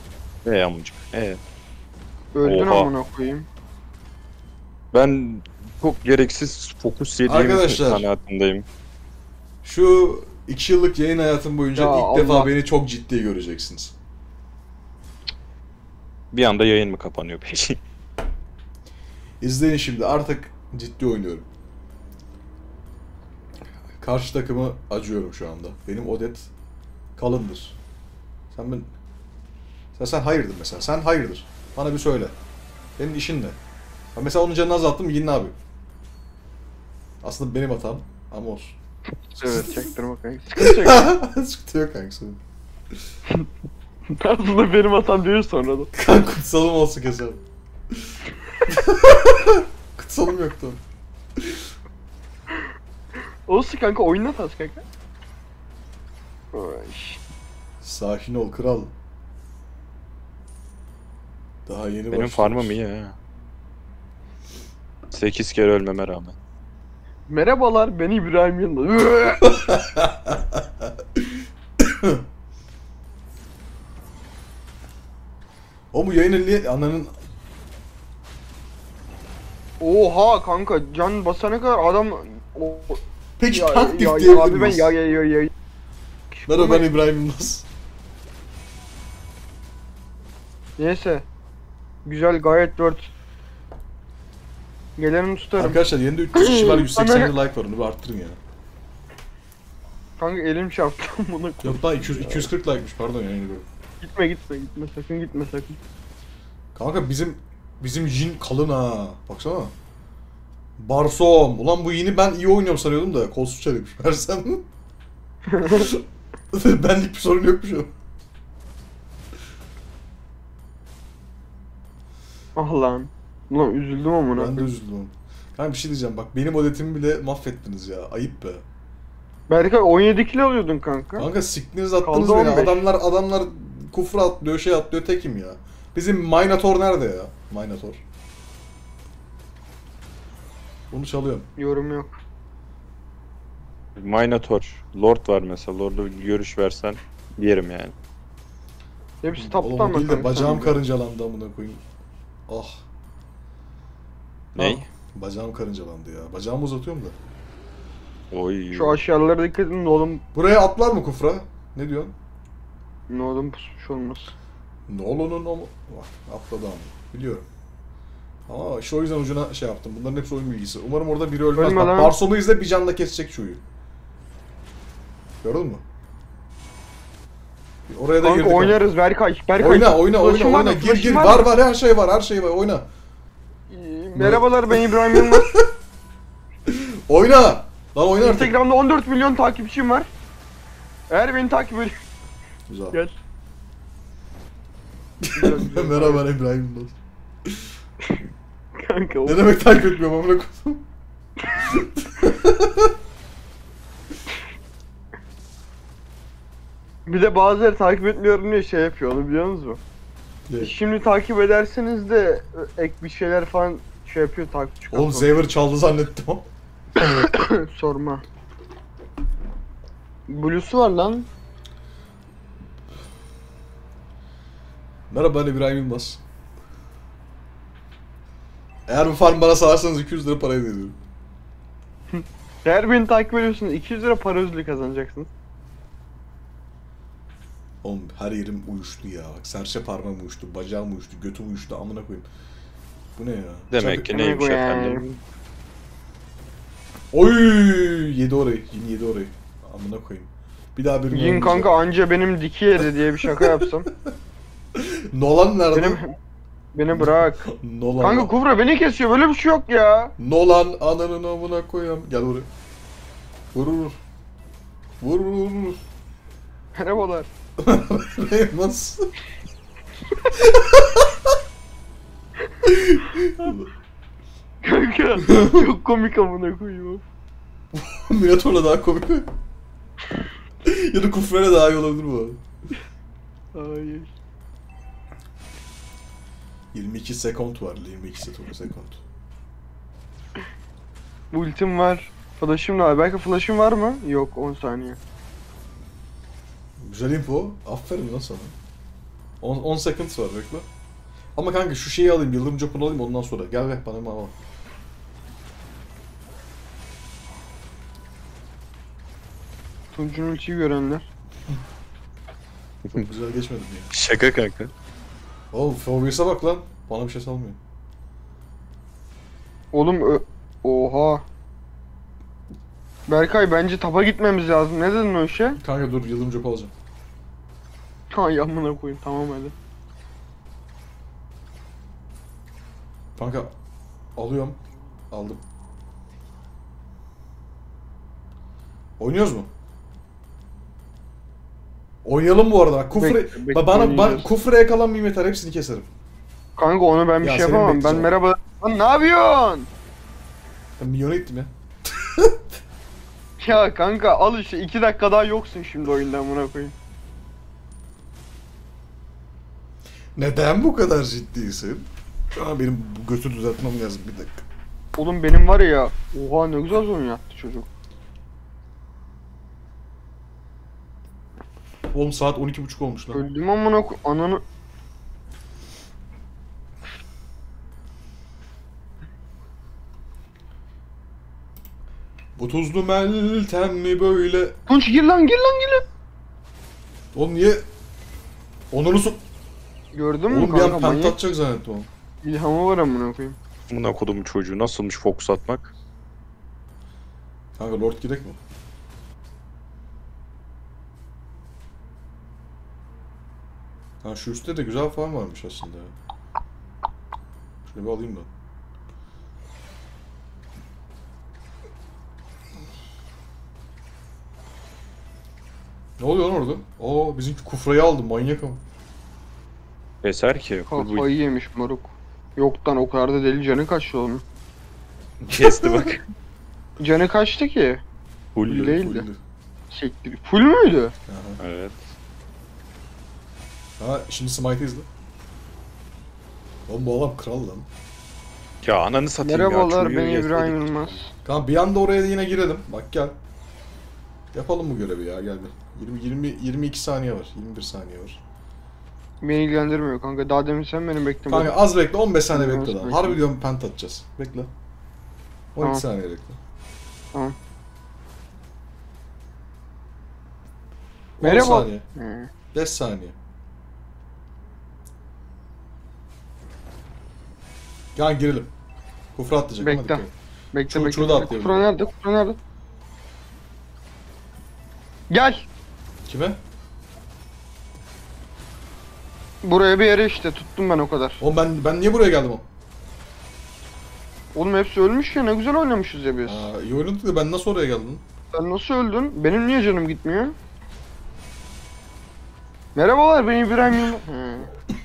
E amcık. E. Öldün Oha. amına koyayım. Ben Çok gereksiz fokus yediğim Arkadaşlar. kanaatindeyim. Şu iki yıllık yayın hayatım boyunca Ya ilk Allah. defa beni çok ciddi göreceksiniz. Bir anda yayın mı kapanıyor peki? İzleyin şimdi, artık ciddi oynuyorum. Karşı takımı acıyorum şu anda. Benim Odet kalındır. Sen ben... Sen, sen hayırdır mesela. Sen hayırdır. Bana bir söyle. Senin işin ne? Ben mesela onun canını azalttım, yine abi. Aslında benim hatam ama olsun. Evet çaktırma kanka. Sıkıntı yok. Sıkıntı yok kanka. Sorun. Aslında benim hatam diyor sonra da. Kanka kutsalım olsun keselim. Kutsalım yoktu. Olsun kanka, oyundan tas kanka. Ay. Sakin ol kral. Daha yeni Benim başlamış. farmım iyi ha. sekiz kere ölmeme rağmen. Merhabalar, ben İbrahim Yılmaz. O bu yayını niye ananın... Oha kanka, can basana kadar adam... O... Peki Ya, taktik ya, ya, diyebilir abi ben miyiz? ya ya ya ya. Merhaba ben İbrahim Yılmaz. Neyse. Güzel, gayet dört. Geleni tutarım. Arkadaşlar yerinde üç yüz kişi var, yüz seksen Ananı- like var, onu bir arttırın ya. Kanka elim çarptı bunu. Yok lan iki yüz, iki yüz kırk like'mış, pardon yani. Gitme gitme gitme sakın gitme sakın. Kanka bizim bizim Jin kalın ha. Baksana. Barsom. Ulan bu yeni ben iyi oynuyorum sanıyordum da kolsuz çalıyormuş. Versem mi? Benlik bir sorun yokmuş o. Ah lan. Ulan üzüldüm amına. Ben de üzüldüm. Kanka bir şey diyeceğim, bak benim odetimi bile mahvettiniz ya. Ayıp be. Berkay on yedi kilo alıyordun kanka. Kanka siktiniz attınız Kaldı beni. on beş. Adamlar adamlar kufra atlıyor, şey atlıyor, tekim ya. Bizim Minotaur nerede ya? Minotaur. Bunu çalıyorum. Yorum yok. Minotaur. Lord var mesela. Lord'a bir görüş versen yerim yani. Hepsi Oğlum taptan o mı değil de kanka? bacağım sen? karıncalandı amına koyayım. Ah. Ney? Ah, bacağım karıncalandı ya. Bacağımı uzatıyorum da. Oy. Şu aşağılara dikkat edin, oğlum. Buraya atlar mı kufra? Ne diyorsun? Ne oğlum pusmuş olmaz. Nolan'ın o mu? Vah, atladı ama. Biliyorum. Ama işte o yüzden ucuna şey yaptım. Bunların hepsi oyun bilgisi. Umarım orada biri ölmez. Ölme Bak lan. Barson'u izle, bir canla kesecek şuyu. Gördün mü? Oraya da Kanka girdik. oynarız Berkay. Berkay. Oyna oyna Flash'ın oyna var oyna. mı? Gir Flash'ın gir. var Var mı? var, her şey var, her şey var. Oyna. Ee, Merhabalar, ben İbrahim Yılmaz. Oyna. Lan oyna artık. Instagram'da on dört milyon takipçim var. Eğer beni takip ediyor. Güzel. Gel. Güzel, güzel. Merhaba ben İbrahim Yılmaz. Kanka o. Ne demek takip etmiyorum amına koydum. Bir de bazıları takip etmiyorum diye şey yapıyor, onu biliyor musunuz? Ne? Şimdi takip ederseniz de ek bir şeyler falan şey yapıyor, takipçi Oğlum kasıyor. Xavier çaldı zannettim ama. Sorma. Blue'su var lan. Merhaba ben İbrahim Yılmaz. Eğer bu farm bana sağlarsanız iki yüz lira para hediye ediyorum. Eğer beni takip ediyorsunuz iki yüz lira para ödülü kazanacaksınız. Oğlum her yerim uyuştu ya. Bak serçe parmağım uyuştu, bacağım uyuştu, götüm uyuştu, amına koyayım. Bu ne ya? Demek Çabuk- ki neymiş efendim? Oy yedi orayı, yine yedi orayı. Amına koyayım. Bir daha bir Yin kanka anca benim diki yedi diye bir şaka yapsam. Nolan nerede? Benim beni bırak. Nolan. Kanka Kufra beni kesiyor, böyle bir şey yok ya. Nolan ananın amına koyayım. Gel buraya. Vur vur. Vur vur vur. Merhabalar. Nasıl? Kanka çok komik amına koyayım. Minotaur'la daha komik. Ya da Kufra'yla daha iyi olabilir bu arada. Hayır. yirmi iki sekond var, yirmi iki sekond. Ultim var. Flash'ım var. Belki flash'ım var mı? Yok, on saniye. Güzel info. Aferin lan sana. on, on seconds var bekle. Ama kanka şu şeyi alayım, yıldırım copunu alayım ondan sonra. Gel ver bana al. Tunç'un ultiyi görenler. Çok güzel geçmedi mi ya? Şaka kanka. Oğlum Phoebus'a bak lan. Bana bir şey salmıyor. Oğlum ö... Oha. Berkay bence tapa gitmemiz lazım. Ne dedin o işe? Kanka dur yıldırım cep alacağım. Hay amına koyayım. Tamam hadi. Kanka alıyorum. Aldım. Oynuyoruz mu? Oynayalım bu arada. Kufre Bek- Ba- bana, bana oynayacağız. kufre yakalanmayayım yeter. Hepsini keserim. Kanka onu ben bir Ya şey senin yapamam. Ben bekleyeceğim. merhaba... Lan ne yapıyorsun? Ben milyona gittim ya. Ya kanka al işte iki dakika daha yoksun şimdi oyunda amına koyayım. Neden bu kadar ciddisin? Aa, benim bu götü düzeltmem lazım bir dakika. Oğlum benim var ya. Oha ne güzel oyun yaptı çocuk. Oğlum saat on iki buçuk olmuş lan. Öldüm amına koy... Ananı... Bu tuzlu meltem mi böyle? Tunç gir lan gir lan gir lan. Oğlum niye? Onur'u su... Gördün mü Oğlum bir an kanka penta manyak? atacak zannettim oğlum. İlhamı var amına koyayım. Buna kodumun çocuğu nasılmış fokus atmak? Kanka Lord girek mi? Ha şu üstte de güzel falan varmış aslında. Şunu bir alayım ben. Ne oluyor lan orada? Oo bizimki kufrayı aldım manyak ama. Eser ki. full bu- Kafayı yemiş moruk. Yoktan o kadar da deli canı kaçtı onun. Kesti bak. Canı kaçtı ki? Full. Değil. Fulldü. Sektir. Full müydü? Aha. Evet. Ha şimdi Smite izle. Oğlum bu adam kral lan. Ya ananı satayım Merhabalar ya. çocuğu ben yeseydik. İbrahim Yılmaz. Tamam bir anda oraya yine girelim. Bak gel. Yapalım bu görevi ya gel bir. yirmi yirmi yirmi iki saniye var. yirmi bir saniye var. Beni ilgilendirmiyor kanka. Daha demin sen beni beklemedin. Kanka az bekle on beş saniye Az bekle daha. bekle. Harbi diyorum pent atacağız. Bekle. on iki Tamam. saniye bekle. Tamam. on Merhaba. saniye. Hı. beş saniye. Gel girelim. Kufra atlayacak ama Bekle. dikkat et. Bekle Şunu- bekle. şunu da bekle. atlayalım. Kufra nerede? Kufra nerede? Gel. Kime? Buraya bir yere işte tuttum ben o kadar. Oğlum ben ben niye buraya geldim o? Oğlum hepsi ölmüş ya ne güzel oynamışız ya biz. Aa, iyi oynadık da ben nasıl oraya geldim? Sen nasıl öldün? Benim niye canım gitmiyor? Merhabalar ben İbrahim Yılmaz. Hı.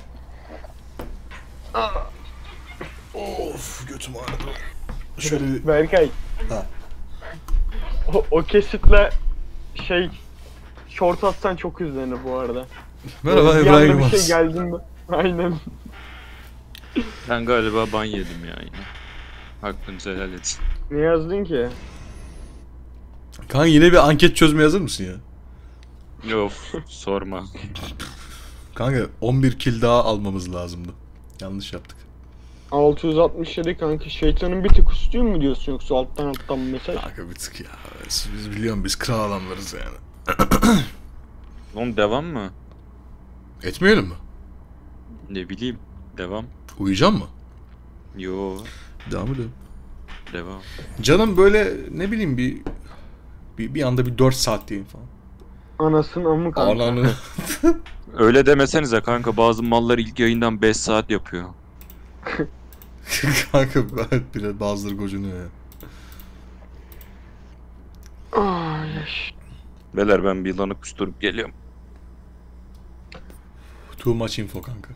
Of götüm ağrıdı. Şöyle bir... Berkay. Ha. O, o kesitle şey short atsan çok izlenir bu arada. Merhaba Bir İbrahim anda bir Yılmaz. şey geldin mi? Aynen. Ben galiba ban yedim ya yine. Hakkınızı helal etsin. Ne yazdın ki? Kanka yine bir anket çözmeye hazır mısın ya? Yok sorma. Kanka on bir kill daha almamız lazımdı. Yanlış yaptık. altı yüz altmış yedi kanka şeytanın bir tık üstüyüm mu diyorsun yoksa alttan alttan mı mesaj? Kanka bir tık ya. Biz, biz biliyorum biz kral adamlarız yani. Oğlum devam mı? Etmeyelim mi? Ne bileyim. Devam. Uyuyacağım mı? Yo. Devam edelim. Devam. Canım böyle ne bileyim bir bir, bir anda bir dört saat diyeyim falan. Anasın amı kanka. Ananı. Öyle demesenize kanka bazı mallar ilk yayından beş saat yapıyor. Kanka evet biraz bazıları gocunuyor ya. Ay, yaş. Beyler ben bir yılanı kusturup geliyorum. Too much info kanka.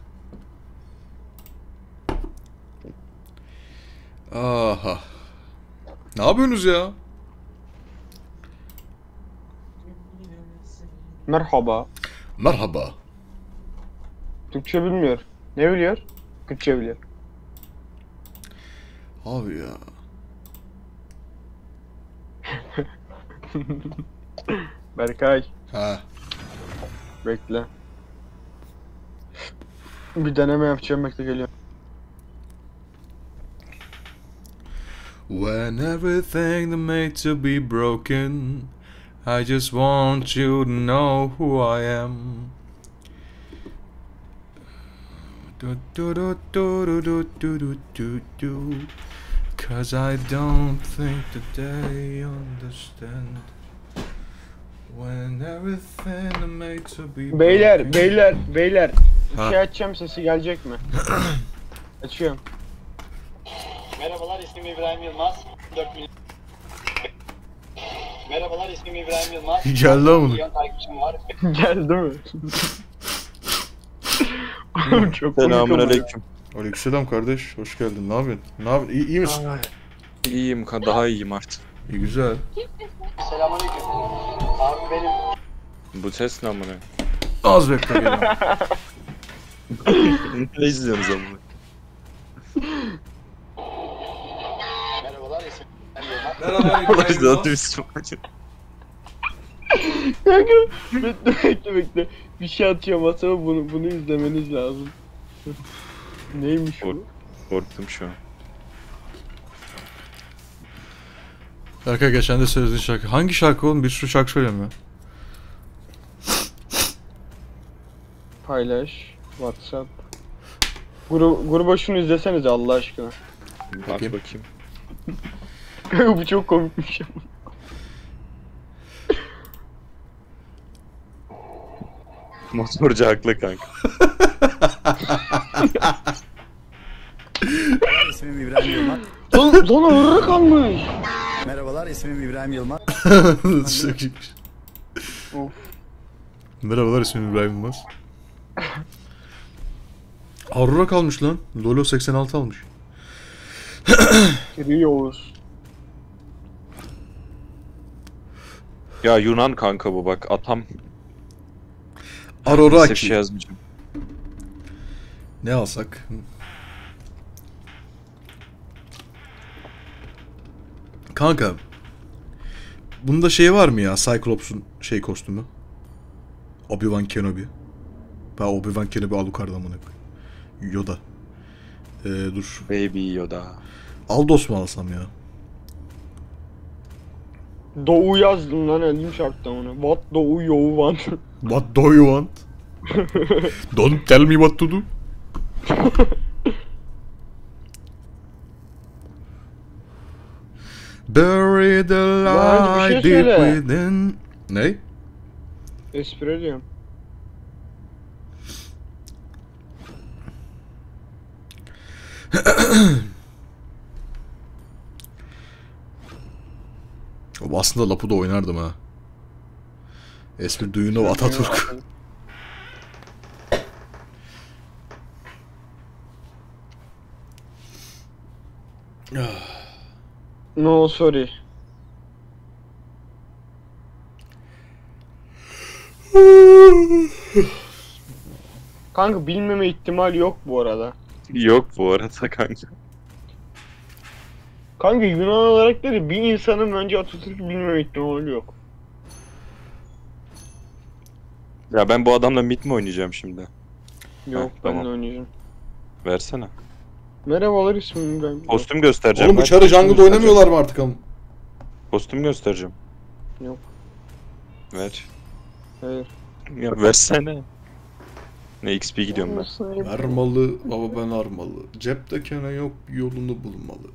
Aha. Ne yapıyorsunuz ya? Merhaba. Merhaba. Türkçe bilmiyor. Ne biliyor? Türkçe biliyor. Abi ya. Berkay Ha. bekle. Bir deneme yapacağım bekle geliyorum. When everything that made to be broken I just want you to know who I am. Do do do do do do do do do do. Cause I don't think that they understand. When everything made to be Beyler, broken. beyler, beyler. Bir Ha. şey açacağım, sesi gelecek mi? Açıyorum. Merhabalar, ismim İbrahim Yılmaz. dört milyon. Merhabalar, ismim İbrahim Yılmaz. Geldi ama bunu. milyon takipçim var. Geldi mi? Oğlum çok komik ama ya. Selamünaleyküm. Aleykümselam kardeş, hoş geldin. Ne yapıyorsun? Ne yapıyorsun? İyi, iyi misin? İyiyim, ka- daha iyiyim artık. İyi, güzel. Selamünaleyküm. Abi benim Bu ses ne amına? Az bekle geliyorum. Ne izliyorsunuz amına? merhabalar, ismim İbrahim Yılmaz. Merhaba. Allah zaten isim. Kanka bekle bekle bekle. Bir şey atıyor masama, bunu bunu izlemeniz lazım. Neymiş bu? Korktum şu an. Berkay geçen de söylediğin şarkı. Hangi şarkı oğlum? Bir sürü şarkı söylüyorum ya. Paylaş. WhatsApp. Gru gruba şunu izlesenize Allah aşkına. Bak Bakayım. bakayım. Kanka bu çok komikmiş. Motorcu haklı kanka. İsmim İbrahim Yılmaz. Lan lan ağırı kalmış. Merhabalar, ismim İbrahim Yılmaz. Çok iyiymiş. Of. Merhabalar, ismim İbrahim Yılmaz. Aurora kalmış lan. Lolo seksen altı almış. Giriyor Oğuz. Ya Yunan kanka bu bak atam. Aurora Size bir şey Aki. yazmayacağım. Ne alsak? Kanka. Bunda şey var mı ya? Cyclops'un şey kostümü. Obi-Wan Kenobi. Ben Obi-Wan Kenobi Alucard'dan bunu koyayım. Yoda. Ee, dur. Baby Yoda. Aldos mu alsam ya? Doğu yazdım lan, elim çarptı onu. What Doğu you want? What do you want? Don't tell me what to do. Bury the Lan bir şey light deep söyle. within. Ne? Espri diyorum. Aslında Lapu'da oynardım ha. Espri do you know Atatürk? No sorry. Kanka bilmeme ihtimali yok bu arada. Yok bu arada kanka. Kanka Yunan olarak dedi, bir insanın bence Atatürk'ü bilmeme ihtimali yok. Ya ben bu adamla mit mi oynayacağım şimdi? Yok Heh, ben tamam. de oynayacağım. Versene. Merhabalar, ismim İbrahim. Kostüm göstereceğim. Oğlum bu ben. çarı Kostüm jungle'da göstereceğim. oynamıyorlar mı artık ama? Kostüm göstereceğim. Yok. Ver. Hayır. Ya versene. Ne X P gidiyorum ben. Vermalı baba ben armalı. Cepte kene yok yolunu bulmalı.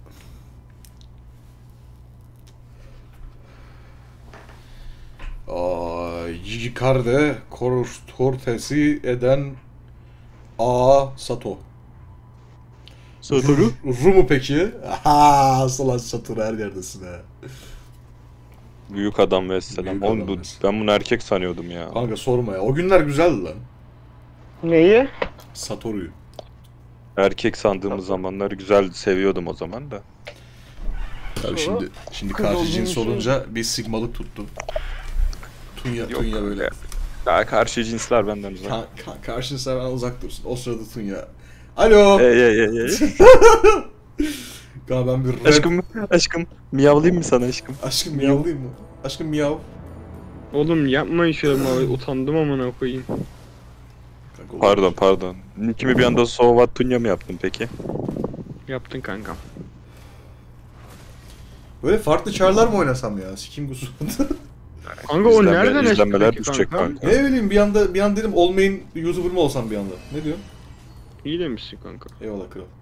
Aa, Yikarde Cortes'i eden A Sato. Satoru? Ru mu peki? Aha, Salan Satoru her yerdesin ha. Büyük adam ve selam. Büyük Oğlum adam bu, vesselam. ben bunu erkek sanıyordum ya. Kanka sorma ya. O günler güzeldi lan. Neyi? Satoru'yu. Erkek sandığımız zamanları güzeldi, seviyordum o zaman da. Tabii şimdi şimdi kız karşı olduğunu cins düşünüyorum. olunca bir sigmalık tuttu. Tunya Yok Tunya böyle. öyle. Daha karşı cinsler benden uzak. Ka ka karşını seven uzak dursun. O sırada Tunya. Alo. Ey ey ey ey. Kanka ben bir rap... Aşkım, aşkım. Miyavlayayım mı sana aşkım? Aşkım miyavlayayım mı? Aşkım miyav. Oğlum yapmayın şöyle mavi, utandım amına koyayım. Kanka, olur. Pardon pardon. Nickimi bir anda Sovat Tunya mı yaptın peki? Yaptın kankam. Böyle farklı çarlar mı oynasam ya? Sikim kusu. Kanka o İzlenme- nereden izlenmeler esti peki düşecek kanka? kanka. Ne bileyim bir anda bir an dedim olmayın YouTuber mı olsam bir anda. Ne diyorsun? İyi demişsin kanka. Eyvallah kral.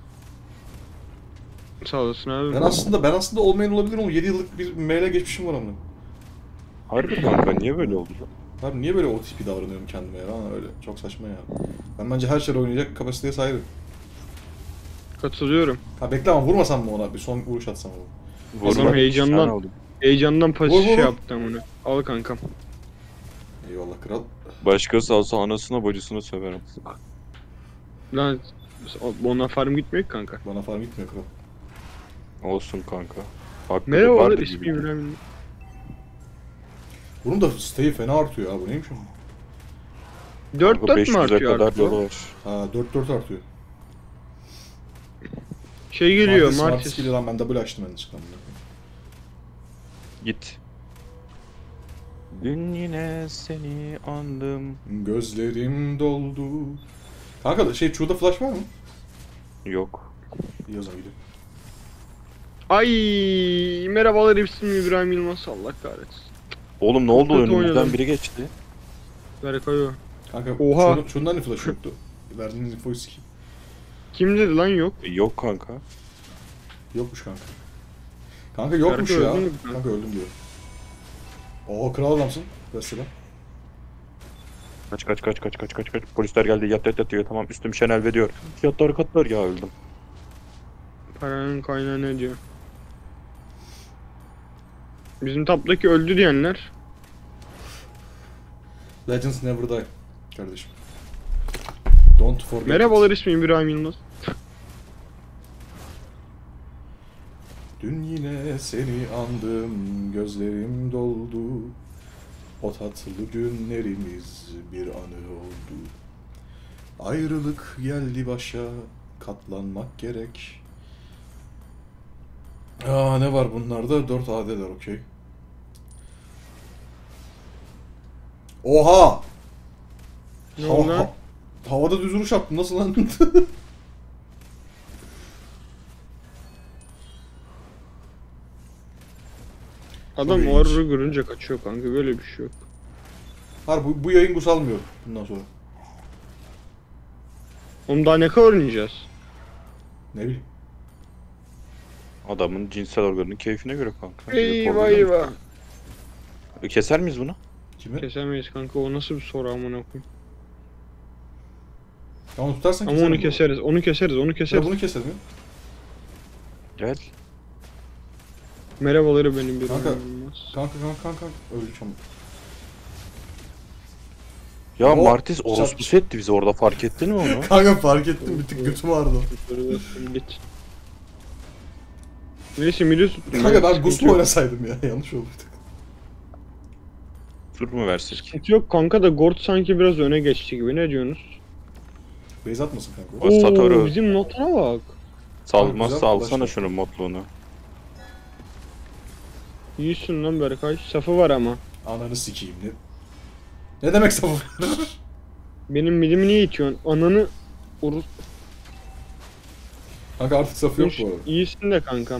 Sağ olasın abi. Ben aslında ben aslında olmayın olabilirim ama yedi yıllık bir maile geçmişim var ama. Harbi kanka niye böyle oldu? Abi niye böyle o tipi davranıyorum kendime ya? Bana öyle çok saçma ya. Ben bence her şeyi oynayacak kapasiteye sahibim. Katılıyorum. Ha bekle ama vurmasam mı ona? Bir son vuruş atsam mı? Adam heyecandan- Sen oldun. Heyecandan pasif Vur, vur, şey vur. yaptım onu. Al kankam. Eyvallah kral. Başkası alsa anasına bacısına söverim. Lan ona farm gitmiyor ki kanka. Bana farm gitmiyor kral. Olsun kanka. Hakkı Merhabalar vardır ismi gibi. İbrahim. Bunun da stay'i fena artıyor ha. Bu neymiş o? dört Kanka dört beş mü yüze artıyor kadar artık? yolu o? var. Ha dört dört artıyor. Şey geliyor Martis, Martis. Martis geliyor lan ben double açtım ben de çıkalım. Git. Dün yine seni andım. Gözlerim doldu. Kanka şey True'da flash var mı? Yok. İyi o zaman gidiyor. Ay merhabalar ismim İbrahim Yılmaz. Allah kahretsin. Oğlum ne oldu Kötü önümüzden oynadım. biri geçti. Berkayo. Kanka Oha. True'nun- True'nun hani flash yoktu. Verdiğiniz infoyu sikeyim. Kim dedi lan yok? Yok kanka. Yokmuş kanka. Kanka yokmuş Kanka ya. öldün mü kanka? Kanka öldüm diyor. Oo kral adamsın. Mesela. Kaç kaç kaç kaç kaç kaç kaç. Polisler geldi yat yat yat diyor. Tamam üstüm Şenel ve diyor. Fiyatlar katlar ya öldüm. Paranın kaynağı ne diyor? Bizim taptaki öldü diyenler. Legends never die. Kardeşim. Don't forget. Merhabalar it. ismim İbrahim Yılmaz. Dün yine seni andım, gözlerim doldu. O tatlı günlerimiz bir anı oldu. Ayrılık geldi başa, katlanmak gerek. Aa ne var bunlarda? dört A D'ler okey. Oha! Ne Ha- oldu lan? ha- havada düz vuruş attın nasıl lan? Adam Çok o ilginç. arı görünce kaçıyor kanka, böyle bir şey yok. Har bu, bu yayın gus almıyor bundan sonra. Oğlum daha ne kadar oynayacağız? Ne bileyim. Adamın cinsel organının keyfine göre kanka. Eyvah eyvah. E, Keser miyiz bunu? Kimi? Kesemeyiz kanka, o nasıl bir soru amına koyayım. Tamam tutarsan Ama keserim onu bu. keseriz, onu keseriz, onu Ya keseriz. bunu keselim ya. Gel. Merhabaları benim bir Kanka. Yılmaz. Kanka kanka kanka. Öleceğim. Ya O- Martis orospu setti bizi orada, fark ettin mi onu? Kanka fark ettim bir tık götüm ağrıdı. Git. Neyse midi tuttum. Kanka ben sıkıntı Gus'la yok. oynasaydım ya yanlış oldu bir tık. Tur mu versek? Sıkıntı yok kanka da Gord sanki biraz öne geçti gibi, ne diyorsunuz? Base atmasın kanka. O Satoru. Bizim notuna bak. Salmazsa güzel, alsana ulaşma. şunun modluğunu. İyisin lan Berkay. Safı var ama. Ananı sikeyim ne? Ne demek safı? Benim midimi niye itiyorsun? Ananı urus. Kanka artık safı yok bu arada. İyisin de kankam.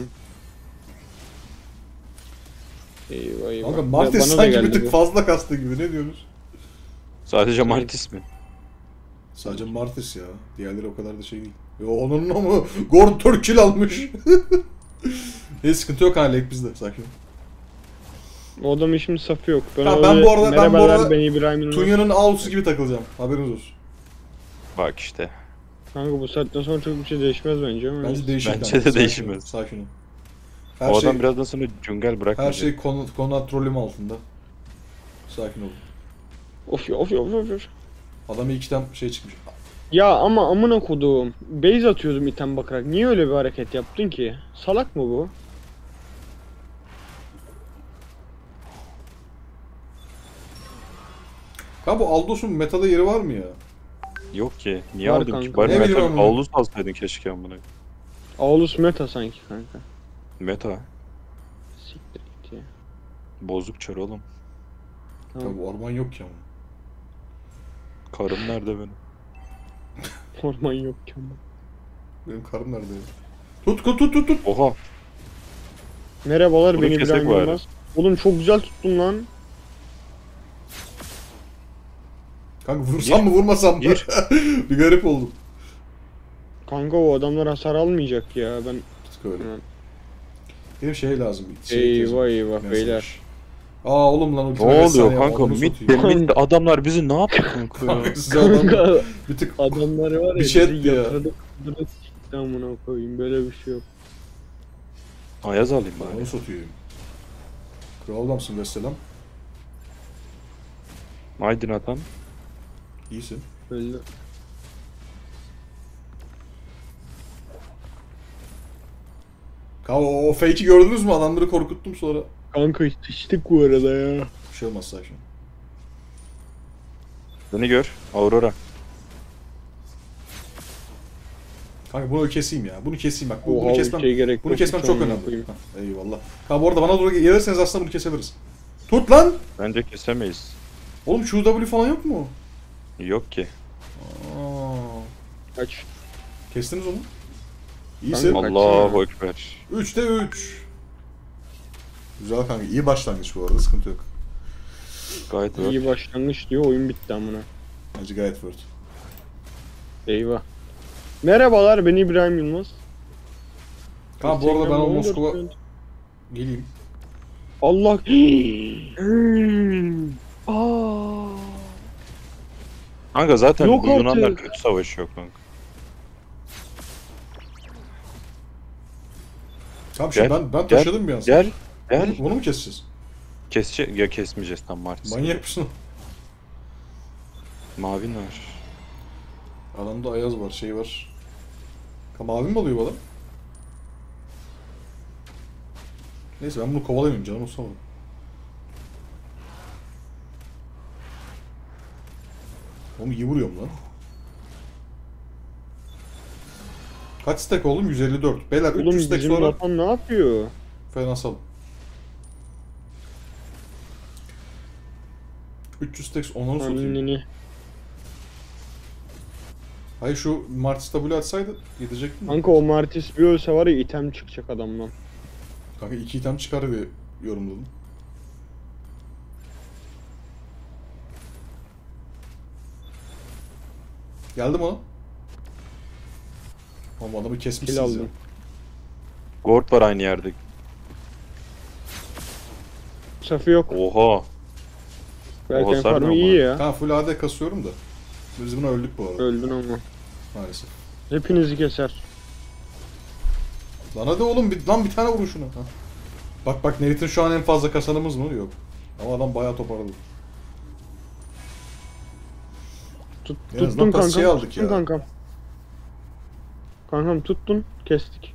Eyvah eyvah. Kanka Ya Martis bana da sanki geldi bir tık bu. fazla kastı gibi ne diyorsunuz? Sadece Martis mi? Sadece Martis ya. Diğerleri o kadar da şey değil. Yo onun ama Gord dört kill almış. Ne sıkıntı yok hala lek bizde sakin ol. O adamın şimdi safı yok. Ben, Ha, öyle- ben bu arada- ben bu Merhabalar, arada ben İbrahim Yılmaz. Tunya'nın Aulus'u gibi takılacağım. Haberiniz olsun. Bak işte. Kanka bu saatten sonra çok bir şey değişmez bence ama. Bence değişir. Bence kanka, de sakin değişmez. ol, Sakin ol. Her o şey, adam birazdan sonra cüngel bırakmayacak. her şey konu, kontrolüm altında. Sakin ol. Of ya of ya of ya, of ya. Adam ilk item şey çıkmış. Ya ama amına koduğum. Base atıyordum item bakarak. Niye öyle bir hareket yaptın ki? Salak mı bu? Ya bu Aldos'un metada yeri var mı ya? Yok ki. Niye Var aldın ki? kanka. Bari Ne bileyim Meta ama. Aulus alsaydın keşke amına. Aulus meta sanki kanka. Meta. Siktir git ya. Bozuk çar oğlum. Tamam. Ya bu orman yok ki ama. Karım nerede benim? Orman yok ki ama. Benim karım nerede ya? Tut tut tut tut tut. Oha. Merhabalar, Bunu ben kesek İbrahim bari. Yılmaz. Oğlum çok güzel tuttun lan. Kanka vursam mı vurmasam mı? Gir. Bir garip oldum. Kanka o adamlar hasar almayacak ya ben. Tık öyle. Hı. Benim şey lazım. Şey Eyvah eyvah Mesela. beyler. Aa oğlum lan Ne ultime beş oluyor saniye kanka? var, onu Mid satayım. mid adamlar bizi ne yapıyor kanka ya? Kanka size adam Kanka bir tık adamları var ya. Bir şey bizi etti ya. yatırdık, yatırdık, sikti amına koyayım böyle bir şey yok. Ayaz alayım onu bari. satayım. Kral adamsın Vesselam. Aydın adam. İyisin. Böyle. Kanka o, o fake'i gördünüz mü? Adamları korkuttum sonra. Kanka sıçtık bu arada ya. Bir şey olmaz sakin. Beni gör. Aurora. Kanka bunu keseyim ya. Bunu keseyim bak. Bu, Oha bunu bir kesmem. şey gerek Bunu yok, kesmem hiç çok amına önemli. koyayım. Hah, eyvallah. Kanka bu arada bana doğru gelirseniz aslında bunu kesebiliriz. Tut lan! Bence kesemeyiz. Oğlum Q W falan yok mu? Yok ki. Aa, Kaç. kestiniz onu. İyisin. Kanka- Allahu ekber. üçte üç. Güzel kanka. İyi başlangıç bu arada. Sıkıntı yok. Gayet iyi. İyi başlangıç diyor oyun bitti amına. Bence gayet word. Eyvah. Merhabalar ben İbrahim Yılmaz. Kanka bu arada ben Instagram'da o on dört Moskova görüntü- geleyim. Allah. Kanka zaten Yok bu Yunanlar artık. kötü savaşıyor kanka. Tamam şimdi Gel, ben, ben gel, taşıdım bir an. Gel. Gel. Bunu, bunu mu keseceğiz? Kesecek ya kesmeyeceğiz tam Martis. Manyak mısın? Mavi var. Adamda Ayaz var, şey var. Ka mavi mi oluyor bu adam? Neyse ben bunu kovalamayayım canım olsa mı? Oğlum iyi vuruyorum lan. Kaç stack oğlum? yüz elli dört. Beyler Oğlum üç yüz stack bizim sonra vatan ne yapıyor? fena salın. üç yüz stack onları satayım. Anneni. Hayır şu Martis W atsaydı gidecektim mi? Kanka o Martis bir ölse var ya item çıkacak adamdan. Kanka iki item çıkar diye yorumladım. Geldim ona. Ama adamı Kill kesmişsiniz ya. aldım. Gord var aynı yerde. Safı yok. Oha. Belki hasar ne farmı ama? iyi ya. Tamam full A D kasıyorum da. Biz buna öldük bu arada Öldün ama. maalesef. Hepinizi keser. Lan hadi oğlum bir, lan bir tane vurun şuna. Ha. Bak bak Nate'in şu an en fazla kasanımız mı? Yok. Ama adam bayağı toparladı. Tut, En azından tuttun kasayı kankam. aldık Tuttun ya. kankam. Kankam tuttun. Kestik.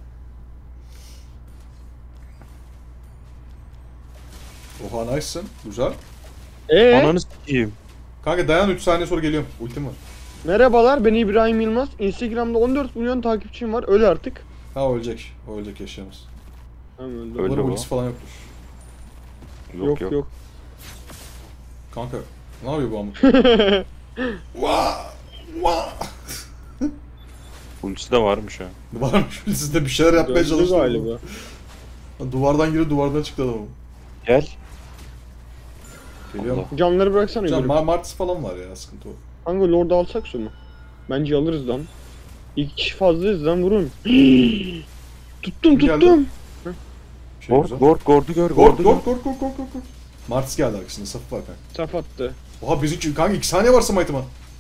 Oha nice'sın. Güzel. Eee? Ananı s**eyim. Kanka dayan üç saniye sonra geliyorum. Ultim var. Merhabalar ben İbrahim Yılmaz. Instagram'da on dört milyon takipçim var. Öl artık. Ha o ölecek. O ölecek yaşayamaz. Tamam öldü. Öldü Umarım bu. ultisi falan yoktur. Yok Yok yok. yok. Kanka ne yapıyor bu amık? Vaa! Vaa! Ultisi de varmış ha. Varmış siz de bir şeyler yapmaya Öldü çalıştınız. galiba. Duvardan girip duvardan çıktı adam. Gel. Geliyorum. Allah. Canları bıraksana Can yürü. Mar Martis falan var ya sıkıntı o. Kanka Lord'u alsak şunu. Bence alırız lan. İki kişi fazlayız lan vurun. tuttum Kim geldi? tuttum. Şey Gord, güzel. Gord, Gord'u gör, Gord Gord'u Gord gör. Gord Gord Gord Gord Gord. Martis geldi arkasında safı var kanka. Saf attı. Oha bizimki kanka iki saniye var smite'ıma.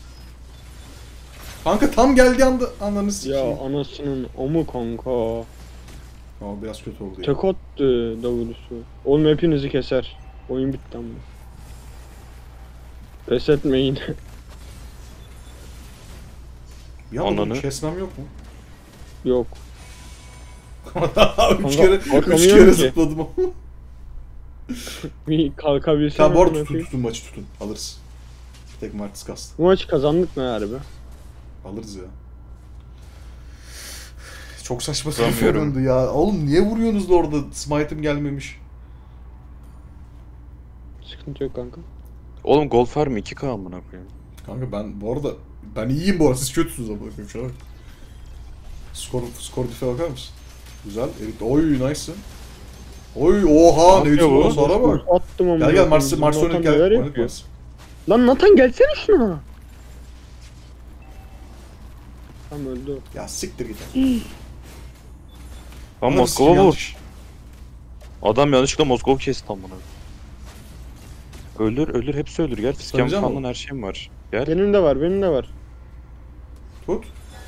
Kanka tam geldiği anda anlarını sikeyim. Ya anasının omu kanka. Ama biraz kötü oldu ya. Tek attı davulusu. Oğlum hepinizi keser. Oyun bitti ama. Pes etmeyin. Ya oğlum Ananı. kesmem yok mu? Yok. üç Kanka, kere, üç bakamıyorum kere ki. zıpladım ama. Bir kalkabilsem. Tamam bu arada amına tutun koyayım. tutun maçı tutun. Alırız. Tek Martis kastı. Bu maçı kazandık mı harbi? Alırız ya. Çok saçma Vuramıyorum. sapan döndü ya. Oğlum niye vuruyorsunuz da orada? Smite'ım gelmemiş. Sıkıntı yok kanka. Oğlum Gold Farm iki K amına koyayım. Kanka ben bu arada ben iyiyim bu arada siz kötüsünüz ama bakayım şuna bak. Skor skor diff'e bakar mısın? Güzel. Evet. Oy nice'sın. Oy oha Ne ne yapıyor biçim bu? hasara bak. Attım ama. Gel gel Mars Mars Nathan oynadık gel. neler Oynadık yapıyor? Mars. Lan Nathan gelsene şuna. Tam öldü. Ya siktir git. Lan Ananı Moskova sikeyim, vur. yanlış. Adam yanlışlıkla Moskova kesti tam bunu. Ölür ölür hepsi ölür. Gel fiskem Saracağım falan mı? her şeyim var. Gel. Benim de var, benim de var. Tut.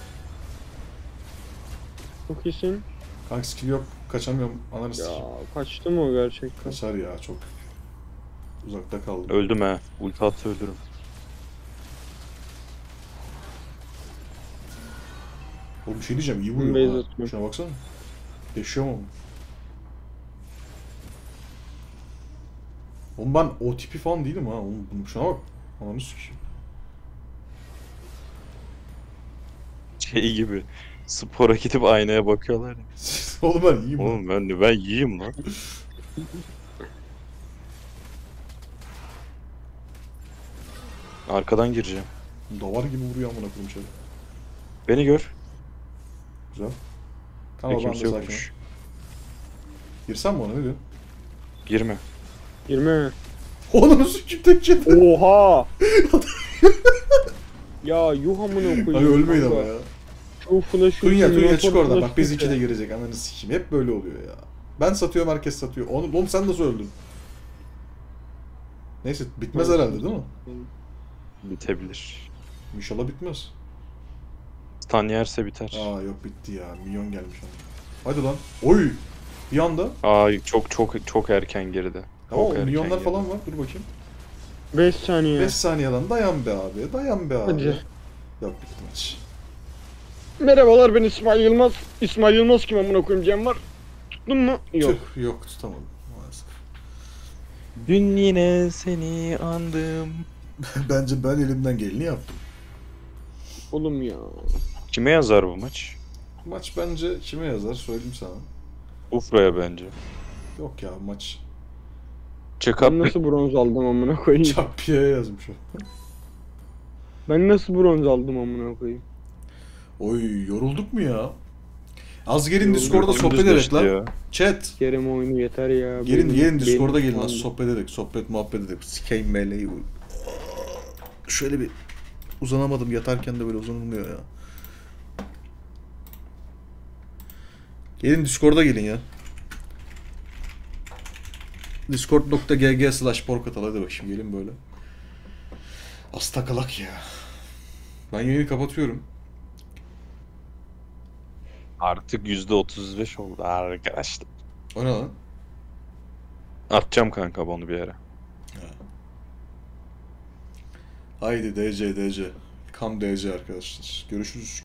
Çok iyisin. Kanka skill yok. Kaçamıyorum. Ananı Ya sikeyim. kaçtı mı o gerçekten? Kaçar ya çok. Uzakta kaldım. Öldüm he. Ulti atsa öldürürüm. Oğlum bir şey diyeceğim iyi Ben base vuruyor ha. atıyorum. Şuna baksana. Yaşıyor mu? Oğlum ben o tipi falan değilim ha. Oğlum bunu- şuna bak. Ananı sikeyim. Şey gibi. Spora gidip aynaya bakıyorlar ya. Oğlum ben iyiyim lan. Oğlum ben de ben yiyeyim lan. Arkadan gireceğim. Davar gibi vuruyor amına koyayım şöyle. Beni gör. Güzel. Ve Tamam ben de kimse sakin ol. yokmuş. Girsem mi ona ne diyorsun? Girme. Girme. Oğlum sikeyim tek yedi. Oha! ya yuh amına koyayım. Ay ölmeyin kanka. ama ya. Şu flash'ı Tunya Tunya motor çık oradan. flash Bak biz yok iki de ya. girecek ananı sikeyim. Hep böyle oluyor ya. Ben satıyorum herkes satıyor. Oğlum, oğlum sen nasıl öldün? Neyse bitmez Evet. herhalde değil mi? Bitebilir. İnşallah bitmez. Stan yerse biter. Aa yok bitti ya. Milyon gelmiş ona. Hadi lan. Oy! Bir anda. Aa çok çok çok erken geride. Ama Çok erken milyonlar geride. falan var. Dur bakayım. beş saniye. beş saniyeden dayan be abi. Dayan be abi. Hadi. Yok bitti maç. Merhabalar ben İsmail Yılmaz. İsmail Yılmaz kim amına koyayım Cem var. Tuttun mu? Yok. Tüh, yok tutamadım maalesef. Dün yine seni andım. Bence ben elimden geleni yaptım. Oğlum ya. Kime yazar bu maç? Maç bence kime yazar söyleyeyim sana. Ufra'ya bence. Yok ya maç Check Ben up. nasıl bronz aldım amına koyayım? Çappiye'ye yazmış o. Ben nasıl bronz aldım amına koyayım? Oy yorulduk mu ya? Az gelin Yorulduk, Discord'da Gündüz sohbet ederek geçti lan. ya. Chat. Kerem oyunu yeter ya. Gelin Benim- gelin Discord'a benim- gelin lan sohbet ederek. Sohbet muhabbet ederek. Sikeyim meleği. Şöyle bir uzanamadım yatarken de böyle uzanılmıyor ya. Gelin Discord'a gelin ya. Discord.gg slash porkatal hadi bakayım gelin böyle. Az takılak ya. Ben yayını kapatıyorum. Artık yüzde otuz beş oldu arkadaşlar. O ne lan? Atacağım kanka onu bir yere. Haydi D C D C. Kam D C arkadaşlar. Görüşürüz.